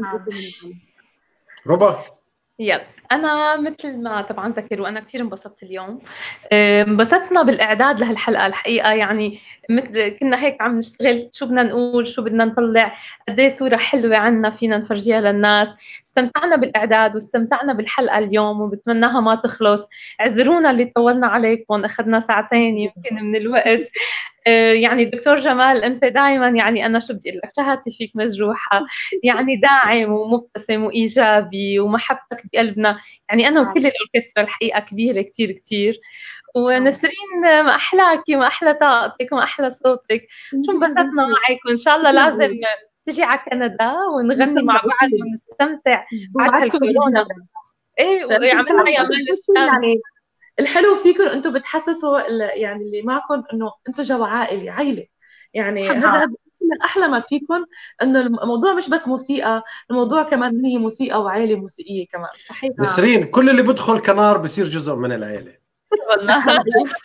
ربا يب أنا مثل ما طبعا ذكروا، أنا كتير انبسطت اليوم، انبسطنا بالإعداد لهالحلقة الحقيقة. يعني مثل كنا هيك عم نشتغل شو بدنا نقول، شو بدنا نطلع، قد ايه صورة حلوة عنا فينا نفرجيها للناس. استمتعنا بالإعداد واستمتعنا بالحلقة اليوم، وبتمناها ما تخلص. اعذرونا اللي طولنا عليكم، أخذنا ساعتين يمكن من الوقت. يعني دكتور جمال أنت دائما، يعني أنا شو بدي أقول لك، شهادتي فيك مجروحة، يعني داعم ومبتسم وإيجابي ومحبتك بقلبنا. يعني أنا وكل الأوركسترا الحقيقة كبيرة كتير كتير. ونسرين ما أحلاكي، ما أحلى طاقتك، ما أحلى صوتك، شو انبسطنا معك. وإن شاء الله لازم تجي على كندا ونغني مع بعض ونستمتع بعد هالكورونا. إيه وعملنا يا مال الشام. الحلو فيكم انتم بتحسسوا يعني اللي معكم انه انتم جو عائلي، عائله. يعني هذا احلى ما فيكم انه الموضوع مش بس موسيقى، الموضوع كمان هي موسيقى وعائله موسيقيه كمان. صحيح نسرين، كل اللي بدخل كنار بصير جزء من العائله والله.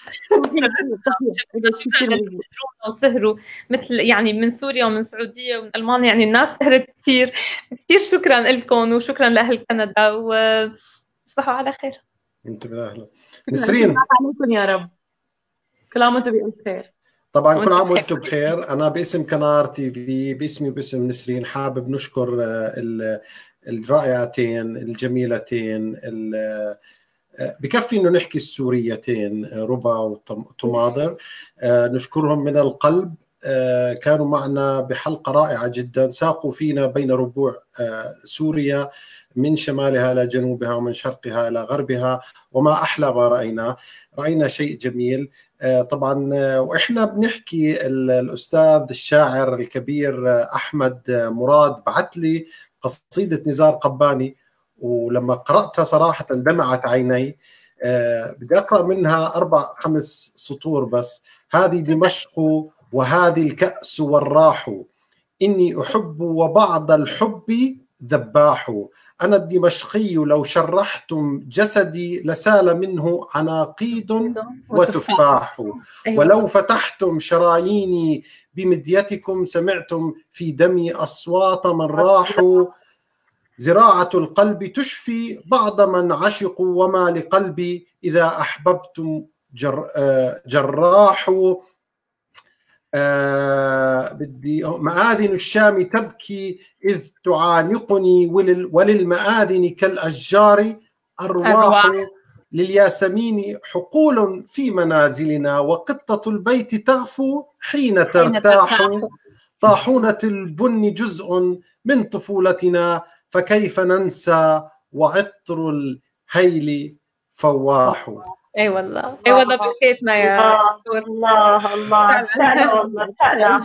شكرا وسهروا مثل يعني من سوريا ومن سعوديه ومن المانيا، يعني الناس سهرت كثير كثير. شكرا لكم وشكرا لاهل كندا، وتصبحوا على خير. انت باهلا. نسرين، عليكم يا رب، كل عام وانتم بألف خير. طبعا كل عام وانتم بخير. انا باسم كنار تي في، باسمي وباسم نسرين، حابب نشكر الرائعتين الجميلتين، بكفي انه نحكي السوريتين ربا وطماطر، نشكرهم من القلب. كانوا معنا بحلقة رائعة جدا، ساقوا فينا بين ربوع سوريا من شمالها إلى جنوبها ومن شرقها إلى غربها، وما أحلى ما رأينا رأينا شيء جميل. طبعا وإحنا بنحكي الأستاذ الشاعر الكبير أحمد مراد بعت لي قصيدة نزار قباني، ولما قرأتها صراحة دمعت عيني. بدي أقرأ منها أربع خمس سطور بس. هذه دمشق وهذه الكأس والراح، إني أحب وبعض الحب ذباح. أنا الدمشقي لو شرحتم جسدي لسال منه عناقيد وتفاح، ولو فتحتم شراييني بمديتكم سمعتم في دمي أصوات من راحوا. زراعة القلب تشفي بعض من عشقوا، وما لقلبي إذا أحببتم جر جراح. آه بدي مآذن الشام تبكي إذ تعانقني، وللمآذن كالأشجار أرواح. للياسمين حقول في منازلنا، وقطة البيت تغفو حين ترتاح. طاحونة البن جزء من طفولتنا، فكيف ننسى وعطر الهيل فواح. اي والله اي والله بكيتنا يا دكتور. الله الله فعلا والله فعلا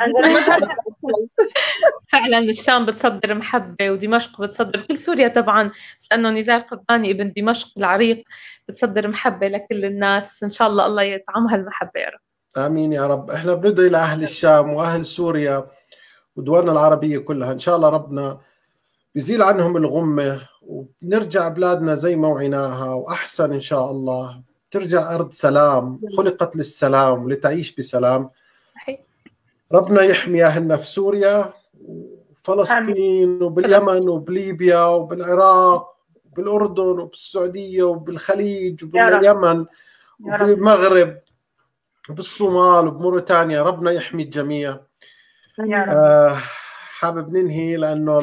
فعلا. الشام بتصدر محبه، ودمشق بتصدر، كل سوريا طبعا، بس لانه نزار قباني ابن دمشق العريق بتصدر محبه لكل الناس. ان شاء الله الله يطعمها المحبه يا رب. امين يا رب. احنا بندعي لاهل الشام واهل سوريا ودولنا العربيه كلها، ان شاء الله ربنا بيزيل عنهم الغمه ونرجع بلادنا زي ما وعيناها واحسن ان شاء الله. ترجع ارض سلام، خلقت للسلام ولتعيش بسلام. ربنا يحمي اهلنا في سوريا وفلسطين وباليمن وبليبيا وبالعراق وبالاردن وبالسعوديه وبالخليج وباليمن وبالمغرب وبالصومال وبموريتانيا. ربنا يحمي الجميع. آه حابب ننهي لانه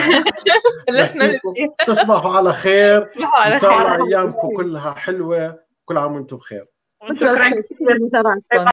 تصبحوا على خير ان شاء الله. ايامكم كلها حلوه، كل عام وانتم بخير. شكرا كثير لمتابعتكم.